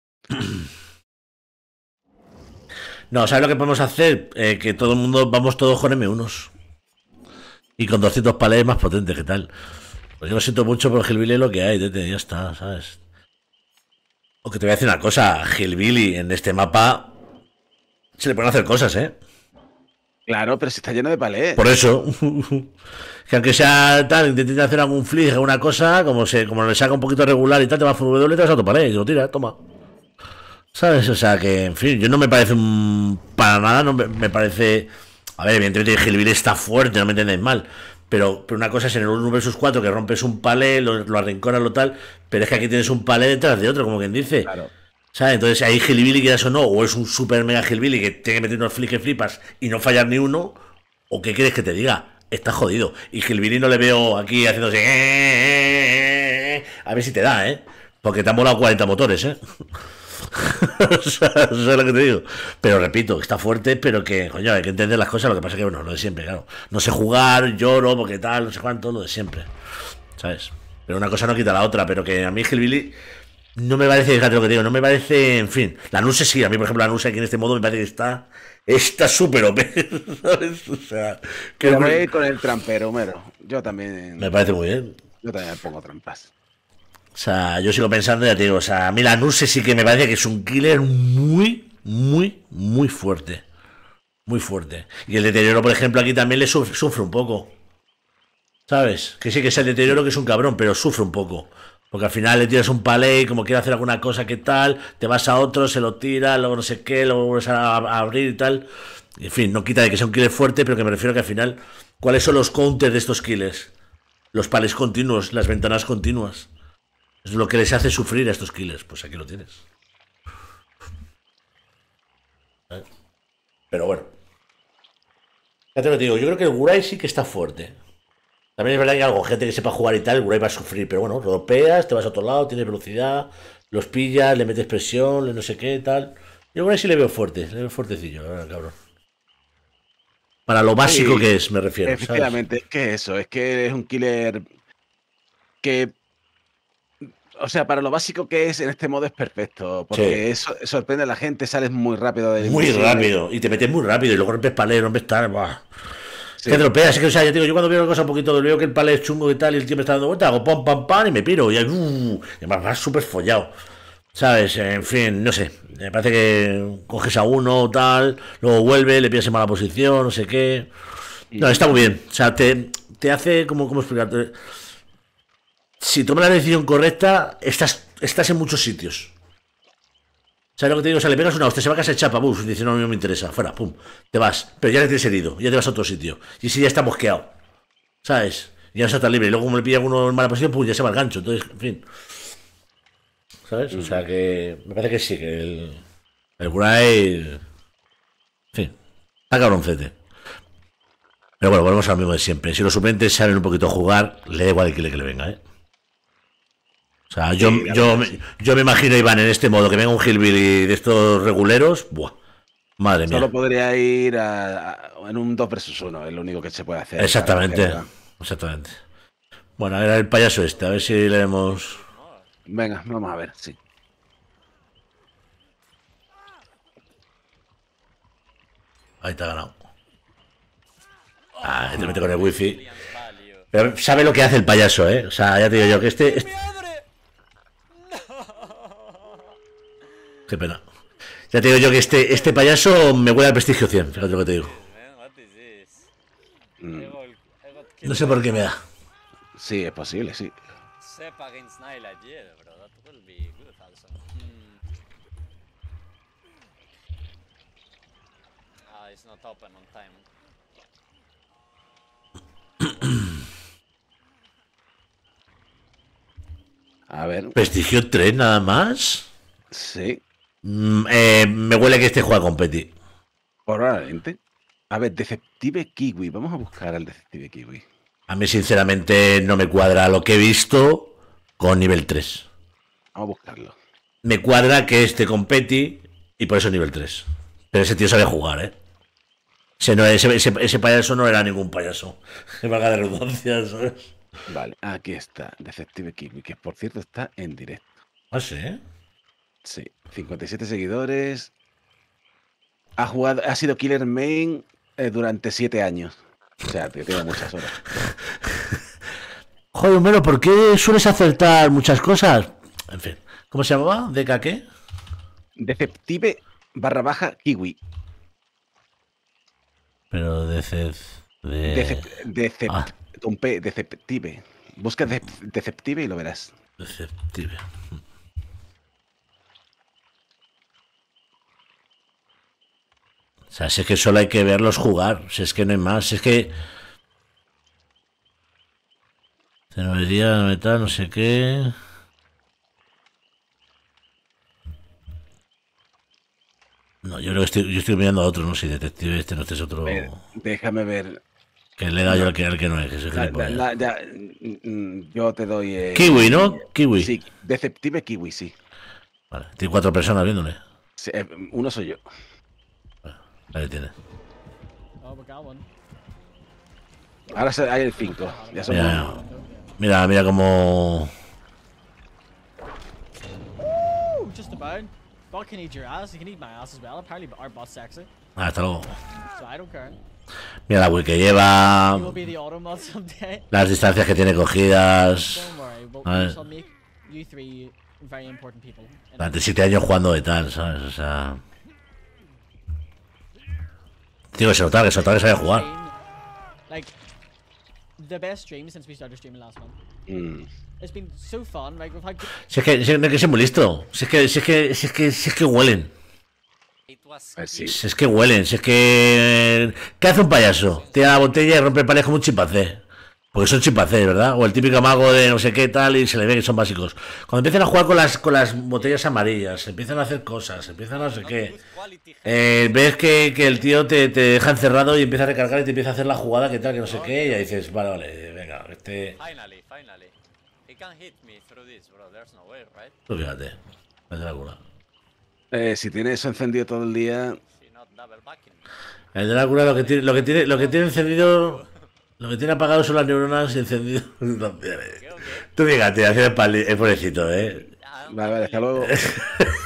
A: No, ¿sabes lo que podemos hacer? Que todo el mundo, vamos todos con M1s. Y con 200 palets más potentes, ¿qué tal? Pues yo lo siento mucho por Hillbilly lo que hay, tete, ya está, ¿sabes? O que te voy a decir una cosa, Hillbilly en este mapa se le pueden hacer cosas, ¿eh?
C: Claro, pero si está lleno de palets.
A: Por eso. Que aunque sea tal, intentes hacer algún flick, alguna cosa, como le saca un poquito regular y tal, te va a W, te vas a tu pared y lo tira, toma. ¿Sabes? O sea que, en fin, yo no me parece para nada, no me parece A ver, evidentemente el Hillbilly está fuerte, no me entendéis mal. Pero una cosa es en el 1 vs 4 que rompes un palé, lo arrinconas, lo tal. Pero es que aquí tienes un palé detrás de otro, como quien dice.
C: Claro.
A: ¿Sabes? Entonces ahí Hillbilly, quieras o no, o es un super mega Hillbilly que tiene que meter unos flick que flipas y no fallar ni uno, o qué quieres que te diga. Está jodido. Y Hillbilly no le veo aquí haciéndose. A ver si te da, ¿eh? Porque te han volado 40 motores, ¿eh? O sea, eso es lo que te digo. Pero repito, está fuerte, pero que, coño, hay que entender las cosas. Lo que pasa es que, bueno, lo de siempre, claro. No sé jugar, lloro, porque tal, no sé cuánto, lo de siempre. ¿Sabes? Pero una cosa no quita la otra. Pero que a mí Hillbilly no me parece, fíjate lo que te digo, no me parece, en fin. La Nuse sí, a mí, por ejemplo, la Nuse aquí en este modo me parece que está súper OP, ¿sabes? O sea, que
C: Pero voy con el trampero, Homero. Yo también.
A: me parece muy bien.
C: Yo también pongo trampas.
A: O sea, yo sigo pensando, ya te digo, o sea, a mí la Nuse sí que me parece que es un killer muy, muy, muy fuerte. Muy fuerte. Y el deterioro, por ejemplo, aquí también le sufre un poco. ¿Sabes? Que sí que es el deterioro que es un cabrón, pero sufre un poco. Porque al final le tiras un palé y como quiere hacer alguna cosa que tal, te vas a otro, se lo tira, luego no sé qué, luego vuelves a abrir y tal. Y en fin, no quita de que sea un killer fuerte, pero que me refiero a que al final, ¿cuáles son los counters de estos killers? Los palés continuos, las ventanas continuas. Es lo que les hace sufrir a estos killers. Pues aquí lo tienes. ¿Eh? Pero bueno. Ya te lo digo, yo creo que el Guray sí que está fuerte. También es verdad que algo, gente que sepa jugar y tal, el Guray va a sufrir, pero bueno, rodeas, te vas a otro lado, tienes velocidad, los pillas, le metes presión, le no sé qué, tal. Yo el Guray sí le veo fuerte, le veo fuertecillo, cabrón. Para lo básico
C: Sí,
A: que es, me refiero.
C: efectivamente, es que eso, es que es un killer que, o sea, para lo básico que es en este modo es perfecto, porque
A: Sí.
C: eso sorprende a la gente, sales muy rápido del
A: Muy
C: invisible.
A: rápido, y te metes muy rápido, y luego rompes palé, rompes tal, buah.
C: Sí.
A: Que dropeas, es que, o sea, ya te digo, yo cuando veo una cosa un poquito, veo que el palé es chungo y tal, y el tío me está dando vuelta, hago pam, pam, pam, y me piro, y además vas súper follado. ¿Sabes? En fin, no sé. Me parece que coges a uno, tal, luego vuelve, le pillas en mala posición, no sé qué. No, está muy bien. O sea, te hace, ¿cómo explicarte? Si tomas la decisión correcta, estás en muchos sitios. ¿Sabes lo que te digo? O sea, le pegas una hostia, se va a casa de chapa, buf, dice, no, no me interesa, fuera, pum, te vas. Pero ya le tienes herido, ya te vas a otro sitio. Y si ya está mosqueado, ¿sabes? Ya no está libre. Y luego, como le pilla uno en mala posición, pum, ya se va al gancho. Entonces, en fin. ¿Sabes? O sea que me parece que sí, que el Guray. En fin, está cabroncete. Pero bueno, volvemos al mismo de siempre. Si los suplentes saben un poquito jugar, le da igual el que le venga, ¿eh? O sea, yo,
C: Sí, la
A: yo,
C: verdad,
A: me-
C: sí.
A: yo me imagino a Iván en este modo, que venga un Hillbilly de estos reguleros. Buah, madre
C: Solo
A: mía.
C: podría ir en un 2 versus 1, es lo único que se puede hacer para
A: Exactamente,
C: cogerla.
A: exactamente. Bueno, a ver el payaso este, a ver si le vemos.
C: Venga, vamos a ver, sí.
A: Ahí te ha ganado. Ah, te mete con el wifi.
D: Brilliant value.
A: Pero sabe lo que hace el payaso, ¿eh? O sea, ya te digo yo que
D: ¡Madre!
A: Qué pena. Ya te digo yo que este payaso me huele al prestigio 100, fíjate lo que te digo.
D: Man, what is this?
C: Mm,
D: I got
A: No
D: killed
A: sé
D: by
A: por qué me da.
C: sí, es posible, sí.
D: Sep against Naila Jed, bro. That will be good also. Ah, it's not open on time.
C: A ver,
A: Prestigio 3 nada más.
C: sí,
A: Me huele que este juega con Petit.
C: probablemente. A ver, Deceptive Kiwi. Vamos a buscar al Deceptive Kiwi.
A: A mí, sinceramente, no me cuadra lo que he visto con nivel 3.
C: Vamos a buscarlo.
A: Me cuadra que este con Petit y por eso nivel 3. Pero ese tío sabe jugar, ¿eh? Ese payaso no era ningún payaso. Que valga de redundancia, ¿sabes?
C: Vale, aquí está, Deceptive Kiwi, que por cierto está en directo.
A: Ah, sí, ¿eh?
C: Sí, 57 seguidores. Ha sido Killer Main durante 7 años. O sea, tío, tiene muchas horas.
A: Joder, Homero, ¿por qué sueles acertar muchas cosas? En fin, ¿cómo se llamaba? ¿Deca qué?
C: Deceptive / Kiwi.
A: Pero Ah,
C: Con P, Deceptive. Busca Deceptive y lo verás.
A: Deceptive. sea, si es que solo hay que verlos jugar, si es que no hay más, si es que... Tecnología, metal, no sé qué... No, yo creo que yo estoy mirando a otro, no sé, detective este, no este es otro...
C: A ver, déjame ver.
A: Que le da yo al que no es, que es
C: Yo te doy.
A: Kiwi, ¿no? Kiwi.
C: Sí, Detective Kiwi, sí.
A: Vale, tiene 4 personas viéndole.
C: Sí, uno soy yo.
A: Ahí tiene.
E: Oh, we got one.
C: Ahora hay el 5. Ya somos.
A: Mira, mira cómo...
E: Ooh, just about. Bot can eat your ass. You can eat my ass as well. Apparently, our bot's sexy,
A: Ah, hasta luego.
E: so I don't care.
A: Mira la wiki que lleva...
E: You will be the automod someday.
A: Las distancias que tiene cogidas...
E: Don't worry,
A: A ver.
E: we shall make you three very important people.
A: Durante 7 años jugando de tal, ¿sabes? O sea... Tío, que se notaba que sabía jugar.
E: Like, the best stream since we started streaming last month.
C: Mm.
E: It's been so fun. Like, we've had good
A: Si es que no hay que ser muy listo. Si es que huelen.
D: It was
C: A ver, sí.
A: Si es que huelen. Si es que... ¿Qué hace un payaso? Tira la botella y rompe paredes como un chimpancé. Porque son chimpancés, ¿verdad? O el típico mago de no sé qué tal y se le ve que son básicos. Cuando empiezan a jugar con las botellas amarillas, empiezan a hacer cosas, empiezan a no sé qué.
D: quality.
A: Ves que el tío te deja encerrado y empieza a recargar y te empieza a hacer la jugada que tal, que no sé qué. Y ya dices, vale, venga,
D: Finally. He can hit me through this, bro. There's no way, right?
A: Tú fíjate. Es de la cura.
C: Si tienes eso encendido todo el día.
D: She not double backing me.
A: El de la cura lo que tiene encendido, lo que tiene apagado son las neuronas y encendido. Tú fíjate, hace el pobrecito,
C: Vale, hasta luego.
A: Es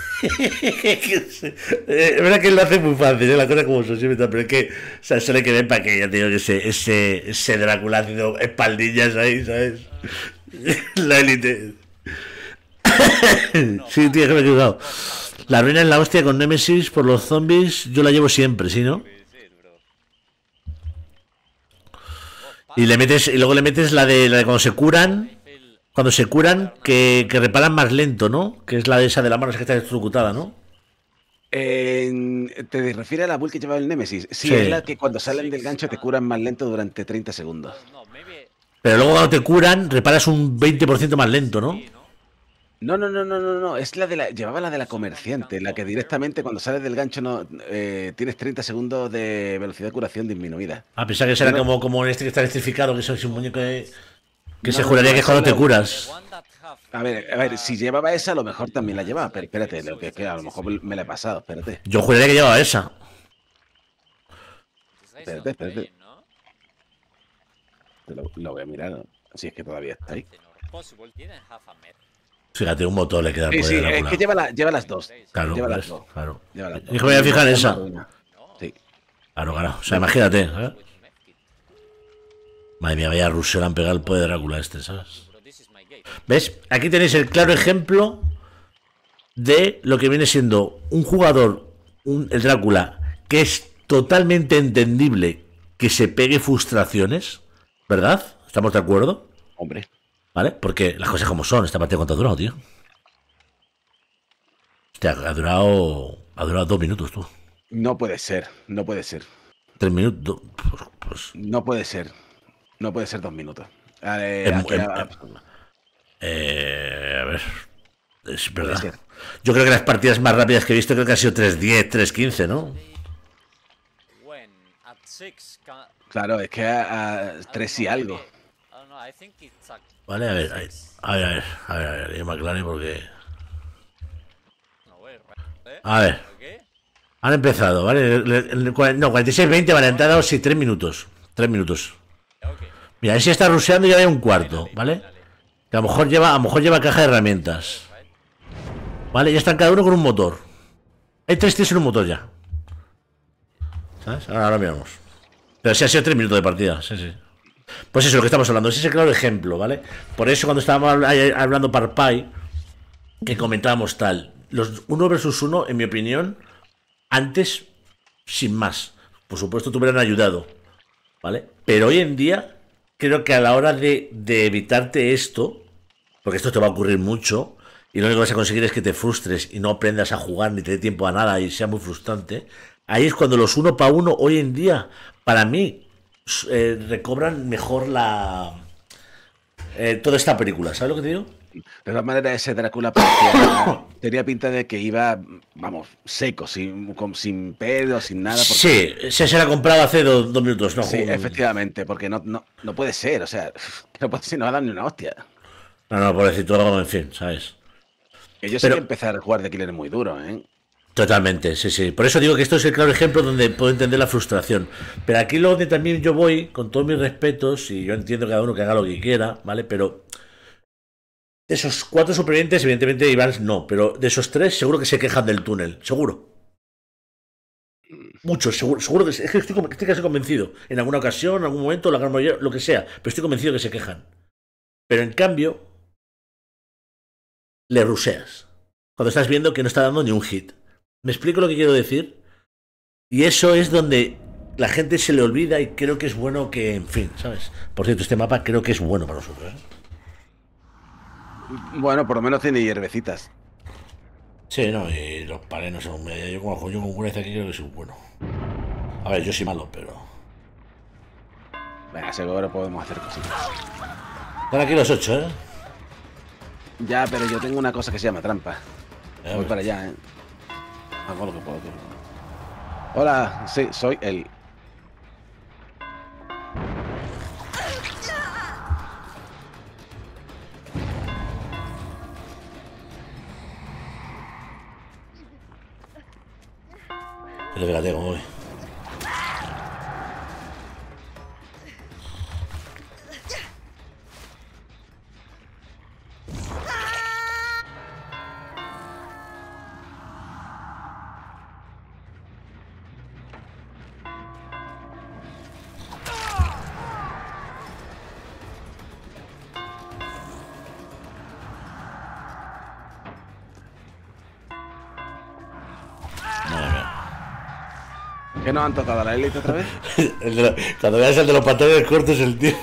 A: verdad que él lo hace muy fácil, la cosa como son siempre, pero es que, o sea, solo hay que ver para que ya te digo que ese Drácula haciendo espaldillas ahí, ¿sabes? La élite. Sí, tío, que me he equivocado. La ruina es la hostia con Nemesis por los zombies, yo la llevo siempre, ¿sí, no? Y luego le metes la de cuando se curan. Cuando se curan, que reparan más lento, ¿no? Que es la de esa de la mano esa que está electrocutada, ¿no?
C: ¿Te refieres a la build que lleva el Nemesis? Sí,
A: Sí.
C: es la que cuando salen del gancho te curan más lento durante 30 segundos.
D: No, maybe.
A: Pero luego cuando te curan, reparas un 20% más lento, ¿no?
C: No. Es la de llevaba la de la comerciante, la que directamente cuando sales del gancho tienes 30 segundos de velocidad de curación disminuida.
A: A pesar que será
C: No.
A: como este que está electrificado, que es un muñeco que se
C: No,
A: juraría
C: no,
A: que es cuando te
C: no.
A: curas.
D: One that have,
C: A ver, si llevaba esa, a lo mejor también la llevaba, pero espérate, lo que es que a lo mejor me la he pasado, espérate.
A: Yo juraría que llevaba esa.
D: this guy's
C: Espérate,
D: not
C: espérate.
D: playing, ¿no?
C: Lo voy a mirar, ¿no? Si es que todavía está ahí.
D: Possible. Didn't have a med.
A: Fíjate, un motor le queda
C: Sí,
A: por
C: sí,
A: ahí
C: es
A: Drácula.
C: que lleva las dos.
A: Claro,
C: lleva las
A: ¿ves?
C: dos.
A: Claro.
C: Lleva las dos.
A: Y que me voy a fijar en esa.
C: Sí.
A: Claro. O sea, imagínate, ¿eh?
D: With medkit.
A: Madre mía, vaya ruso le han pegado el poder de Drácula este, ¿sabes?
D: Bro, this is my gate.
A: ¿Ves? Aquí tenéis el claro ejemplo de lo que viene siendo un jugador, el Drácula, que es totalmente entendible que se pegue frustraciones, ¿verdad? ¿Estamos de acuerdo?
C: Hombre.
A: ¿Vale? Porque las cosas como son. Esta partida, ¿cuánto ha durado, tío? Hostia, ha durado 2 minutos, tú.
C: No puede ser.
A: 3 minutos. Pues,
C: No puede ser 2 minutos.
A: a ver. Es
C: Puede
A: verdad.
C: ser.
A: Yo creo que las partidas más rápidas que he visto creo que han sido 3:10, 3:15, ¿no?
D: When at 6 can...
C: Claro, es que a 3 y algo.
D: I don't know, I think it's a...
A: Vale, a ver, yo me aclare porque...
D: No way, right?
A: A ver,
D: Okay.
A: han empezado, ¿vale? No, 46-20, vale, han dado sí, 3 minutos. 3 minutos.
D: Okay.
A: Mira, ese está ruseando y ya hay un cuarto, ¿vale? Que a lo mejor lleva caja de herramientas. ¿Vale? Ya están cada uno con un motor. Hay 3 tíos en un motor ya. ¿Sabes? Ahora miramos. Pero sí ha sido 3 minutos de partida, sí. Pues eso es lo que estamos hablando. Ese es el claro ejemplo, ¿vale? Por eso cuando estábamos hablando Parpay, que comentábamos tal, los 1 versus 1, en mi opinión, antes, sin más. Por supuesto, te hubieran ayudado, ¿vale? Pero hoy en día, creo que a la hora de evitarte esto, porque esto te va a ocurrir mucho, y lo único que vas a conseguir es que te frustres y no aprendas a jugar ni te dé tiempo a nada y sea muy frustrante, ahí es cuando los uno para uno hoy en día, para mí, recobran mejor toda esta película. ¿Sabes lo que te digo?
C: De todas maneras, ese Drácula tenía pinta de que iba, vamos, seco, sin pedo, sin nada.
A: Sí, se la compraba hace 2 minutos, ¿no?
C: Sí, efectivamente, porque no puede ser, o sea, no puede ser, no va a dar ni una hostia.
A: No, por decir todo, en fin, ¿sabes?
C: Que yo sé que empezar a jugar de Killer es muy duro, ¿eh?
A: Totalmente, sí, sí. Por eso digo que esto es el claro ejemplo donde puedo entender la frustración. Pero aquí lo donde también yo voy, con todos mis respetos, y yo entiendo que cada uno que haga lo que quiera, ¿vale? Pero de esos 4 supervivientes, evidentemente Iván no, pero de esos 3 seguro que se quejan del túnel, seguro. Muchos, seguro que es que estoy casi convencido. En alguna ocasión, en algún momento, la gran mayoría, lo que sea, pero estoy convencido que se quejan. Pero en cambio, le ruseas. Cuando estás viendo que no está dando ni un hit. ¿Me explico lo que quiero decir? Y eso es donde la gente se le olvida y creo que es bueno que, en fin, ¿sabes? Por cierto, este mapa creo que es bueno para nosotros, ¿eh?
C: Bueno, por lo menos tiene hierbecitas.
A: Sí, no, y los parenos son... Yo con una aquí creo que es bueno. A ver, yo soy malo, pero...
C: Venga, seguro podemos hacer cositas.
A: Están aquí los 8, ¿eh?
C: Ya, pero yo tengo una cosa que se llama trampa. Voy
A: Pues,
C: para allá, ¿eh? Hago lo que puedo. Hola, sí, soy él.
A: fíjate cómo voy. Madre mía.
C: ¿Qué nos han tocado la élite otra vez?
A: Cuando veas el de los pantalones cortos, el tío.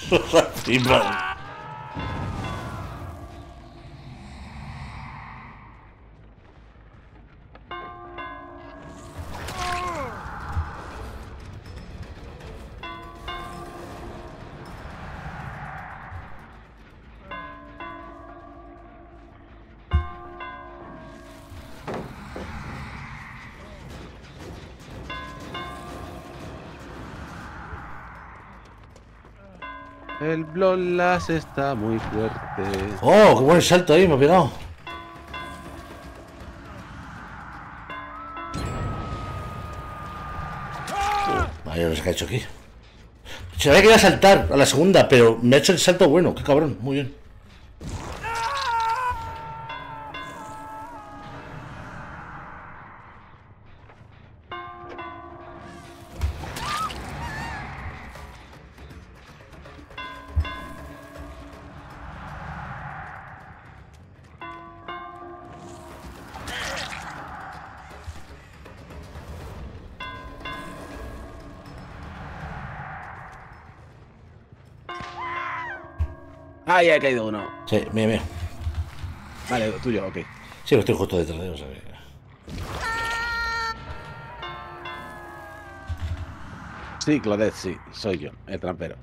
C: El Bloodlust está muy fuerte.
A: ¡Oh, qué buen salto ahí! Me ha pegado. Vaya, lo que ha hecho aquí. Se había querido saltar a la segunda, pero me ha hecho el salto bueno. Qué cabrón, muy bien.
C: Ah, ya ha caído uno.
A: Sí, mira, mira.
C: Vale, tuyo, ok.
A: Sí, estoy justo detrás de él, o sea que...
C: Sí, Claudette, sí, soy yo, el trampero.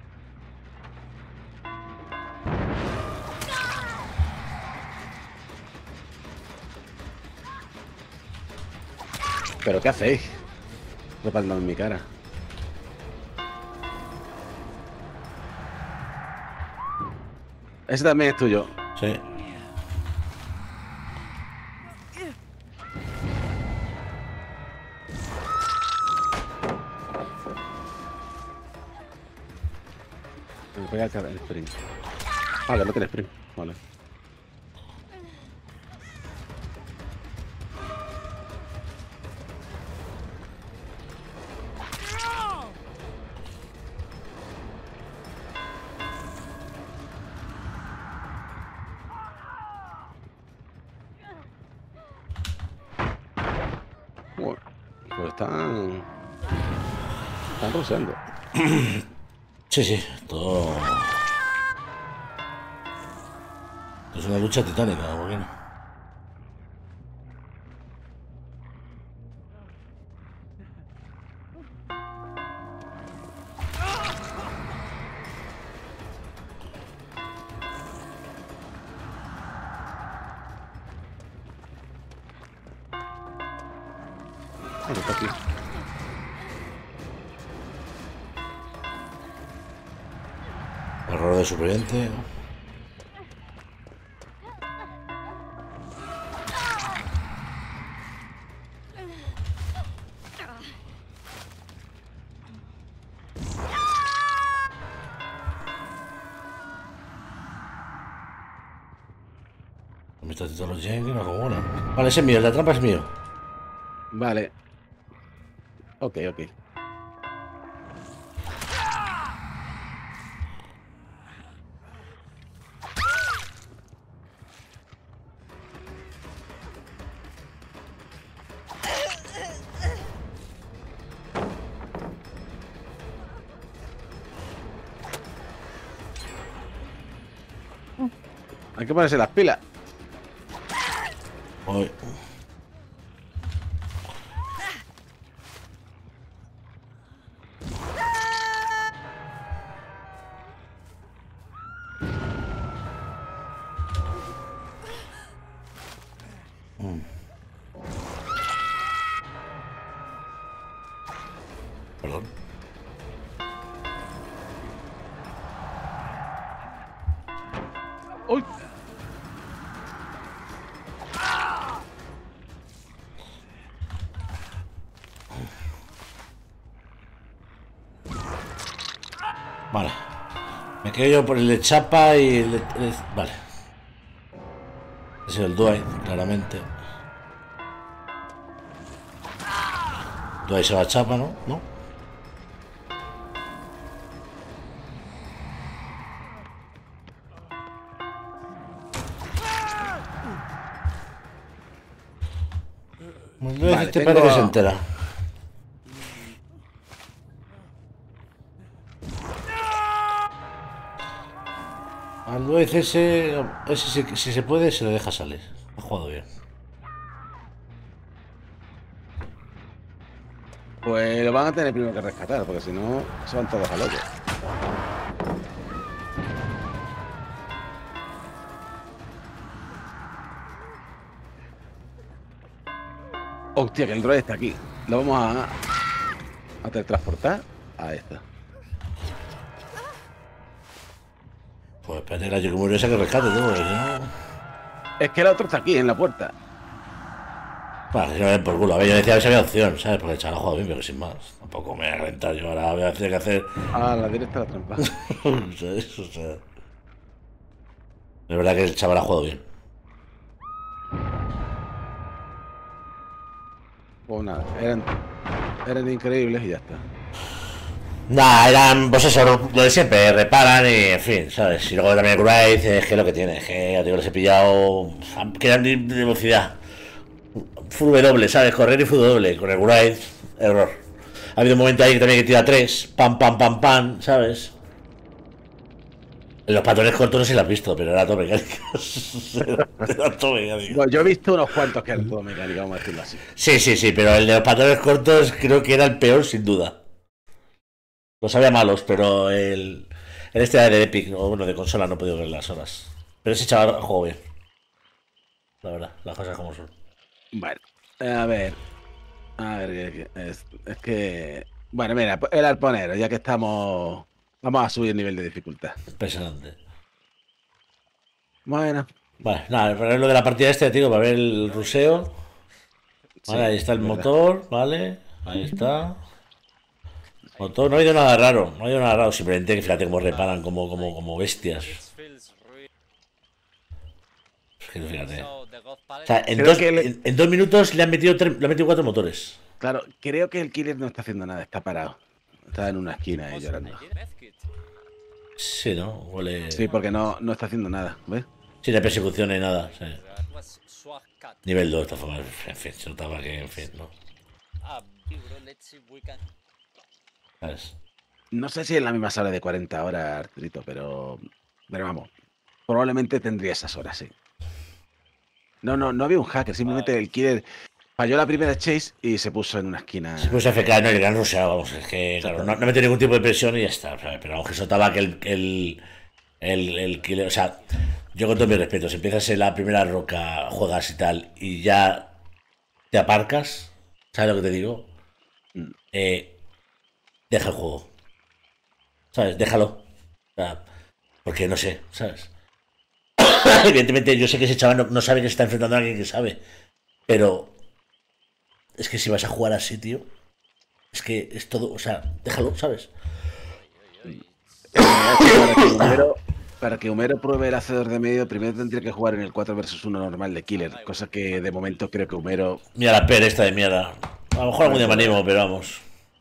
C: ¿Pero qué hacéis? Respaldando en mi cara. Ese también es tuyo.
A: Sí.
C: Me pega el sprint. Ah, que no tiene sprint. Vale. Bueno, pues están ruseando.
A: Sí, sí, todo... Es una lucha titánica, ¿por qué no?
C: Está aquí.
A: Error de superviviente. Me está haciendo los Jenkins, no como una. Vale, ese es mío, la trampa es mío.
C: Vale. Ok, ok. Hay que ponerse las pilas.
A: Voy. Perdón.
C: ¡Uy!
A: Vale. Me quedo yo por el de chapa y vale. Ese es el Dwight, claramente. Dwight se va a chapa, ¿no? ¿No?
C: Vale,
A: Este
C: tengo-
A: parece que se entera. Al Dwight ese si se puede, se le deja salir. Ha jugado bien.
C: Pues lo van a tener primero que rescatar, porque si no, se van todos a loco. Hostia, que el droid está aquí. Lo vamos a teletransportar a esta.
A: Pues espérate que la Yukimura esa que rescate todo, porque si no.
C: Es que el otro está aquí, en la puerta.
A: Vale, si no ven por culo. A ver, yo decía a ver si había opción, ¿sabes? Porque el chaval ha jugado bien, pero sin más. Tampoco me voy a calentar yo ahora voy a tener que hacer.
C: A la directa la trampa.
A: ¿Sabes? O sea. Es verdad que el chaval ha jugado bien.
C: Pues nada, eran increíbles y ya está.
A: Nah, eran, pues eso, lo de siempre, reparan y en fin, ¿sabes? Y luego también el Wraith, es que lo que tiene, es que ya te digo, les he pillado. Que eran de velocidad. Full W, ¿sabes? Correr y full W. Con el Wraith, error. Ha habido un momento ahí que también que tira 3, pam, pam, pam, pam, ¿sabes? En los patrones cortos no se lo has visto, pero era todo mecánicos. Era todo mecánico.
C: Bueno, yo he visto unos cuantos que eran todo mecánicos, vamos a decirlo así.
A: Sí, sí, sí, pero el de los patrones cortos creo que era el peor, sin duda. Los había malos, pero el este era de Epic, o bueno, de consola no he podido ver las horas. Pero ese chaval jugó bien. La verdad, las cosas como son.
C: Bueno, a ver. Es que. Bueno, mira, el arponero, ya que estamos. Vamos a subir el nivel de dificultad.
A: Impresionante.
C: Bueno.
A: Vale, nada, para ver lo de la partida este, tío, para ver el ruseo. Vale,
C: sí,
A: ahí está el
C: verdad.
A: motor, vale. Ahí está. Motor, no ha habido nada raro, no ha habido nada raro, simplemente que fíjate cómo reparan como bestias.
D: It feels real.
A: Es que fíjate.
D: So the God
A: O
D: Palette.
A: sea,
C: Creo que
A: en 2 minutos le han metido 4 motores.
C: Claro, creo que el killer no está haciendo nada, está parado. Está en una esquina ahí llorando.
D: I did medkit.
A: Sí, ¿no? Huele.
C: Sí, porque no está haciendo nada, ¿ves?
A: Sin persecución ni nada. Sí.
D: That was swag cut.
A: Nivel 2, de esta forma. En fin, se notaba que, en fin, ¿no?
D: Bro, let's see if we can.
A: ¿Sabes?
C: No sé si es la misma sala de 40 horas, Arturito, pero vamos. probablemente tendría esas horas, sí. No había un hacker, simplemente el killer falló la primera chase y se puso en una esquina.
A: Se puso FK, no, y el gran rusheo, vamos, es que, claro, no metió ningún tipo de presión y ya está, ¿sabes? Pero aunque se notaba que el killer, o sea, yo con todo mi respeto, si empiezas en la primera roca, juegas y tal, y ya te aparcas, ¿sabes lo que te digo? Deja el juego, ¿sabes? Déjalo, o sea, porque no sé, ¿sabes? Evidentemente yo sé que ese chaval no sabe que se está enfrentando a alguien que sabe, pero es que si vas a jugar así, tío, es que es todo, o sea, déjalo, ¿sabes?
C: Para que Homero pruebe el hacedor de medio, primero tendría que jugar en el 4 vs 1 normal de killer, cosa que de momento creo que Homero...
A: Mira la per esta de mierda. A lo mejor algún día me animo, pero vamos.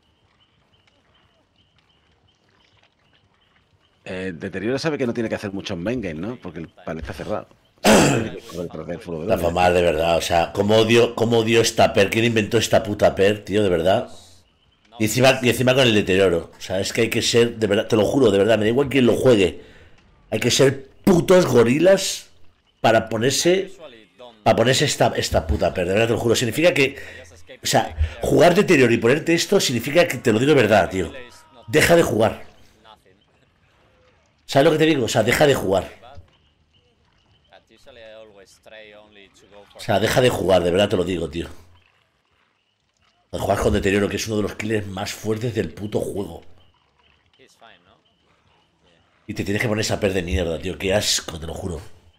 C: Deterioro sabe que no tiene que hacer mucho en main game, ¿no? Porque el panel está cerrado.
A: La fama, de verdad, o sea, cómo odio esta per, quién inventó esta puta per, tío, de verdad. Y encima con el deterioro. O sea, es que hay que ser, de verdad, te lo juro, de verdad, me da igual quién lo juegue. Hay que ser putos gorilas para ponerse esta puta per, de verdad te lo juro. Significa que, o sea, jugar deterioro y ponerte esto significa que te lo digo de verdad, tío. Deja de jugar. ¿Sabes lo que te digo? O sea, deja de jugar. O sea, deja de jugar, de verdad te lo digo, tío. Jugar con deterioro, que es uno de los killers más fuertes del puto juego. Y te tienes que poner esa per de mierda, tío. Qué asco, te lo juro.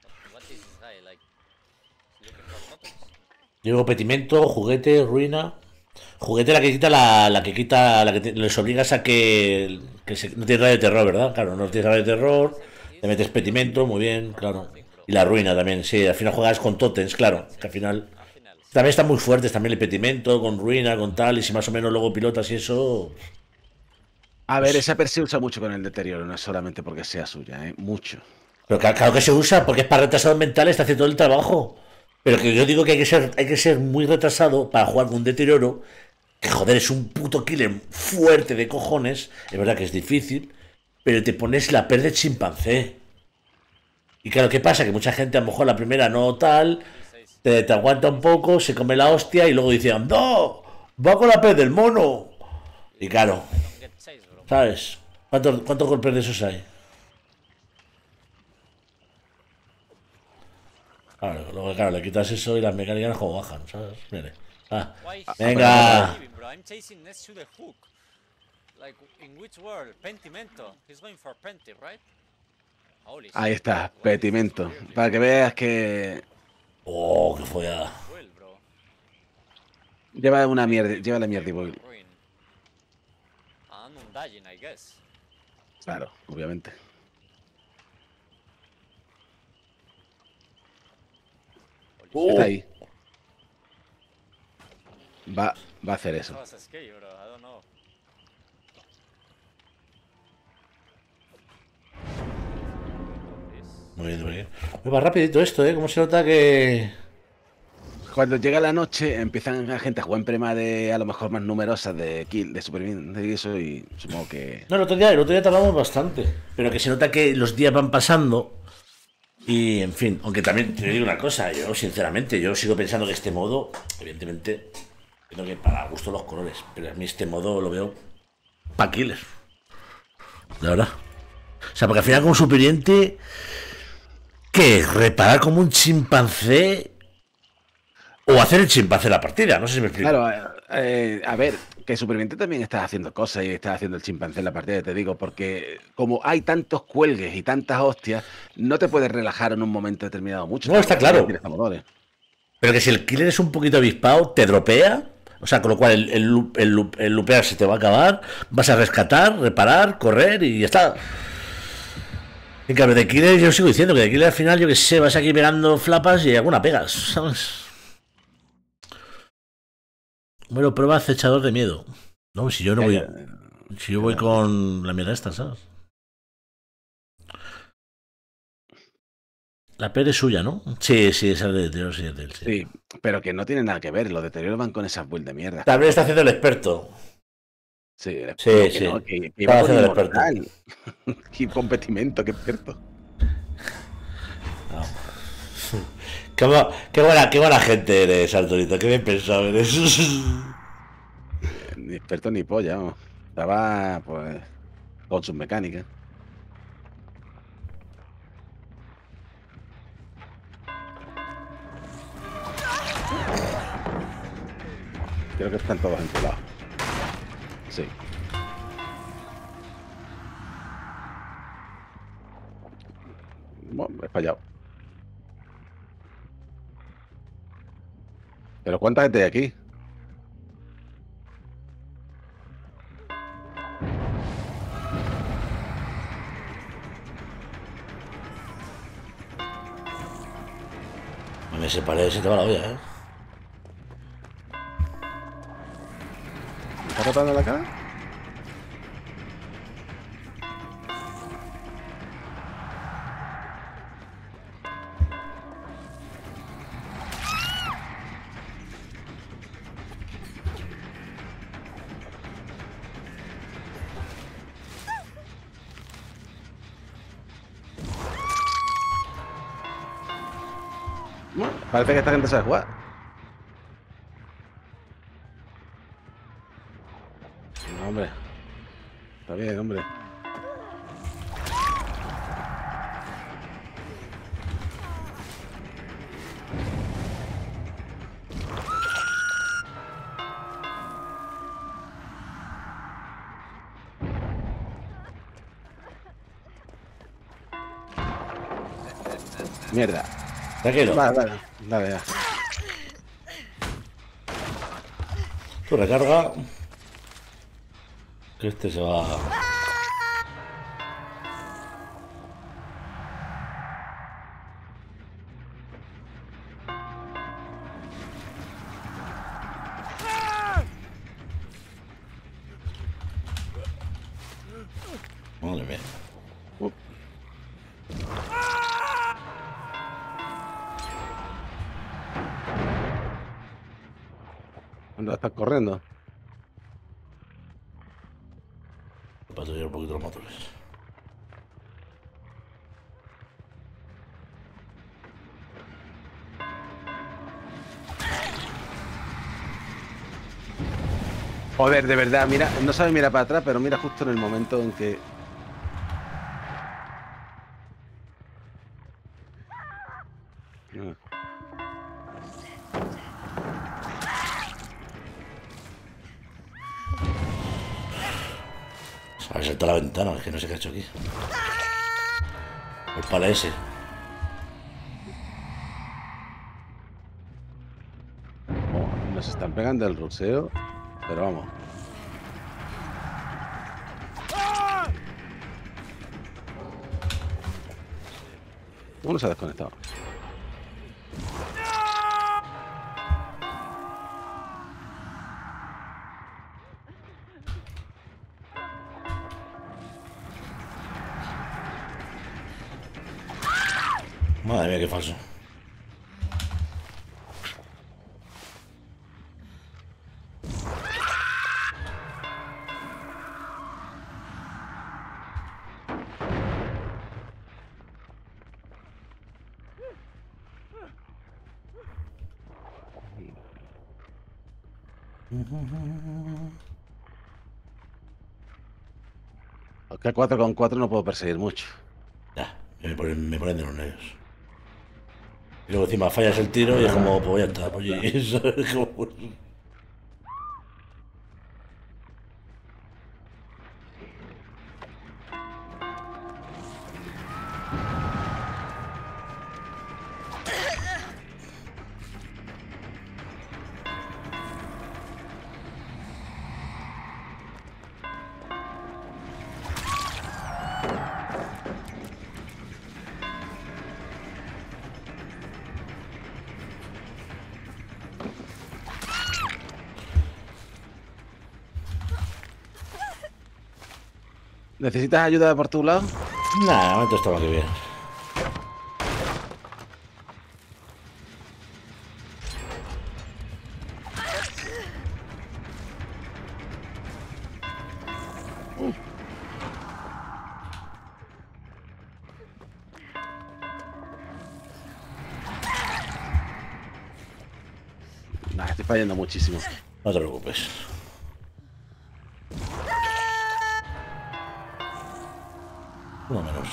A: Llevo petimento, juguete, ruina. Juguete la que quita la que les obligas a que no tienes radio de terror, ¿verdad? Claro, no tienes radio de terror. Te metes petimento, muy bien, claro. Y la ruina también, sí, al final juegas con totems, claro. Que al final también están muy fuertes también el petimento, con ruina, con tal. Y si más o menos luego pilotas y eso.
C: A ver, esa per se usa mucho con el deterioro, no es solamente porque sea suya, mucho.
A: Pero claro que se usa, porque es para retrasados mentales, está haciendo todo el trabajo. Pero que yo digo que hay que ser muy retrasado para jugar con un deterioro. Que joder, es un puto killer fuerte de cojones. Es verdad que es difícil. Pero te pones la per de chimpancé. Y claro, ¿qué pasa? Que mucha gente a lo mejor la primera no tal. Te aguanta un poco, se come la hostia y luego dicen, ¡no! ¡Va con la per del mono! Y claro, ¿sabes? ¿Cuántos golpes de esos hay? Claro, luego claro, le quitas eso y las mecánicas como bajan, ¿sabes? Mire. Ah, venga.
C: Ahí está, petimento. Para que veas que...
A: Oh, qué follada.
C: Lleva la mierda y voy. Claro, obviamente. Está ahí. Va a hacer eso.
A: Muy bien, muy bien. Muy va rapidito esto, ¿eh? Cómo se nota que...
C: Cuando llega la noche empiezan la gente a jugar en prema de a lo mejor más numerosas de kill, de supervivencia y eso, y supongo que...
A: No, el otro día tardamos bastante. Pero que se nota que los días van pasando. Y, en fin, aunque también te digo una cosa, yo sinceramente, yo sigo pensando que este modo, evidentemente, creo que para gusto los colores, pero a mí este modo lo veo pa' killer. La verdad. O sea, porque al final como superviviente, ¿qué? ¿Reparar como un chimpancé? O hacer el chimpancé la partida, no sé si me explico.
C: Claro, a ver, que superviviente también estás haciendo cosas y estás haciendo el chimpancé en la partida, te digo, porque como hay tantos cuelgues y tantas hostias, no te puedes relajar en un momento determinado mucho.
A: No, está claro. Pero que si el killer es un poquito avispado, te dropea. O sea, con lo cual el lupear se te va a acabar. Vas a rescatar, reparar, correr y ya está. En cambio, de killer yo sigo diciendo que de killer al final, yo que sé, vas aquí pegando flapas y alguna pegas, ¿sabes? Bueno, prueba acechador de miedo. No, si yo no voy. Si yo voy con la mierda esta, ¿sabes? La per es suya, ¿no? Sí, es el de deterioro, sí, es de él, sí.
C: Sí, pero que no tiene nada que ver, los deterioros van con esas builds de mierda.
A: También está haciendo el experto.
C: Sí,
A: sí.
C: No, que
A: está haciendo el experto.
C: Y con petimento, qué experto.
A: Qué buena gente eres, Arturito. Qué bien pensado eres.
C: Ni experto ni polla, vamos. Estaba, pues, con sus mecánicas. Creo que están todos enculados. Sí. Bueno, he fallado. Pero ¿cuánta gente hay aquí?
A: Me separé, se te va la olla, ¿eh?
C: ¿Me está rotando la cara? Bueno, parece que esta gente sabe jugar. No, hombre. Está bien, hombre. Mierda.
A: Tranquilo.
C: Dale, ya.
A: Tú recarga. Que este se va. Madre mía.
C: ¿Dónde estás corriendo?
A: Patrullar un poquito los motores.
C: Joder, de verdad, mira, no sabe mirar para atrás, pero mira justo en el momento en que...
A: Se ha saltado la ventana, es que no sé qué ha hecho aquí. El pala ese.
C: Oh, nos están pegando el ruseo, pero vamos. Uno se ha desconectado.
A: Madre mía, qué falso.
C: Aunque 4 con 4 no puedo perseguir mucho.
A: Ya, me ponen de los nervios. Y luego encima fallas el tiro y es como, pues ya está, pues y eso es como...
C: ¿Necesitas ayuda por tu lado?
A: Nah, de momento está más que bien.
C: Estoy fallando muchísimo.
A: No te preocupes. Uno menos.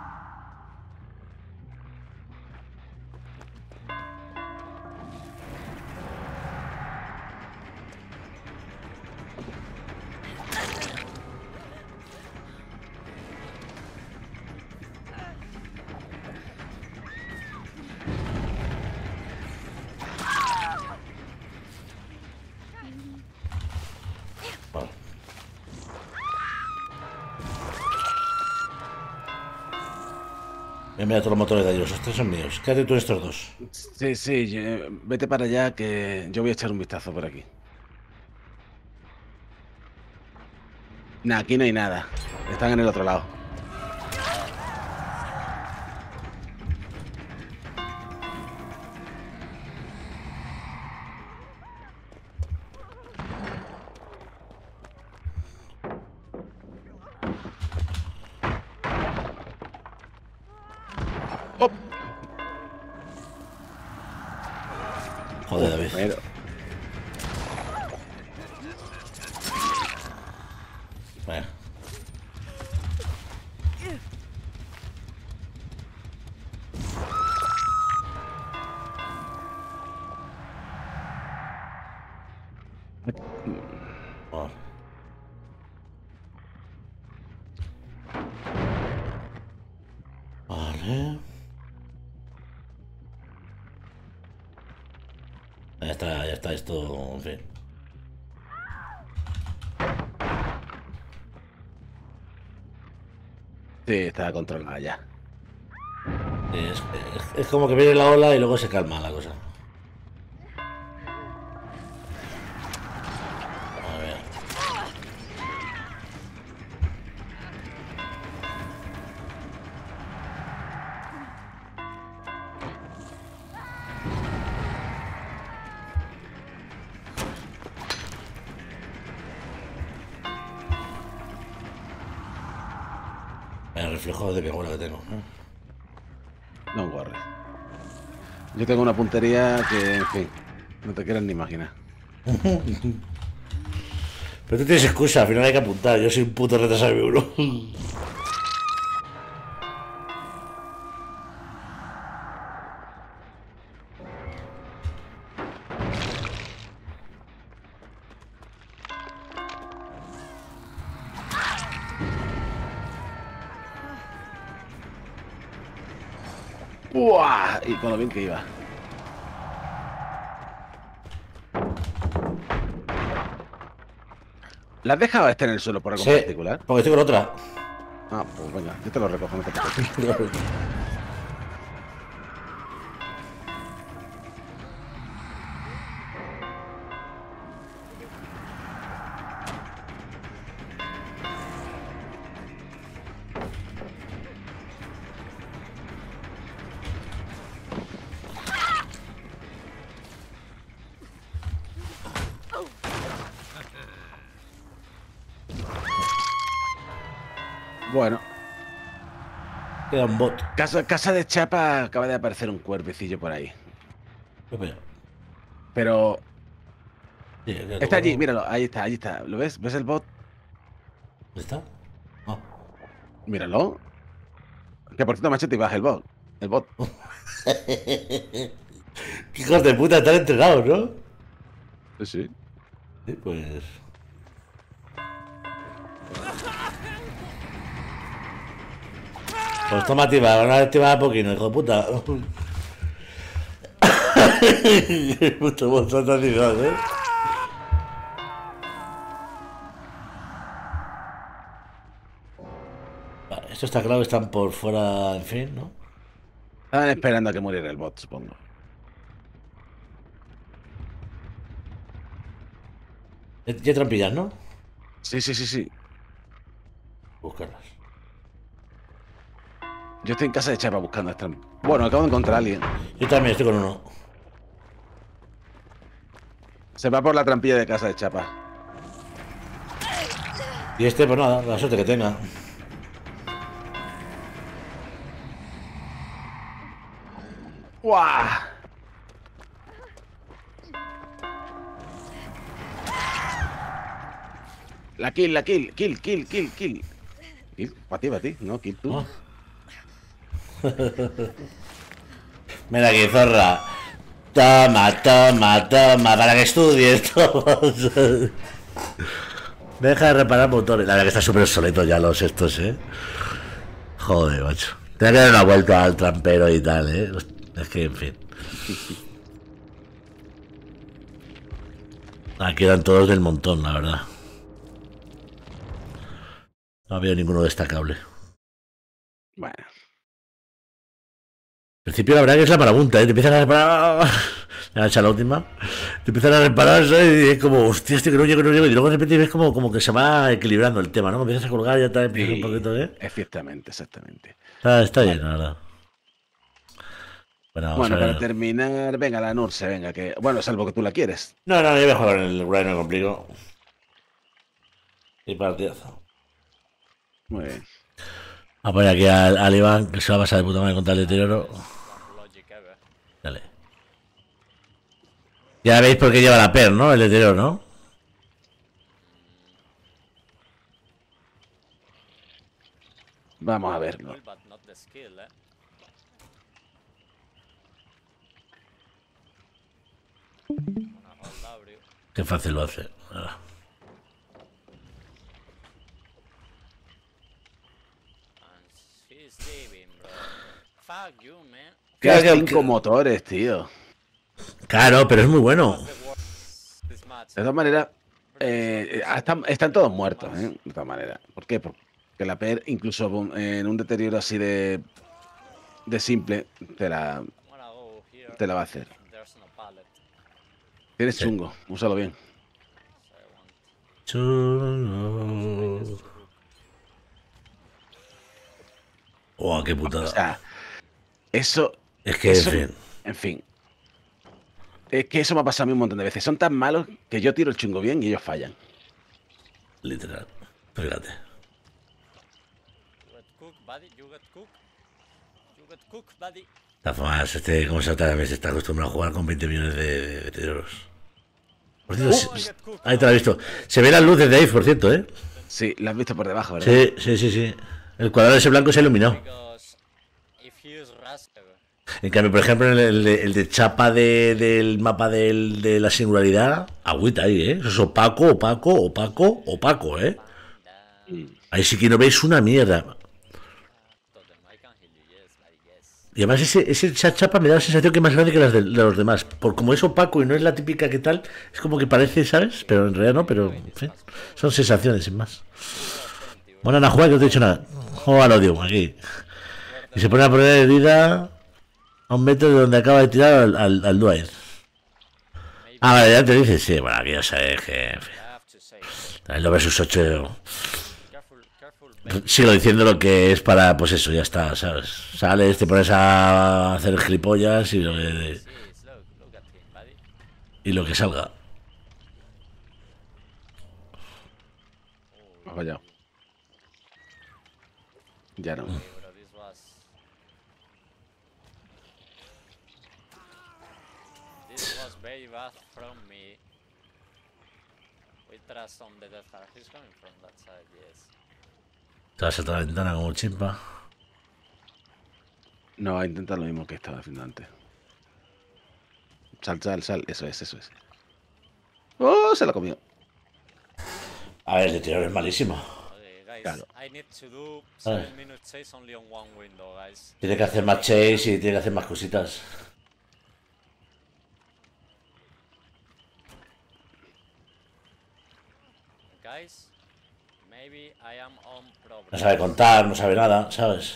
A: Vale. Mira todos los motores de ellos, estos son míos. Quédate tú en estos dos.
C: Sí, sí, vete para allá que yo voy a echar un vistazo por aquí. Nah, aquí no hay nada. Están en el otro lado. ¡Oh!
A: Joder, David.
C: Pero...
A: Vaya. Vale. Vale. Ya está esto, en fin.
C: Sí, está controlada ya.
A: Es como que viene la ola y luego se calma la cosa. A ver. El reflejo de pegura que tengo, ¿no?
C: No worry. Yo tengo una puntería que, en fin, no te quieras ni imaginar.
A: Pero tú tienes excusa, al final hay que apuntar. Yo soy un puto retrasado de uno.
C: ¡Buah! Y con lo bien que iba. ¿La has dejado este en el suelo por algo
A: Sí,
C: particular?
A: porque estoy con otra.
C: Ah, pues venga, yo te lo recojo, no te preocupes. Bueno,
A: Queda un bot.
C: casa de Chapa acaba de aparecer un cuervecillo por ahí.
A: Espera.
C: Pero
A: Sí, queda
C: está allí,
A: como-
C: míralo, ahí está, ahí está. ¿Lo ves? ¿Ves el bot?
A: ¿Dónde está? Ah.
C: Míralo. Que por cierto, macho, te baja el bot. El bot.
A: Qué hijos de puta, están entrenados, ¿no?
C: Sí, sí.
A: Sí, pues. Pues toma, activa, van a activar a poquito, hijo de puta. Puto botón tan activado, ¿eh? Vale, esto está claro, están por fuera, en fin, ¿no?
C: Estaban esperando a que muriera el bot, supongo.
A: Ya hay trampillas, ¿no?
C: Sí, sí, sí, sí.
A: Buscarlas.
C: Yo estoy en casa de Chapa buscando esta. Bueno, acabo de encontrar a alguien.
A: Yo también estoy con uno.
C: Se va por la trampilla de casa de Chapa.
A: Y este, pues nada, la suerte que tenga.
C: ¡Guau! La kill, kill. Para ti, no, kill tú.
A: Oh. Mira aquí, zorra. Toma, para que estudies. Toma. Deja de reparar motores. La verdad que está súper obsoleto ya los estos, Joder, macho. Tengo que dar una vuelta al trampero y tal, Es que, en fin. Aquí eran todos del montón, la verdad. No había ninguno destacable.
C: Bueno.
A: Al principio la verdad que es la marabunta, Te empiezan a reparar. Ya hecha la última. Te empiezan a reparar, ¿sabes? Y es como, hostia, que no llego. Y luego de repente ves como que se va equilibrando el tema, ¿no? Empiezas a colgar y ya te empieza un poquito,
C: Exactamente.
A: Está bien, la verdad.
C: Bueno, para terminar, venga, la Nurse, venga, que. Bueno, salvo que tú la quieres.
A: No, yo voy a jugar en el Rhino, me complico. Y partidazo.
C: Muy bien.
A: A poner aquí al Iván, que se va a pasar de puta madre contra el deterioro. Dale. Ya veis por qué lleva la PER, ¿no? El deterioro, ¿no?
C: Vamos a verlo.
A: Qué fácil lo hace.
C: Qué 5 motores, tío.
A: Claro, pero es muy bueno.
C: De todas maneras, están todos muertos, De todas maneras. ¿Por qué? Porque la PER, incluso en un deterioro así de simple, te la va a hacer. Tienes chungo, úsalo bien.
A: Chungo. Oh, qué putada.
C: O sea, eso.
A: Es que,
C: en fin. Es que eso me ha pasado a mí un montón de veces. Son tan malos que yo tiro el chungo bien y ellos fallan.
A: Literal. Fíjate. La forma como se trata, se está acostumbrado a jugar con 20 millones de deterioros. Por cierto, ahí te la he visto. Se ve las luces de ahí, por cierto,
C: Sí, la has visto por debajo, ¿verdad?
A: Sí. El cuadrado ese blanco se ha iluminado. En cambio, por ejemplo, el de chapa del mapa de la singularidad, agüita ahí, Eso es opaco, Ahí sí que no veis una mierda. Y además esa chapa me da la sensación que es más grande que las de los demás. Por como es opaco y no es la típica que tal, es como que parece, ¿sabes? Pero en realidad no, pero en fin, son sensaciones sin más. Bueno, Ana Juan, que no te he dicho nada. Juega al odio, aquí. Y se pone a poner herida a un metro de donde acaba de tirar al Dwight. Ah, vale, ya te dices, sí, bueno, aquí ya sabes que... En fin. El 2 versus 8... Sigo diciendo lo que es para, pues eso, ya está, ¿sabes? Sales, te pones a hacer gilipollas y lo que salga.
C: Vaya. Ya no.
A: Te vas a saltar la ventana como chimpa.
C: No, va a intentar lo mismo que estaba haciendo antes. Sal. Eso es. ¡Oh! Se la comió.
A: A ver, el deterioro es malísimo.
C: Claro.
A: Tiene que hacer más chase y tiene que hacer más cositas. No sabe contar, no sabe nada, ¿sabes?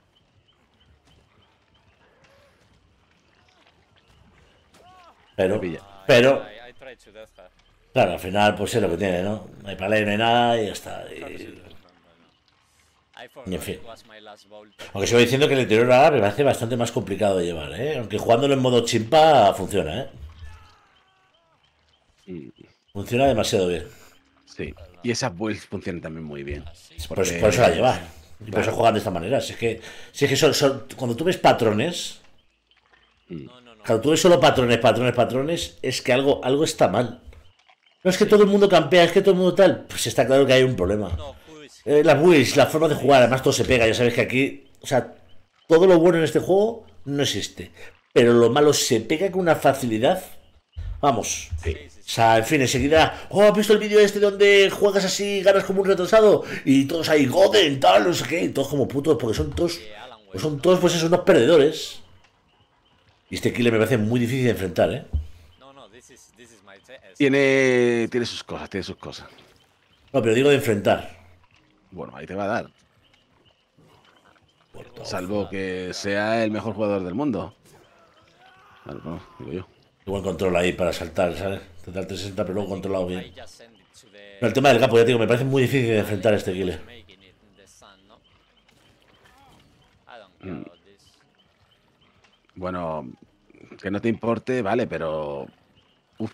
A: Pero, claro, al final pues es lo que tiene, ¿no? No hay palé, no hay nada y ya está. Y en fin. Aunque sigo diciendo que el interior ahora me parece bastante más complicado de llevar, Aunque jugándolo en modo chimpa funciona, Funciona demasiado bien.
C: Sí. Y esas builds funcionan también muy bien.
A: Por eso la lleva. Y por eso juegan de esta manera. Si es que son, cuando tú ves patrones, cuando tú ves solo patrones, es que algo está mal. No es que todo el mundo campea, es que todo el mundo tal. Pues está claro que hay un problema.
D: No, who is
A: Las builds, la forma de jugar, además todo se pega. Ya sabes que aquí, o sea, todo lo bueno en este juego no existe. Pero lo malo se pega con una facilidad. Vamos. O sea, en fin, enseguida, oh, ¿has visto el vídeo este donde juegas así, ganas como un retrasado? Y todos ahí, Goden, tal, no sé qué, y todos como putos, porque son todos,
D: Alan Wake?
A: pues son todos, pues esos unos perdedores. Y este killer me parece muy difícil de enfrentar, ¿eh?
D: No, this is my test.
C: Tiene sus cosas, tiene sus cosas.
A: No, pero digo de enfrentar.
C: Bueno, ahí te va a dar. Salvo que sea el mejor jugador del mundo. Claro, no, digo yo.
A: Qué buen control ahí para saltar, ¿sabes? Te da el 360, pero luego controlado
D: I
A: bien.
D: just send it to the
A: Pero el tema del capo, ya te digo, me parece muy difícil de enfrentar a este killer.
D: making it in the sun, no? I don't care about this.
C: Bueno, que no te importe, vale, pero. Uf.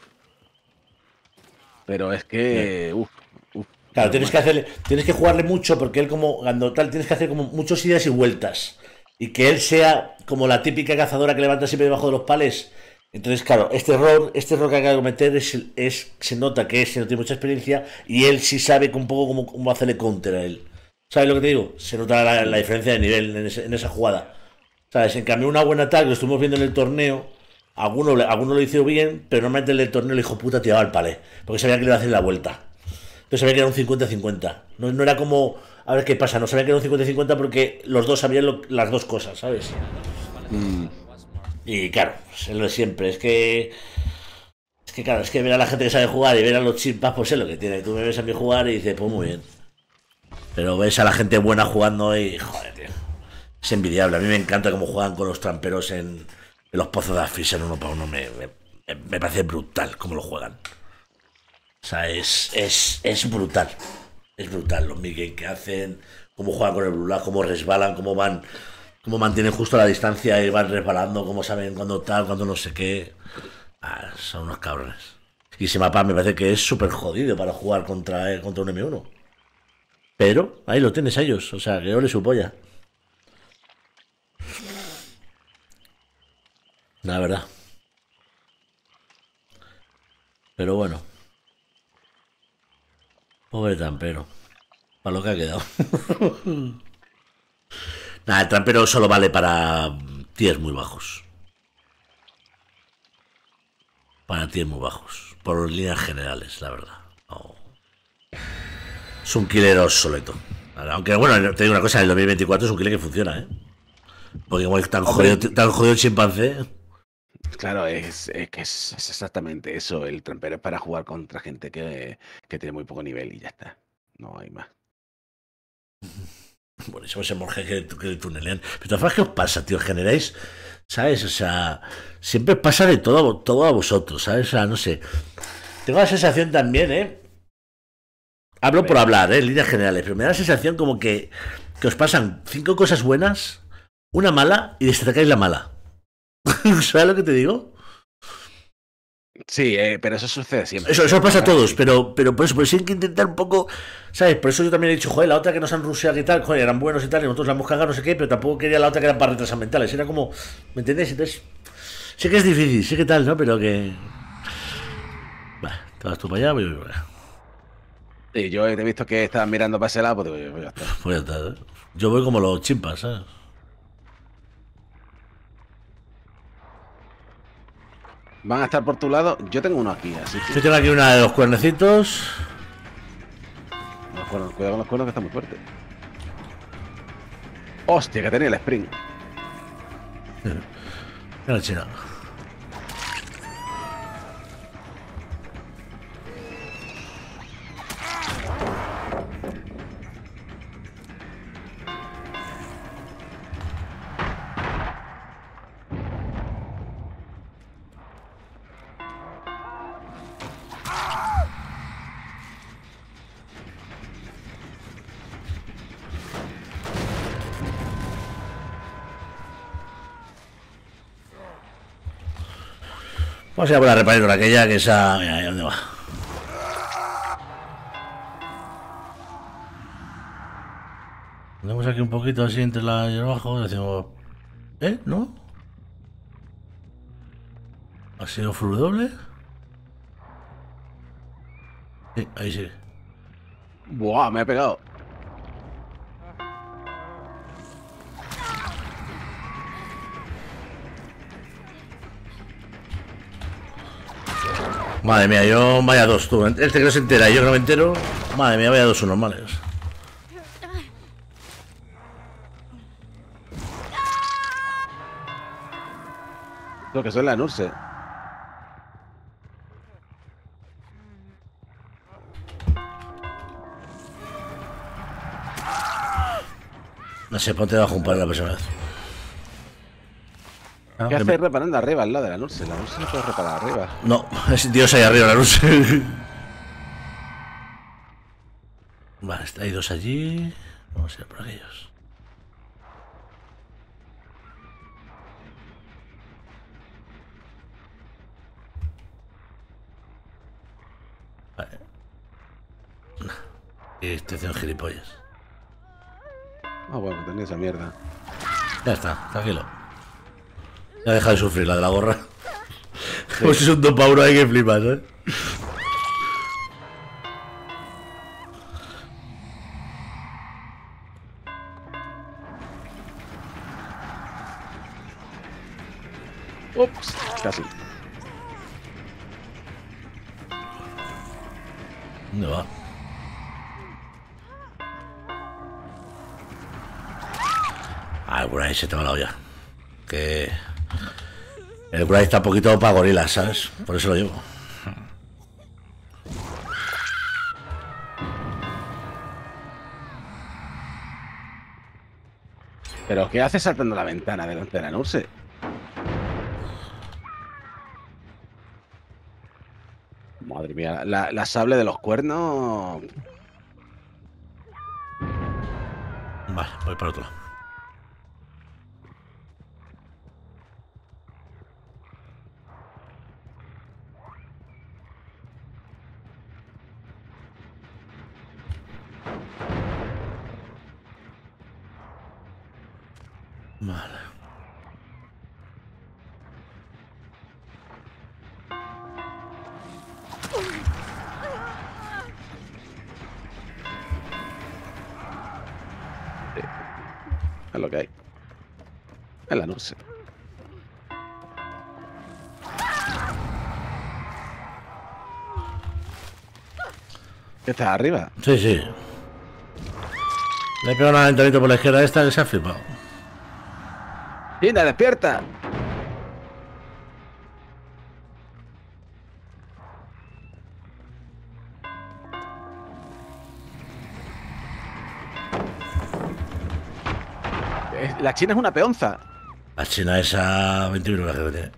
C: Pero es que. Uf.
A: Claro, tienes que jugarle mucho porque él como cuando tal tienes que hacer como muchas idas y vueltas y que él sea como la típica cazadora que levanta siempre debajo de los pales. Entonces, claro, este error que acaba de cometer se nota que no tiene mucha experiencia y él sí sabe un poco cómo hacerle counter a él. ¿Sabes lo que te digo? Se nota la diferencia de nivel en esa jugada. ¿Sabes? En cambio, una buena tag, lo estuvimos viendo en el torneo. Alguno lo hizo bien, pero normalmente en el torneo le dijo puta tiraba al palé porque sabía que le iba a hacer la vuelta. Entonces sabía que era un 50-50. No era como, a ver qué pasa, no sabía que era un 50-50 porque los dos sabían las dos cosas, ¿sabes? Y claro, pues es lo de siempre. Es que claro, es que ver a la gente que sabe jugar y ver a los chimpas, pues es lo que tiene. Tú me ves a mí jugar y dices, pues muy bien. Pero ves a la gente buena jugando y, joder, tío. Es envidiable. A mí me encanta cómo juegan con los tramperos en los pozos de Fisher uno para uno. Me parece brutal cómo lo juegan. O sea, es brutal. Es brutal los mid-game que hacen, cómo juegan con el Blue Lock, cómo resbalan, cómo mantienen justo la distancia y van resbalando, cómo saben cuándo tal, cuándo no sé qué. Son unos cabrones. Y ese mapa me parece que es súper jodido para jugar contra un M1. Pero ahí lo tienes a ellos, o sea, que ole su polla. La verdad. Pero bueno. Pobre trampero. Para lo que ha quedado. Nada, el trampero solo vale para tiers muy bajos. Para tiers muy bajos. Por líneas generales, la verdad. No. Es un killer obsoleto. Aunque bueno, te digo una cosa, en el 2024 es un killer que funciona, ¿eh? Porque como es tan jodido el chimpancé.
C: Claro, es que es exactamente eso. El trampero es para jugar contra gente que tiene muy poco nivel y ya está. No hay más.
A: Buenísimo ese monje que tunelean. Pero todas formas, ¿qué os pasa, tío? Generáis, ¿sabes? O sea, siempre pasa de todo a vosotros, ¿sabes? O sea, no sé. Tengo la sensación también, ¿eh? Hablo por hablar, en líneas generales, pero me da la sensación como que os pasan 5 cosas buenas, una mala y destacáis la mala. ¿Sabes lo que te digo?
C: Sí, pero eso sucede siempre.
A: Eso pasa a todos, pero por eso hay que intentar un poco, ¿sabes? Por eso yo también he dicho, joder, la otra que nos han ruseado y tal, joder, eran buenos y tal, y nosotros la hemos cagado, no sé qué, pero tampoco quería la otra que eran para retrasos mentales. Era como, ¿me entendés? Entonces, sé que es difícil, sé que tal, ¿no? Pero que... Bah, te vas tú para allá, voy para allá.
C: Sí, yo he visto que estaban mirando para ese lado, pues digo, ya está.
A: Pues ya está, ¿eh? Yo voy como los chimpas, ¿sabes?
C: ¿Van a estar por tu lado? Yo tengo uno aquí, así que...
A: Yo tengo aquí una de los cuernecitos.
C: Cuidado con los cuernos que está muy fuerte. Hostia, que tenía el sprint.
A: Mira la china. Vamos a ir a por la reparador aquella que esa... Mira, ahí dónde va. Ponemos aquí un poquito así entre la y abajo y decimos... ¿No? ¿Ha sido full doble? Sí, ahí sí.
C: Buah, me he pegado.
A: Madre mía, yo vaya dos, tú. Este que no se entera y yo que no me entero. Madre mía, vaya dos normales.
C: Lo que son las Nurse.
A: No sé, ponte debajo un par de la próxima vez. Ah,
C: ¿Qué
A: que
C: haces reparando arriba al lado de la Nurse? La Nurse no puede reparar arriba.
A: No, es Dios ahí arriba, la luz. Vale, hay dos allí. Vamos a ir por aquellos. Vale. Y estoy haciendo gilipollas.
C: Ah, bueno, tenía esa mierda.
A: Ya está, tranquilo. Ya deja de sufrir la de la gorra. Pues es un 2 para 1 ahí que flipas, ¿eh?
C: Ups, casi.
A: ¿Dónde va? Ah, el Bray se te va la olla. Que... El Bray está un poquito para gorilas, ¿sabes? Por eso lo llevo.
C: ¿Pero qué hace saltando la ventana delante de la Nurse? Madre mía, la sable de los cuernos.
A: Vale, voy para otro lado. Vale.
C: Es lo que hay. Es la Nurse. ¿Qué estás arriba?
A: Sí, sí. Le he pegado un aventamiento por la izquierda esta que se ha flipado.
C: ¡Linda, despierta! La China es una peonza.
A: La china esa 21 que tiene.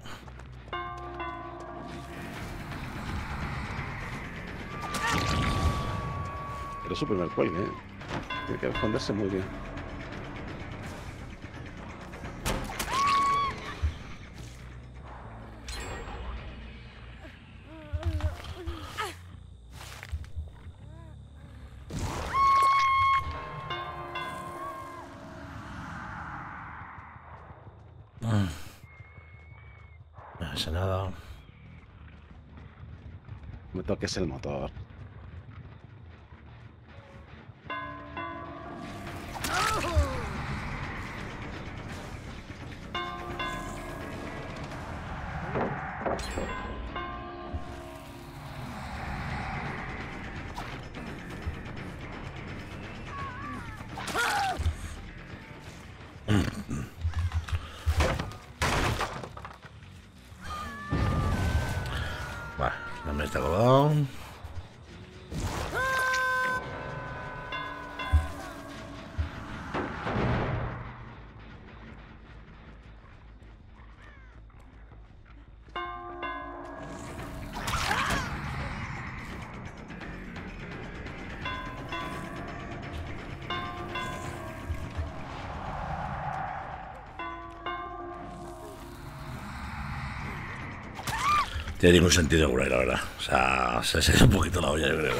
C: Pero es su primer point, ¿eh? Tiene que esconderse muy bien.
A: No sé nada.
C: Me toques el motor.
A: Vale, no me está colgado. Tiene ningún sentido por ahí, la verdad. O sea, se ha ido un poquito la olla, yo creo.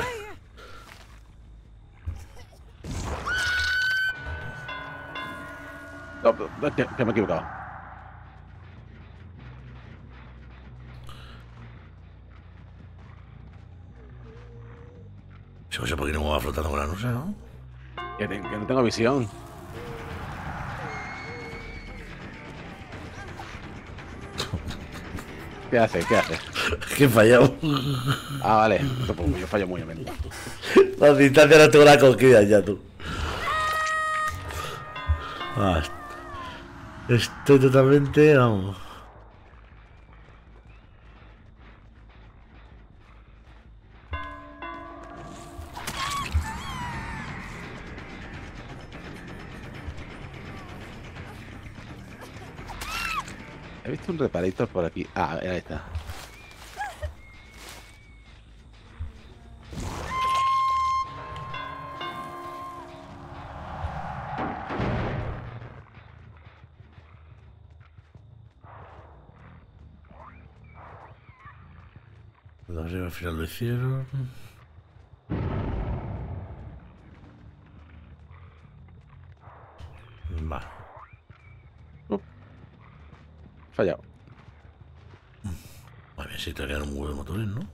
C: No, que me he equivocado.
A: No sé por qué no me va flotando con la nusa, ¿no?
C: Que no tengo visión. ¿Qué hace? ¿Qué hace?
A: Que he fallado.
C: Ah, vale. Pues yo fallo muy a menudo.
A: Las distancias no tengo la cogida ya, tú. Ah, estoy totalmente... Vamos.
C: He visto un reparator por aquí. Ah, ahí está.
A: De arriba al final lo hicieron. Vale.
C: Fallado.
A: A ver si te quedan un huevo de motores, ¿no?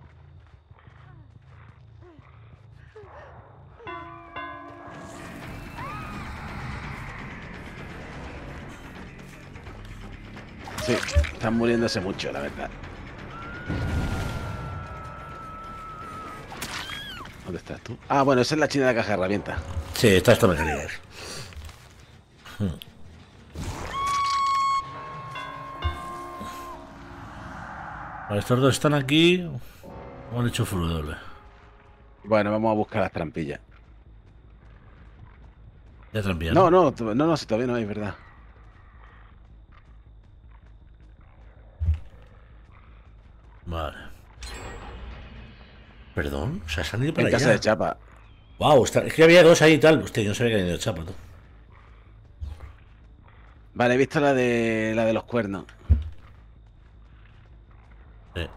C: Sí, están muriéndose mucho, la verdad. ¿Dónde estás tú? Ah, bueno, esa es la china de la caja de herramientas.
A: Sí, está esto mecánicas. Vale, estos dos están aquí. O han hecho furo doble.
C: Bueno, vamos a buscar las trampillas.
A: Ya trampilla.
C: No, si todavía no hay, verdad.
A: Vale. Perdón, o sea, se han ido para
C: En casa
A: allá.
C: de chapa.
A: Wow, es que había dos ahí y tal. Hostia, yo no sabía que había ido chapa, tú.
C: Vale, he visto la de los cuernos.
A: Sí.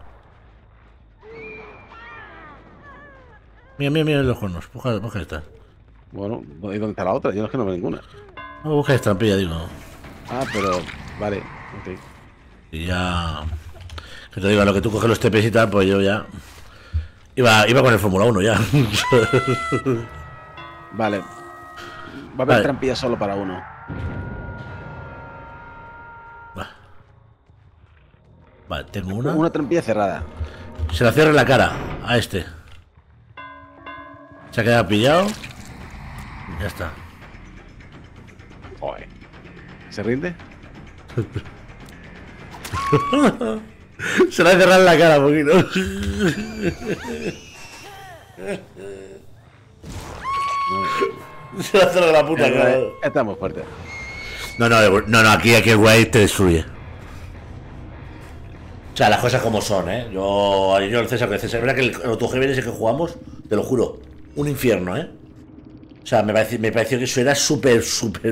A: Mira los cuernos. Busca esta.
C: Bueno, ¿y dónde está la otra? Yo no es que no veo ninguna.
A: No, busca esta trampilla, digo.
C: Ah, pero... Vale, ok.
A: Y ya... Que te digo, a lo que tú coges los TPs y tal, pues yo ya... Iba con el Fórmula 1 ya.
C: Vale. Va a haber
A: Vale.
C: trampillas solo para uno.
A: Vale, tengo una.
C: Una trampilla cerrada.
A: Se la cierra en la cara a este. Se ha quedado pillado. Y ya está.
C: Joder. ¿Se rinde?
A: Se la ha cerrado en la cara un poquito. Se la ha cerrado en la puta cara.
C: Estamos fuertes.
A: No, aquí el güey te destruye. O sea, las cosas como son, ¿eh? Yo el César, es verdad que el autogb ese que jugamos, te lo juro, un infierno, ¿eh? O sea, me pareció que eso era súper,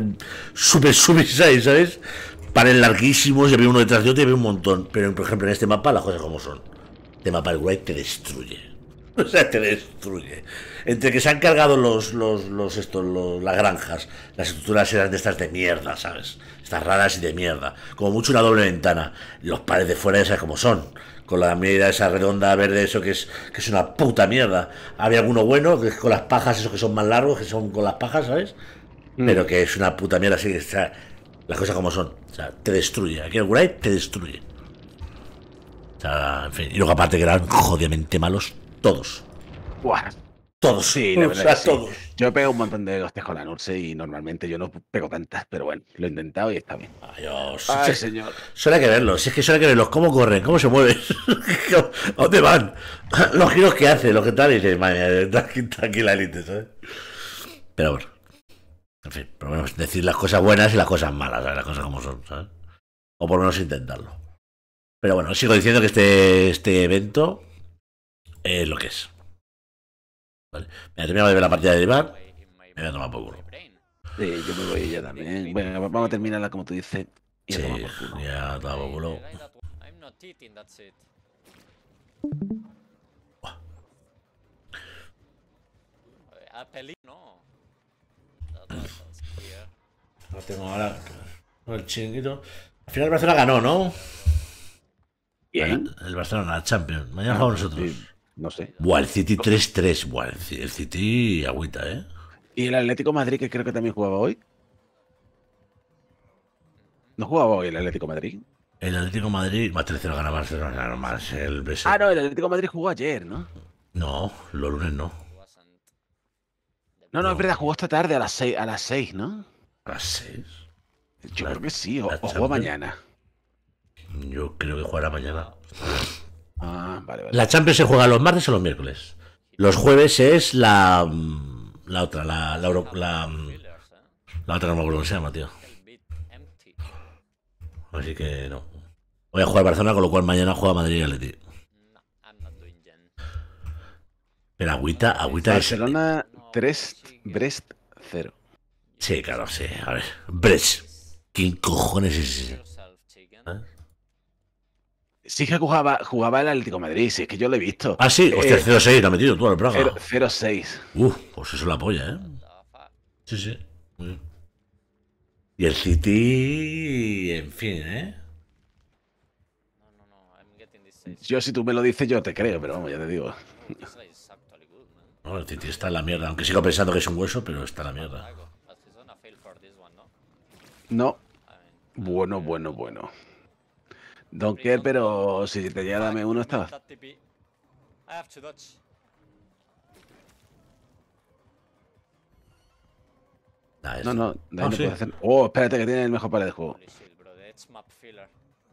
A: ¿sabes? Pares larguísimos, y había uno detrás de otro y había un montón. Pero, por ejemplo, en este mapa, las cosas como son. Este mapa, el güey te destruye. O sea, te destruye. Entre que se han cargado las granjas, las estructuras eran de estas de mierda, ¿sabes? Estas raras y de mierda. Como mucho una doble ventana. Los pares de fuera, esas como son. Con la medida esa redonda verde, eso que es una puta mierda. Había alguno bueno, que es con las pajas, esos que son más largos, que son con las pajas, ¿sabes? Pero que es una puta mierda, así que, o sea, las cosas como son. O sea, te destruye. Aquí el Wright te destruye. O sea, en fin. Y luego aparte que eran jodidamente malos todos.
C: Buah.
A: Todos.
C: Sí, la verdad
A: O sea,
C: que sí.
A: todos.
C: Yo he pegado un montón de hostias con la Nurse y normalmente yo no pego tantas, pero bueno, lo he intentado y está bien.
A: Adiós.
C: Ay, señor.
A: Solo hay que verlos. Si es que solo hay que verlos. Cómo corren, cómo se mueven. ¿A dónde van? Los giros que hace, lo que tal. Y dices, madre mía, aquí la élite, ¿sabes? Pero bueno. En fin, por lo menos decir las cosas buenas y las cosas malas, ¿sabes? Las cosas como son, ¿sabes? O por lo menos intentarlo. Pero bueno, sigo diciendo que este evento es lo que es. Vale. Me he terminado de ver la partida de Divar. Me voy a tomar por culo.
C: Sí, yo me voy ya también. Bueno, vamos a terminarla como tú dices. Y a
A: Sí,
C: tomar por culo.
A: ya a tomar por culo.
D: I'm not eating, that's it. Apple, no. That's clear.
A: Lo tengo ahora. El chinguito. Al final el Barcelona ganó, ¿no?
C: Bien.
A: El Barcelona, Champions. Mañana jugamos nosotros.
C: Sí. No sé.
A: Buah, el City 3-3. Buah, el City agüita, ¿eh?
C: Y el Atlético Madrid, que creo que también jugaba hoy. ¿No jugaba hoy el Atlético Madrid?
A: El Atlético Madrid. Va 3-0 gana Barcelona, no más. El BS.
C: Ah, no, el Atlético Madrid jugó ayer, ¿no?
A: No, los lunes no.
D: Wasn't the
C: No, es verdad, jugó esta tarde a las 6, ¿no?
A: ¿A las 6?
C: Yo
A: La-
C: creo que sí, o
A: la
C: jugó
A: Champions.
C: mañana.
A: Yo creo que jugará mañana.
C: Ah, vale.
A: La Champions se juega los martes o los miércoles. Los jueves es la otra, la
D: fillers,
A: la otra no me acuerdo cómo se llama, tío.
D: El bit empty.
A: Así que no. Voy a jugar Barcelona, con lo cual mañana juega Madrid y Atleti.
D: No, I'm not doing gen.
A: Pero agüita es...
C: Barcelona 3, Brest 0.
A: Sí, claro, sí. A ver. Brest. ¿Quién cojones es ese?
D: Yourself, chicken.
A: ¿Eh?
C: Sí que jugaba el Atlético Madrid, sí, es que yo lo he visto.
A: Ah, sí. Hostia, 0-6 te ha metido tú al Praga.
C: 0-6.
A: Pues eso es la polla, ¿eh?
D: The fuck?
A: Sí, sí. Muy bien. Y el City... En fin, ¿eh?
D: No, I'm getting this size.
C: Yo, si tú me lo dices, yo te creo, pero vamos, ya te digo.
D: This size is actually good, man.
A: No, el City está en la mierda. Aunque sigo pensando que es un hueso, pero está en la mierda.
D: Drago, but he's gonna fail for this one, no?
C: No,
D: I mean,
C: bueno. Don't care, pero si te llega dame uno, está.
D: that TP. I have to dodge.
A: Nah,
C: No,
A: esto-
C: no
A: sí.
C: puede hacer. Oh, espérate, que tiene el mejor pared de juego.
D: Holy shit, bro. That's map filler.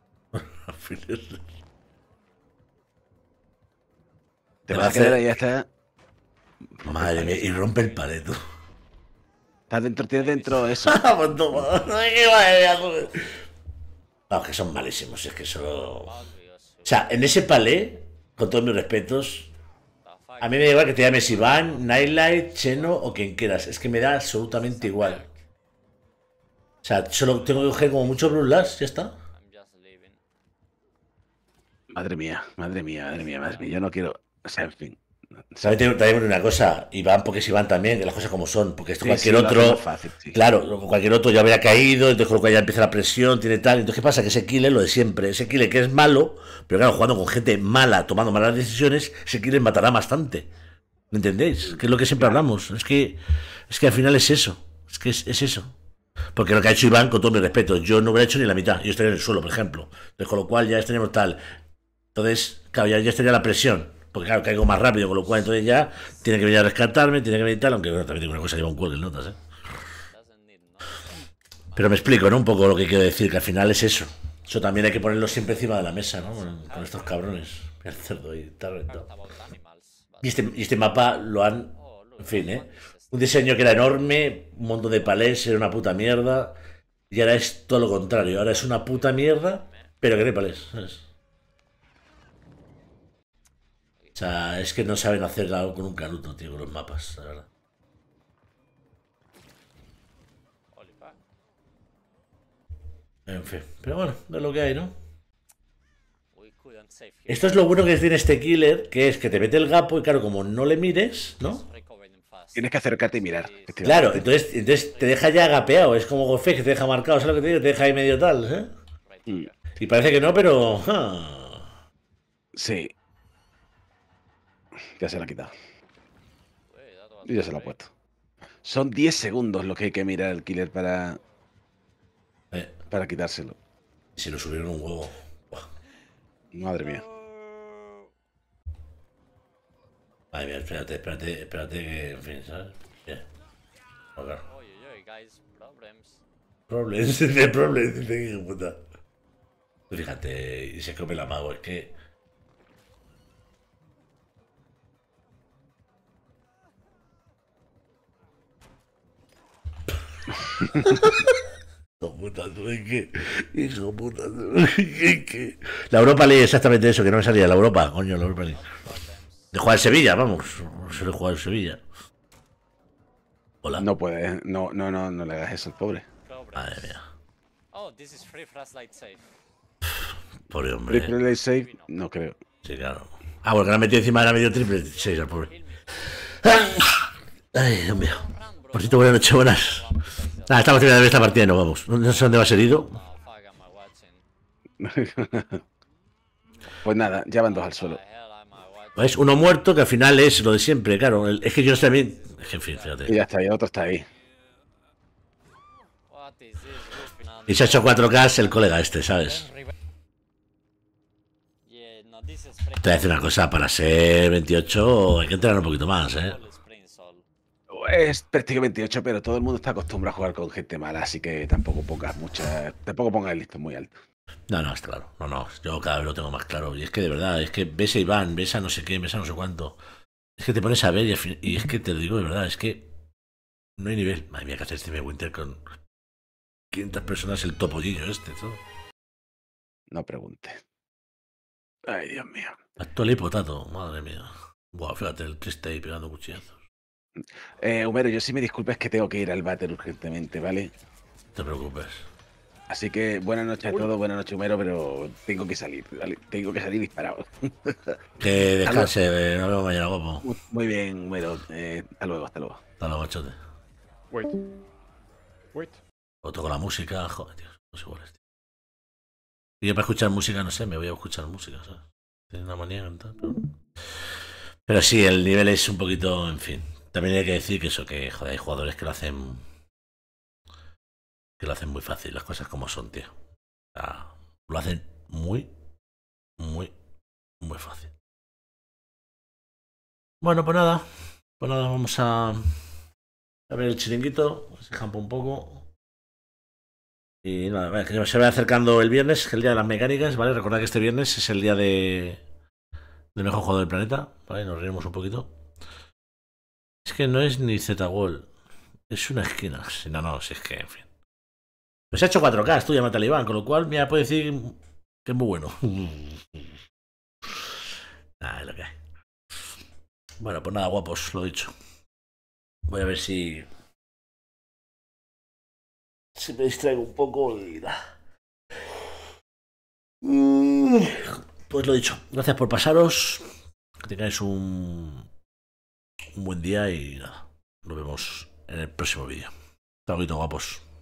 C: Te
A: va
C: vas
A: a
C: a quedar
A: hacer-
C: ahí, ya está.
A: Madre mía, y rompe el pareto.
C: Tienes dentro eso.
A: Pues toma. Qué madre mía, joder. Vamos, que son malísimos, es que solo... O sea, en ese palé, con todos mis respetos, a mí me da igual que te llames Iván, Nightlight, Cheno o quien quieras. Es que me da absolutamente igual. O sea, solo tengo que coger como mucho Blue Lash, ya está.
D: I'm just leaving.
C: Madre mía. Yo no quiero. O sea, en fin.
A: También te digo una cosa, Iván, porque es Iván también, que las cosas como son, porque esto
C: Sí,
A: cualquier
C: sí, lo hace
A: otro...
C: más fácil, sí.
A: Claro, cualquier otro ya habría caído, entonces con lo cual ya empieza la presión, tiene tal. Entonces, ¿qué pasa? Que ese killer, lo de siempre, ese killer que es malo, pero claro, jugando con gente mala, tomando malas decisiones, ese killer matará bastante. ¿Me entendéis? Que es lo que siempre hablamos. Es que al final es eso. Es que es eso. Porque lo que ha hecho Iván, con todo mi respeto, yo no hubiera hecho ni la mitad. Yo estaría en el suelo, por ejemplo. Entonces, con lo cual ya estaríamos tal. Entonces, claro, ya estaría la presión. Porque claro, caigo más rápido, con lo cual entonces ya tiene que venir a rescatarme, tiene que venir tal, aunque bueno, también digo una cosa, lleva un cuelgue en notas, ¿eh?
D: Doesn't need no.
A: Pero me explico, ¿no? Un poco lo que quiero decir, que al final es eso. Eso también hay que ponerlo siempre encima de la mesa, ¿no? Con estos cabrones. El cerdo y tal, reventado.
D: About animals. But
A: Y este mapa lo han...
D: oh, look,
A: En fin, ¿eh?
D: what is this?
A: Un diseño que era enorme, un montón de palés, era una puta mierda. Y ahora es todo lo contrario. Ahora es una puta mierda, pero que no hay palés, ¿sabes? O sea, es que no saben hacer algo con un canuto, tío, con los mapas, la verdad.
D: Holy fuck.
A: En fin, pero bueno, es lo que hay, ¿no?
D: We couldn't save him.
A: Esto es lo bueno que tiene este killer, que es que te mete el gapo y claro, como no le mires, ¿no?
D: Recovering fast.
C: Tienes que acercarte y mirar.
A: Claro, entonces te deja ya agapeado, es como Gofé que te deja marcado, ¿sabes lo que te digo? Te deja ahí medio tal, ¿eh?
D: Right
C: Mm.
D: here.
A: Y parece que no, pero...
C: Sí. Ya se la ha quitado.
D: Wait, that was
C: Y ya se la ha
D: great.
C: puesto. Son 10 segundos lo que hay que mirar el killer para quitárselo.
A: Si lo subieron un huevo. Buah.
C: Madre mía.
A: Madre mía, espérate, que, en fin, ¿sabes? Bien. Claro.
D: Oy, oy, oy, guys, problems.
A: Problems, dice problems, dice que hijo de puta. Fíjate, y se come la mago, es que... Hijo puta, tú, es que... Hijo puta, tú, es que... La Europa League, exactamente eso, que no me salía, la Europa, coño, la Europa League. De jugar en Sevilla, vamos, suele jugar en Sevilla. Hola.
C: No puede, no le hagas eso al pobre.
D: Problems.
A: Madre mía,
D: Oh, this is free flashlight safe.
A: pobre hombre.
C: Triple Play save, no creo.
A: Sí, claro. Ah, porque la ha metido encima de la medio triple 6 al pobre.
D: Kill me.
A: Ay, Dios mío.
D: Run, bro.
A: Por cierto, buenas noches, buenas. Ah, estamos terminando esta partida y nos vamos. No sé dónde va a ser ido.
D: Oh, fuck, am I watching?
C: Pues nada, ya van dos al suelo.
D: The hell am I watching?
A: ¿Ves? Uno muerto que al final es lo de siempre, claro. Es que yo también. Es que en fin,
C: Y
A: fíjate.
C: ya está, y el otro está ahí.
D: What is this roofing on
A: Y se ha hecho 4K el colega este, ¿sabes?
D: Yeah, no, this is spring.
A: Te voy a decir una cosa, para ser 28 hay que entrenar un poquito más, ¿eh?
D: Sol, spring sol.
C: Es prácticamente 28, pero todo el mundo está acostumbrado a jugar con gente mala, así que tampoco pongas el listón muy alto.
A: No, no, está claro. No, no, yo cada vez lo tengo más claro. Y es que de verdad, es que ves a Iván, ves a no sé qué, ves a no sé cuánto. Es que te pones a ver y es que te lo digo de verdad, es que no hay nivel. Madre mía, que hace este Winter con 500 personas el topollillo este, todo.
C: No preguntes. Ay, Dios mío.
A: Actual y potato, madre mía. Buah, fíjate, el triste ahí pegando cuchillazos.
C: Homero, yo sí me disculpas que tengo que ir al váter urgentemente, ¿vale?
A: No te preocupes.
C: Así que buenas noches a todos, buenas noches, Homero, pero tengo que salir, ¿vale? Tengo que salir disparado.
A: Que descanse, nos vemos mañana, guapo.
C: Muy bien, Homero. Hasta luego, hasta luego.
A: Hasta luego, machote.
F: Wait.
A: O toco la música, joder, tío, no sé iguales, tío. Y yo para escuchar música, no sé, me voy a escuchar música, ¿sabes? Tiene una manía y tal, pero sí, el nivel es un poquito, en fin. También hay que decir que eso, que joder, hay jugadores que lo hacen muy fácil, las cosas como son, tío. O sea, lo hacen muy, muy, muy fácil. Bueno, pues nada, vamos a ver el chiringuito, se jampa un poco. Y nada, vale, que se va acercando el viernes, que es el día de las mecánicas, ¿vale? Recordad que este viernes es el día del mejor jugador del planeta, ¿vale? Nos reímos un poquito. Es que no es ni Z-Wall, es una esquina. No, si es que, en fin. Pues ha hecho 4K, estudia Matalibán, con lo cual, mira, puede decir que es muy bueno. Ah, es lo que hay. Bueno, pues nada, guapos, lo dicho. Voy a ver si me distraigo un poco y nada. Pues lo dicho, gracias por pasaros. Que tengáis un buen día y nada. Nos vemos en el próximo vídeo. Hasta luego, guapos.